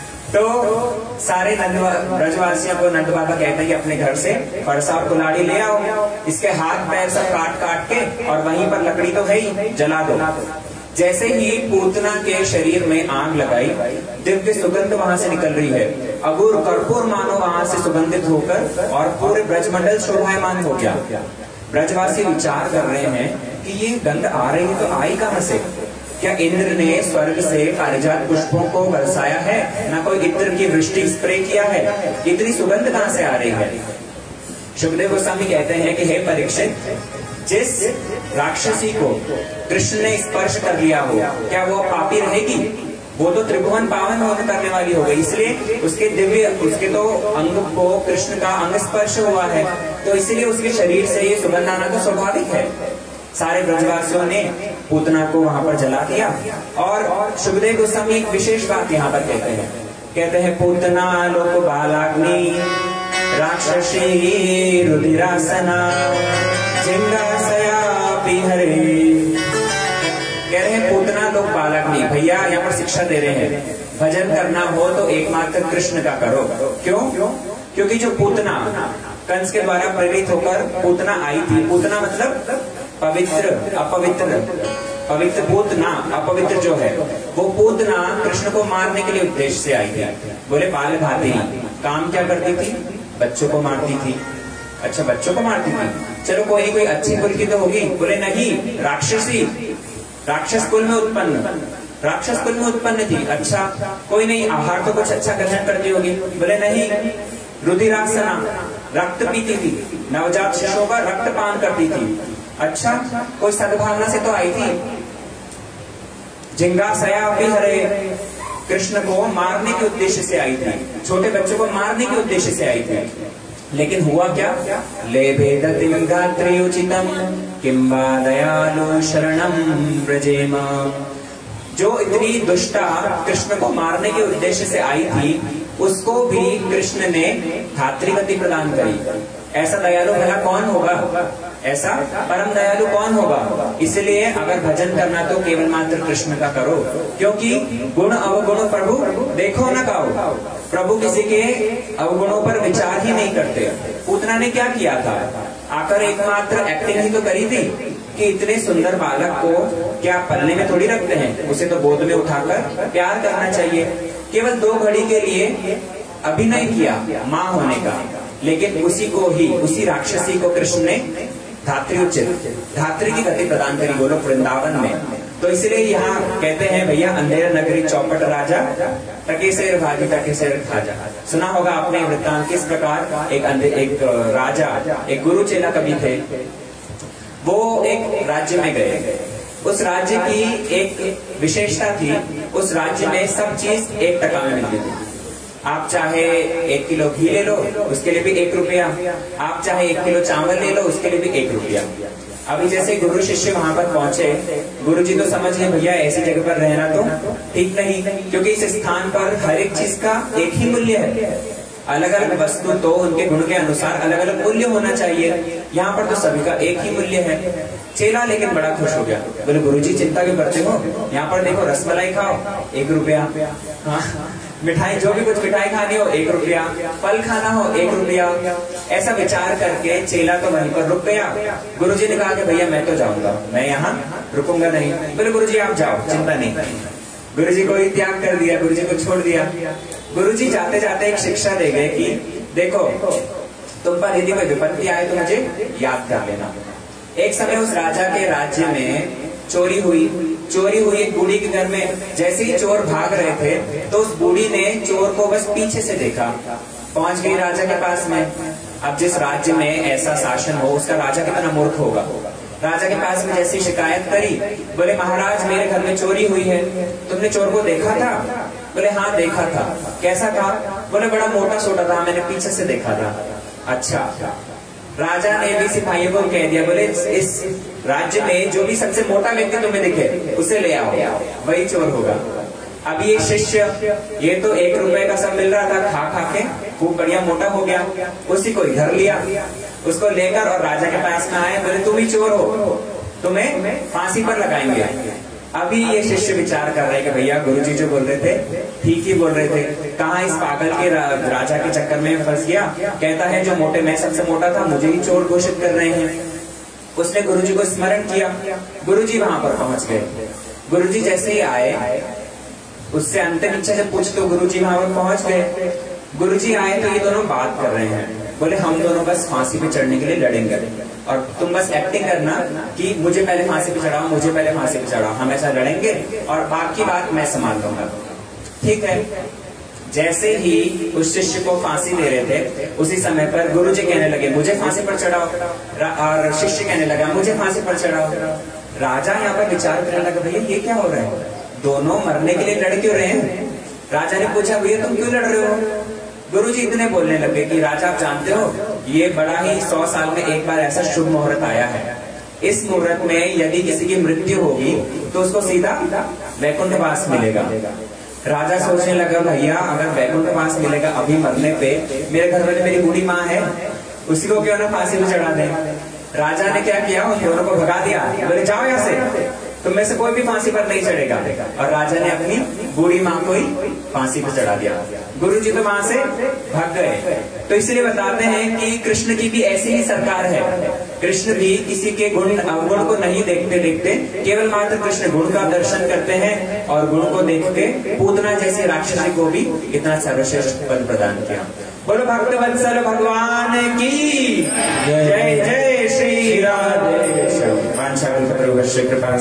तो सारे ब्रजवासियों को नंद बाबा कहते हैं कि अपने घर से फरसा और कुल्हाड़ी ले आओ, इसके हाथ पैर सब काट काट के और वहीं पर लकड़ी तो है ही, जला दो। जैसे ही पूतना के शरीर में आग लगाई, दिव्य सुगंध वहां से निकल रही है। अगुर कर्पूर मानो वहां से सुगंधित होकर और पूरे ब्रजमंडल शोभायमान हो गया। ब्रजवासी विचार कर रहे हैं कि ये गंध आ रही है तो आई कहां से? क्या इंद्र ने स्वर्ग से पारिजात पुष्पों को बरसाया है? ना कोई इत्र की वृष्टि स्प्रे किया है? इतनी सुगंध कहां से आ रही है? शुकदेव गोस्वामी कहते हैं कि हे परीक्षित, जिस राक्षसी को कृष्ण ने स्पर्श कर लिया हो, क्या वो पापी रहेगी? वो तो त्रिभुवन पावन होने करने वाली हो गई, इसलिए उसके दिव्य उसके तो अंग को कृष्ण का अंग स्पर्श हुआ है, तो इसलिए उसके शरीर से ये सुगंध आना तो स्वाभाविक है। सारे ब्रजवासियों ने पूतना को वहां पर जला दिया। और शुकदेव गोस्वामी एक विशेष बात यहाँ पर कहते हैं, कहते हैं पूतना लोक बालाग्नि राक्षसी रुधिरासना जिंगासया हरे। कह रहे हैं पूतना लोक बालाग्नि, भैया यहाँ पर शिक्षा दे रहे हैं, भजन करना हो तो एकमात्र कृष्ण का करो। क्यों? क्योंकि जो पूतना कंस के द्वारा प्रेरित होकर पूतना आई थी, पूतना मतलब पवित्र अपवित्र, पवित्र पूतना अपवित्र जो है, वो पूतना कृष्ण को मारने के लिए उद्देश्य से आई थी। बोले बाल भाती काम क्या करती थी? बच्चों को मारती थी। अच्छा, बच्चों को मारती थी, चलो कोई कोई अच्छी कुल की तो होगी। बोले नहीं, राक्षसी, राक्षस कुल में उत्पन्न, राक्षस कुल में उत्पन्न थी। अच्छा, कोई नहीं, आहार तो कुछ अच्छा ग्रहण करती होगी। बोले नहीं, रुधिरासना, रक्त पीती थी, नवजात शिशुओं का रक्त पान करती थी। अच्छा, कोई सद्भावना से तो आई थी। जिंगासया हरे, कृष्ण को मारने के उद्देश्य से आई थी, छोटे बच्चों को मारने के उद्देश्य से आई थी। लेकिन हुआ क्या? ले भेदतिम गात्र्युचितम किंबा दयालु शरणम ब्रजेम। जो इतनी दुष्टा कृष्ण को मारने के उद्देश्य से आई थी, उसको भी कृष्ण ने धात्रिगति प्रदान करी। ऐसा दयालु भला कौन होगा? ऐसा परम दयालु कौन होगा? इसलिए अगर भजन करना तो केवल मात्र कृष्ण का करो, क्योंकि गुण अवगुण प्रभु देखो न खाओ। प्रभु किसी के अवगुणों पर विचार ही नहीं करते। पूतना ने क्या किया था? आकर एकमात्र एक्टिंग ही तो करी थी कि इतने सुंदर बालक को क्या पल्ले में थोड़ी रखते हैं, उसे तो गोद में उठाकर प्यार करना चाहिए। केवल दो घड़ी के लिए अभिनय किया माँ होने का, लेकिन उसी को ही, उसी राक्षसी को कृष्ण ने धात्री उचित धात्री की गति प्रदान करी गोलोक वृंदावन में। तो इसलिए यहाँ कहते हैं भैया, अंधेर नगरी चौपट राजा टके से भागी टके से खाजा। सुना होगा आपने वृत्तांत। किस प्रकार एक एक राजा, एक गुरु चेला कवि थे, वो एक राज्य में गए। उस राज्य की एक विशेषता थी, उस राज्य में सब चीज एक टका में मिलती थी। आप चाहे एक किलो घी ले लो, उसके लिए भी एक रुपया। आप चाहे एक किलो चावल ले लो, उसके लिए भी एक रुपया। अभी जैसे गुरु शिष्य वहां पर पहुंचे, गुरुजी तो समझ गए भैया ऐसी जगह पर रहना तो ठीक नहीं, क्योंकि इस स्थान पर हर एक चीज का एक ही मूल्य है। अलग अलग वस्तु तो उनके गुण के अनुसार अलग अलग मूल्य होना चाहिए, यहाँ पर तो सभी का एक ही मूल्य है। चेला लेकिन बड़ा खुश हो गया, बोले गुरुजी चिंता क्यों करते हो, यहाँ पर देखो रसमलाई खाओ एक रुपया, हाँ मिठाई जो भी कुछ मिठाई खानी हो एक रुपया, फल खाना हो एक रुपया। ऐसा विचार करके चेला तो वहीं पर रुक गया। गुरुजी ने कहा कि भैया मैं तो जाऊंगा, मैं यहाँ रुकूंगा नहीं। बोले गुरुजी आप जाओ, चिंता नहीं। गुरुजी को ही त्याग कर दिया, गुरुजी को छोड़ दिया। गुरुजी जाते जाते एक शिक्षा दे गए कि देखो तुम पर यदि कोई विपत्ति आए तो मुझे याद कर लेना। एक समय उस राजा के राज्य में चोरी हुई चोरी हुई एक बूढ़ी के घर में। जैसे ही चोर भाग रहे थे तो उस बूढ़ी ने चोर को बस पीछे से देखा, पहुंच गई राजा के पास में। अब जिस राज्य में ऐसा शासन हो, उसका राजा कितना मूर्ख होगा। राजा के पास में जैसी शिकायत करी, बोले महाराज मेरे घर में चोरी हुई है, तुमने चोर को देखा था? बोले हाँ देखा था। कैसा था? बोले बड़ा मोटा सोटा था, मैंने पीछे से देखा था। अच्छा, राजा ने भी सिपाहियों को कह दिया, बोले इस राज्य में जो भी सबसे मोटा व्यक्ति तुम्हें दिखे उसे ले आओ, वही चोर होगा। अब ये शिष्य, ये तो एक रुपए का सब मिल रहा था, खा खा के खूब बढ़िया मोटा हो गया, उसी को इधर लिया, उसको लेकर और राजा के पास में आए। बोले तुम ही चोर हो, तुम्हें फांसी पर लगाएंगे। अभी ये शिष्य विचार कर रहे हैं कि भैया गुरुजी जो बोल रहे थे ठीक ही बोल रहे थे, कहाँ इस पागल के रा, राजा के चक्कर में फंस गया। कहता है जो मोटे, मैं सबसे मोटा था, मुझे ही चोर घोषित कर रहे हैं। उसने गुरुजी को स्मरण किया, गुरुजी वहां पर पहुंच गए। गुरुजी जैसे ही आए, उससे अंतिम इच्छा से पूछ तो गुरुजी वहां पर पहुंच गए। गुरुजी आए तो ये दोनों बात कर रहे हैं। बोले हम दोनों बस फांसी पे चढ़ने के लिए लड़ेंगे और तुम बस एक्टिंग करना कि मुझे पहले फांसी पे चढ़ाओ, मुझे पहले फांसी पे चढ़ाओ, हम ऐसा लड़ेंगे और बाकी बात मैं संभाल लूंगा। ठीक है। जैसे ही उस शिष्य को फांसी दे रहे थे उसी समय पर गुरुजी कहने लगे मुझे फांसी पर चढ़ाओ, और शिष्य कहने लगा मुझे फांसी पर चढ़ाओ। राजा यहाँ पर विचार करने लगा भैया ये क्या हो रहा है, दोनों मरने के लिए लड़ क्यों रहे हैं। राजा ने पूछा भैया तुम क्यों लड़ रहे हो। गुरुजी इतने बोलने लगे कि राजा आप जानते हो ये बड़ा ही सौ साल में एक बार ऐसा शुभ मुहूर्त आया है, इस मुहूर्त में यदि किसी की मृत्यु होगी तो उसको सीधा वैकुंठवास मिलेगा। राजा सोचने लगा भैया अगर वैकुंठवास मिलेगा अभी मरने पे, मेरे घर में मेरी बूढ़ी माँ है उसी को क्यों ना फांसी पे चढ़ा दे। राजा ने क्या किया उन दोनों को भगा दिया, बोले जाओ यहाँ से, तुम में से कोई भी फांसी पर नहीं चढ़ेगा। और राजा ने अपनी बूढ़ी माँ को ही फांसी पर चढ़ा दिया। गुरुजी तो वहां से भाग गए। तो इसलिए बताते हैं कि कृष्ण की भी ऐसी ही सरकार है। कृष्ण भी किसी के गुण अवगुण को नहीं देखते देखते केवल मात्र कृष्ण गुण का दर्शन करते हैं और गुण को देख के पूतना जैसे राक्षसी को भी इतना सर्वश्रेष्ठ पद प्रदान किया। बोलो भक्त वत्सल भगवान की जय जय श्री राधे कृपा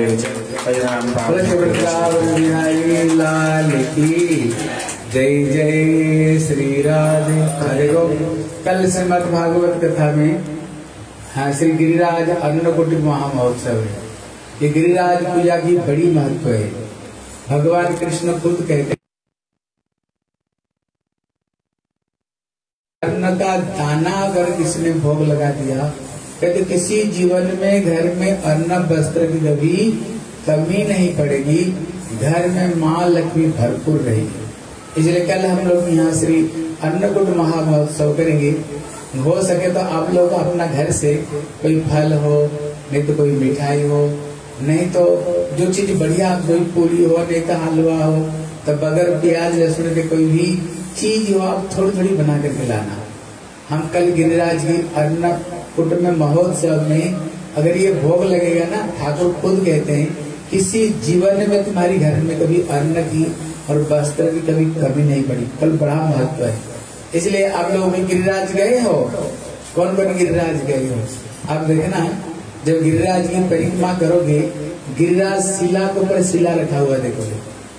लाल की जय जय श्री राधे। हरे गोविंद। कल श्रीमद् भागवत कथा में हाँ श्री गिरिराज अन्नकूट महामहोत्सव है। ये गिरिराज पूजा की बड़ी महत्व है। भगवान कृष्ण खुद कहते हैं अन्न का दाना अगर किसने भोग लगा दिया, कहते किसी जीवन में घर में अन्न वस्त्र की कभी कमी नहीं पड़ेगी, घर में माँ लक्ष्मी भरपूर रहेगी। इसलिए कल हम लोग यहाँ श्री अन्नकूट महामहोत्सव करेंगे। हो सके तो आप लोग अपना घर से कोई फल हो, नहीं तो कोई मिठाई हो, नहीं तो जो चीज बढ़िया, कोई पूरी हो, नहीं तो हलवा हो, तो बगैर प्याज लहसुन के कोई भी चीज हो आप थोड़ी थोड़ी बना करके लाना। हम कल गिरिराज की अन्नकूट में महोत्सव में अगर ये भोग लगेगा ना, ठाकुर खुद कहते हैं किसी जीवन में तुम्हारी घर में कभी अन्न की और वस्त्र की कभी कमी नहीं पड़ी। कल बड़ा महत्व है। इसलिए आप लोग भी गिरिराज गए हो, कौन कौन गिरिराज गए हो आप देखना, जब गिरिराज की परिक्रमा करोगे गिरिराज शिला के ऊपर शिला रखा हुआ देखोगे।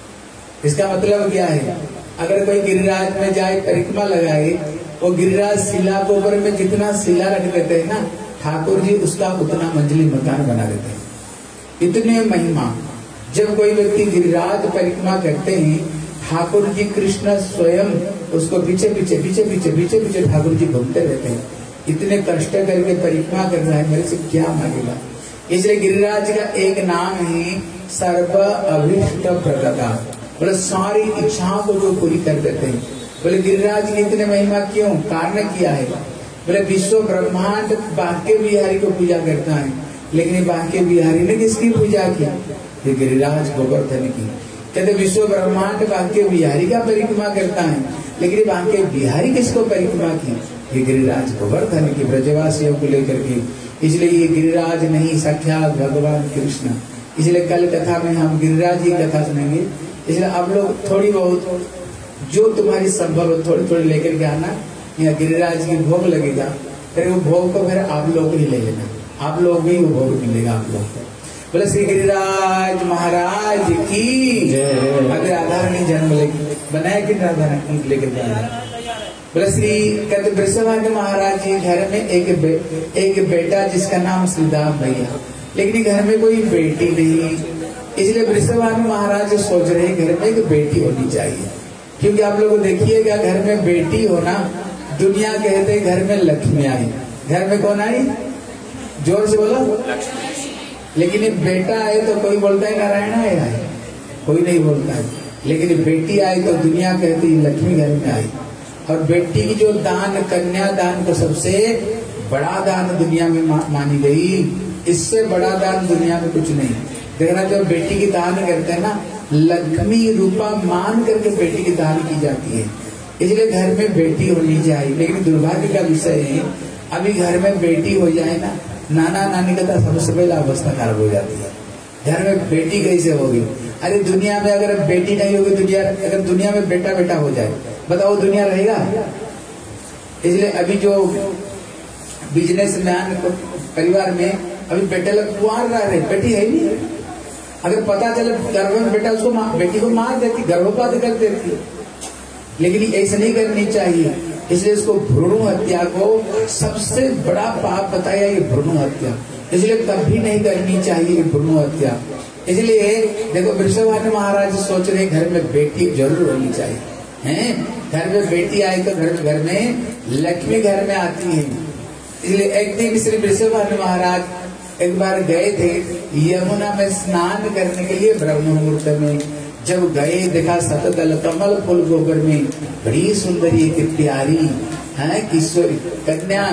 इसका मतलब क्या है, अगर कोई गिरिराज में जाए परिक्रमा लगाए, वो गिरिराज शिला के ऊपर में जितना शिला रख देते हैं ना, ठाकुर जी उसका उतना मंजिली मकान बना देते हैं। इतने महिमा। जब कोई व्यक्ति गिरिराज परिक्रमा करते हैं, ठाकुर जी कृष्ण स्वयं उसको पीछे पीछे पीछे पीछे पीछे पीछे ठाकुर जी घूमते रहते हैं। इतने कष्ट करके परिक्रमा करना है, मेरे से क्या मांगेगा। इसलिए गिरिराज का एक नाम है सर्व अभीष्ट प्रदाता, बोले सारी इच्छाओं को जो पूरी कर देते हैं। बोले गिरिराज की इतने महिमा क्यों, कारण किया है। बोले विश्व ब्रह्मांड बांके बिहारी को पूजा करता है, लेकिन बांके बिहारी ने किसकी पूजा की, ये गिरिराज गोवर्धन की। कहते विश्व ब्रह्मांड बांके बिहारी का परिक्रमा करता है, लेकिन बांके बिहारी किसको परिक्रमा की, ये गिरिराज गोवर्धन की, ब्रजवासियों को लेकर के। इसलिए ये गिरिराज नहीं साक्षात भगवान कृष्ण। इसलिए कल कथा में हम गिरिराज की कथा सुनेंगे। इसलिए आप लोग थोड़ी बहुत जो तुम्हारी संभव हो थोड़ी थोड़ी लेकर के आना। यहाँ गिरिराज की भोग लगेगा, फिर वो भोग को फिर आप लोग ही ले लेना, आप लोग ही वो भोग मिलेगा आप लोग को। बोले श्री गिरिराज महाराज की जय। अगर आधारणी जन्म लेके बनाया कि आधारण लेकर जाना। बोले श्री कहते वृषभानु महाराज जी घर में एक बे, एक बेटा जिसका नाम श्रीदाम भैया, लेकिन घर में कोई बेटी नहीं। इसलिए वृषभानु महाराज सोच रहे घर में एक बेटी होनी चाहिए, क्योंकि आप लोग देखिएगा घर में बेटी होना, दुनिया कहते घर में लक्ष्मी आई। घर में कौन आई, जोर से बोलो, लेकिन ये बेटा आए तो कोई बोलता है नारायण आए, कोई नहीं बोलता है। लेकिन बेटी आई तो दुनिया कहती लक्ष्मी घर में आई। और बेटी की जो दान, कन्या दान को सबसे बड़ा दान दुनिया में मा, मानी गई। इससे बड़ा दान दुनिया में कुछ नहीं। देखना जब बेटी की दान करते हैं ना, लक्ष्मी रूपा मान करके बेटी की दान की जाती है। इसलिए घर में बेटी होनी चाहिए। लेकिन दुर्भाग्य का विषय है, अभी घर में बेटी हो जाए ना, नाना नानी का सबसे पहले अवस्था खराब हो जाती है। घर में बेटी कैसे होगी। अरे दुनिया में अगर बेटी नहीं होगी, दुनिया अगर दुनिया में बेटा बेटा हो जाए, बताओ दुनिया रहेगा। इसलिए अभी जो बिजनेसमैन परिवार में अभी बेटे लोग कुंवार रह रहे, बेटी है नहीं, अगर पता चले गर्भ में बेटा उसको बेटी को मार देती, गर्भपात कर देती, लेकिन ऐसा नहीं करनी चाहिए। इसलिए इसको भ्रूण हत्या को सबसे बड़ा पाप बताया, ये भ्रूण हत्या, इसलिए कभी नहीं करनी चाहिए भ्रूण हत्या। इसलिए देखो वृषभानु महाराज सोच रहे घर में बेटी जरूर होनी चाहिए, हैं? घर में बेटी आए तो घर घर में लक्ष्मी घर में आती है। इसलिए एक दिन श्री वृषभानु महाराज एक बार गए थे यमुना में स्नान करने के लिए ब्रह्म मुहूर्त में। जब गए देखा सतदल कमल फूल गोबर में बड़ी सुंदर एक प्यारी है किशोरी कन्या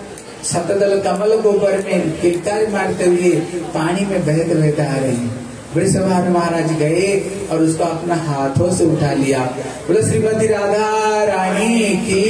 सतदल कमल गोबर में किलकार मारते हुए पानी में बहते बहते आ रही है। वृषभानु महाराज गए और उसको अपना हाथों से उठा लिया। बोले श्रीमती राधा रानी की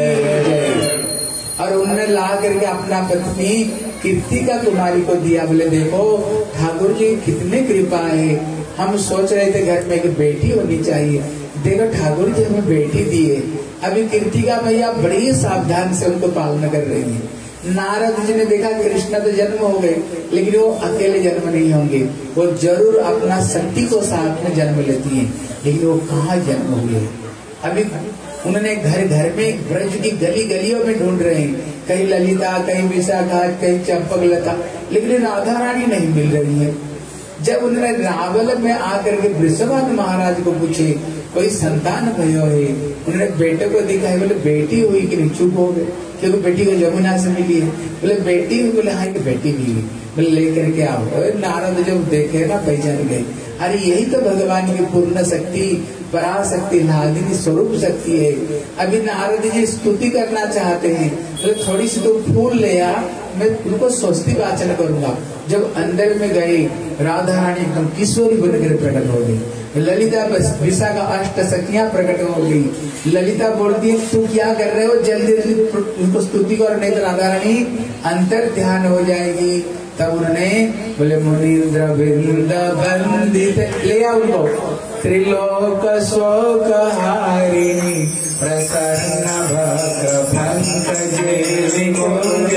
जय। और उन्होंने ला करके अपना पत्नी कीर्तिका कुमारी को दिया। बोले देखो ठाकुर जी कितने कृपा है, हम सोच रहे थे घर में एक बेटी होनी चाहिए, देखो ठाकुर जी हमें बेटी दिए। अभी कीर्तिका भैया बड़ी सावधान से उनको पालना कर रही है। नारद जी ने देखा कृष्ण तो जन्म हो गए, लेकिन वो अकेले जन्म नहीं होंगे, वो जरूर अपना सती को साथ में जन्म लेती हैं, लेकिन वो कहाँ जन्म हुए। अभी उन्होंने घर घर में ब्रज की गली गलियों में ढूंढ रहे हैं, कहीं ललिता, कहीं विशाखा, कहीं चंपक लता, लेकिन राधा रानी नहीं मिल रही है। जब उन्होंने रावल में आकर के वृषभानु महाराज को पूछे कोई संतान भयो है, उन्होंने बेटे को दिखा है, बोले बेटी हुई कि नहीं, चुप हो गए क्योंकि बेटी को यमुना से मिली है। बोले बेटी हुई, बोले हाँ कि बेटी भी हुई, बोले लेकर के आओ। नारद जब देखे ना पहचान गए, अरे यही तो भगवान की पूर्ण शक्ति पराशक्ति नागिनी स्वरूप शक्ति है। अभी नारद जी स्तुति करना चाहते हैं, बोले तो थोड़ी सी तो फूल ले आ, मैं उनको स्वस्ति वाचन करूंगा। जब अंदर में गए राधा रानी एकदम किशोरी बनकर प्रकट हो गई, ललिता विशाखा अष्ट सखियां प्रकट हो गई। ललिता बोलती है तू क्या कर रहे हो, जल्दी जल्दी उनको स्तुति करो नहीं तो राधा रानी अंतर ध्यान हो जाएगी। तब उन्होंने बोले मुनीन्द्र वृंद वंदित, ले आओ उनको, त्रिलोक शोक हारिणी प्रसन्न भक्त पंकजे निकुंज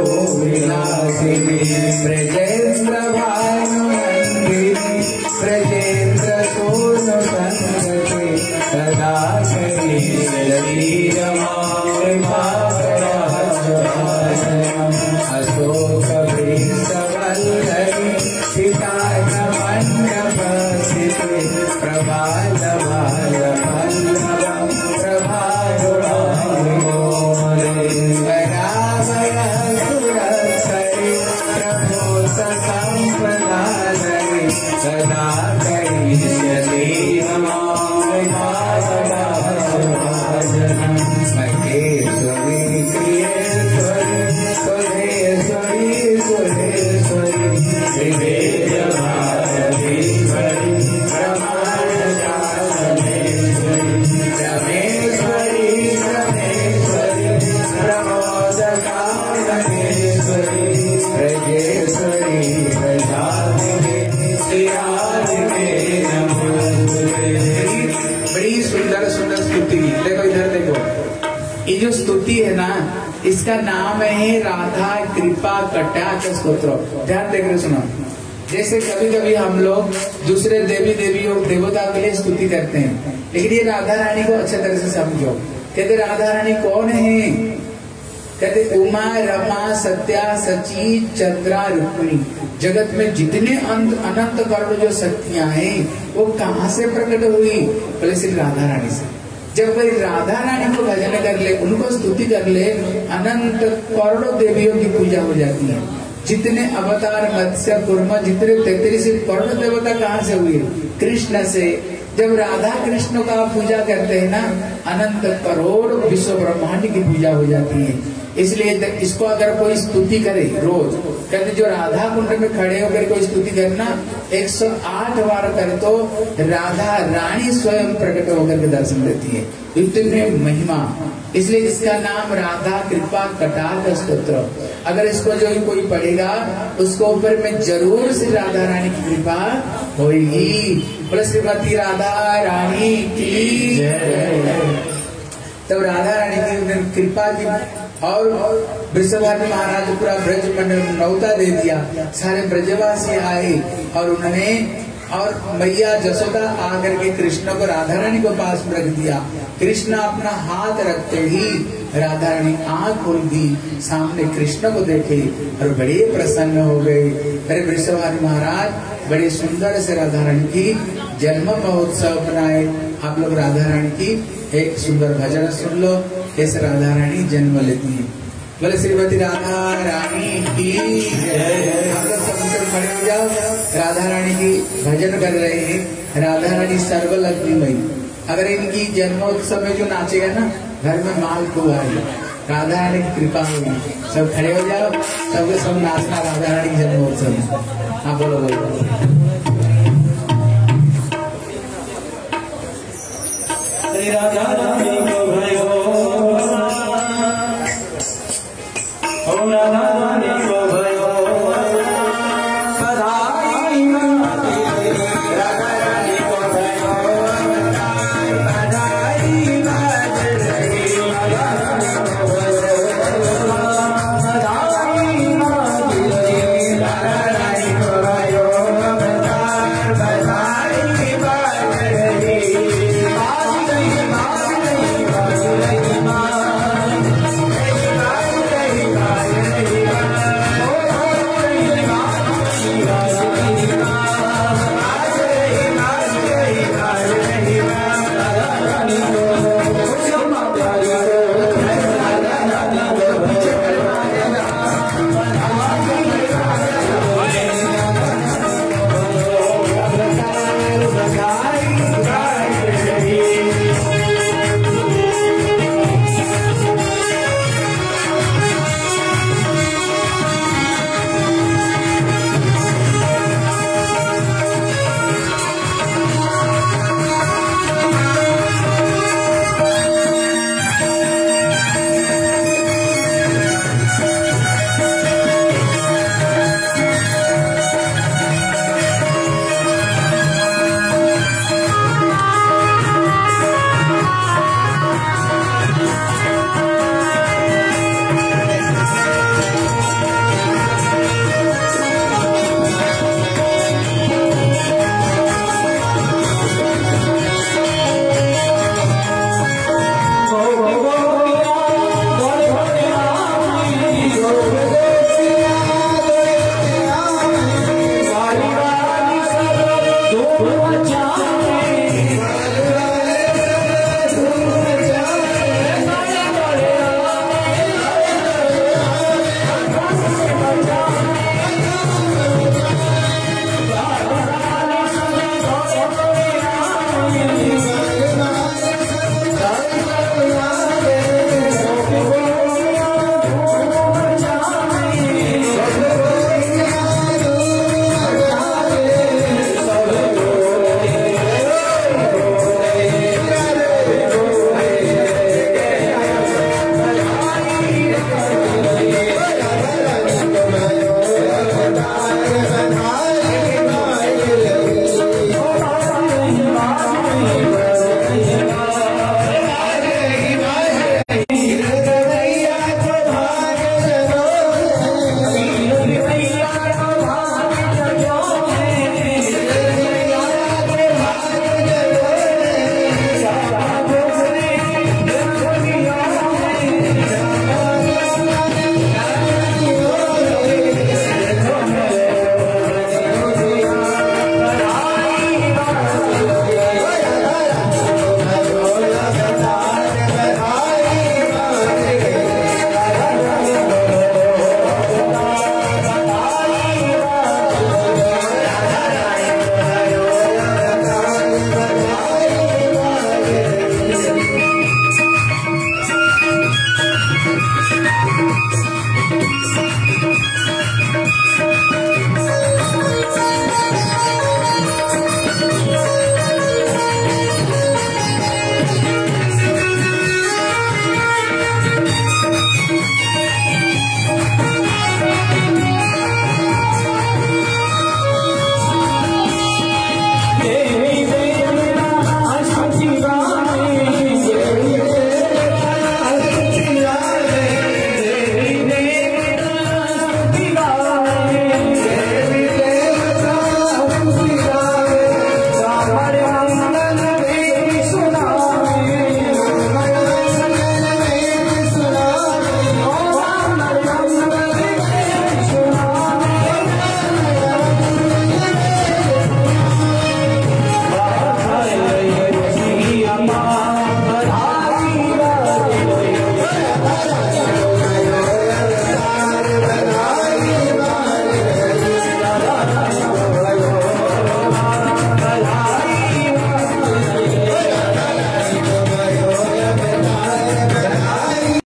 विलासिनी ब्रजेन्द्र भानुमंदिनी ब्रजेन्द्र सोन संगते सदा शरीर अशोक वृषवल्लभी पिताय मंडप स्थिते प्रभात भाल पल्लव प्रभात प्रभो संप्रदाय सदा करिष्यति जो स्तुति है ना, इसका नाम है राधा कृपा कटाक्ष स्तोत्र। ध्यान देकर सुनो। जैसे कभी कभी हम लोग दूसरे देवी देवियों देवता के लिए स्तुति करते हैं, लेकिन ये राधा रानी को अच्छे तरह से समझो। कहते राधा रानी कौन है? कहते उमा रमा सत्या सची चंद्रा रुक्मिणी। जगत में जितने अनंत करोड़ जो शक्तियां हैं वो कहाँ से प्रकट हुई? बोले श्री राधा रानी से। जब कोई राधा रानी को भजन कर ले, उनको स्तुति कर ले, अनंत करोड़ों देवियों की पूजा हो जाती है। जितने अवतार मत्स्य कुर्म जितने तैतीस करोड़ देवता कहाँ से हुए? कृष्ण से। जब राधा कृष्ण का पूजा करते हैं ना, अनंत करोड़ विश्व ब्रह्मांड की पूजा हो जाती है। इसलिए इसको अगर कोई स्तुति करे रोज, कहते जो राधा कुंड में खड़े होकर कोई स्तुति करना एक सौ आठ बार करे तो राधा रानी स्वयं प्रकट होकर के दर्शन देती है। इतने महिमा, इसलिए इसका नाम राधा कृपा कटाक्ष स्तोत्र। अगर इसको जो कोई पढ़ेगा उसको ऊपर में जरूर से राधा रानी की कृपा होगी। बोले श्रीमती राधा रानी की जय। तब राधा रानी की उन्होंने कृपा की और वृषभानु महाराज पूरा ब्रज मंडल नौता दे दिया। सारे ब्रजवासी आए और उन्होंने और मैया जसोदा आकर के कृष्ण को राधा रानी को पास में रख दिया। कृष्ण अपना हाथ रखते ही राधा रानी आंख खोल दी, सामने कृष्ण को देखे और बड़े प्रसन्न हो गए। अरे वृषभानु महाराज बड़े सुंदर से राधा रानी की जन्म महोत्सव बनाए। आप लोग राधा रानी की एक सुंदर भजन सुन लो, कैसे राधा रानी जन्म लेती है। बोले श्रीमती राधा रानी की जय। आप लोग सब खड़े हो जाओ, राधा रानी की भजन कर रहे हैं। राधा रानी सर्वलक्ष्मीमयी, अगर इनकी जन्मोत्सव में जो नाचेगा ना, घर में माल को आएगा, राधा रानी की कृपा होगी। सब खड़े हो जाओ, सबके सब नाचना राधा रानी की जन्मोत्सव में। हाँ बोलो बोलो। राधा रानी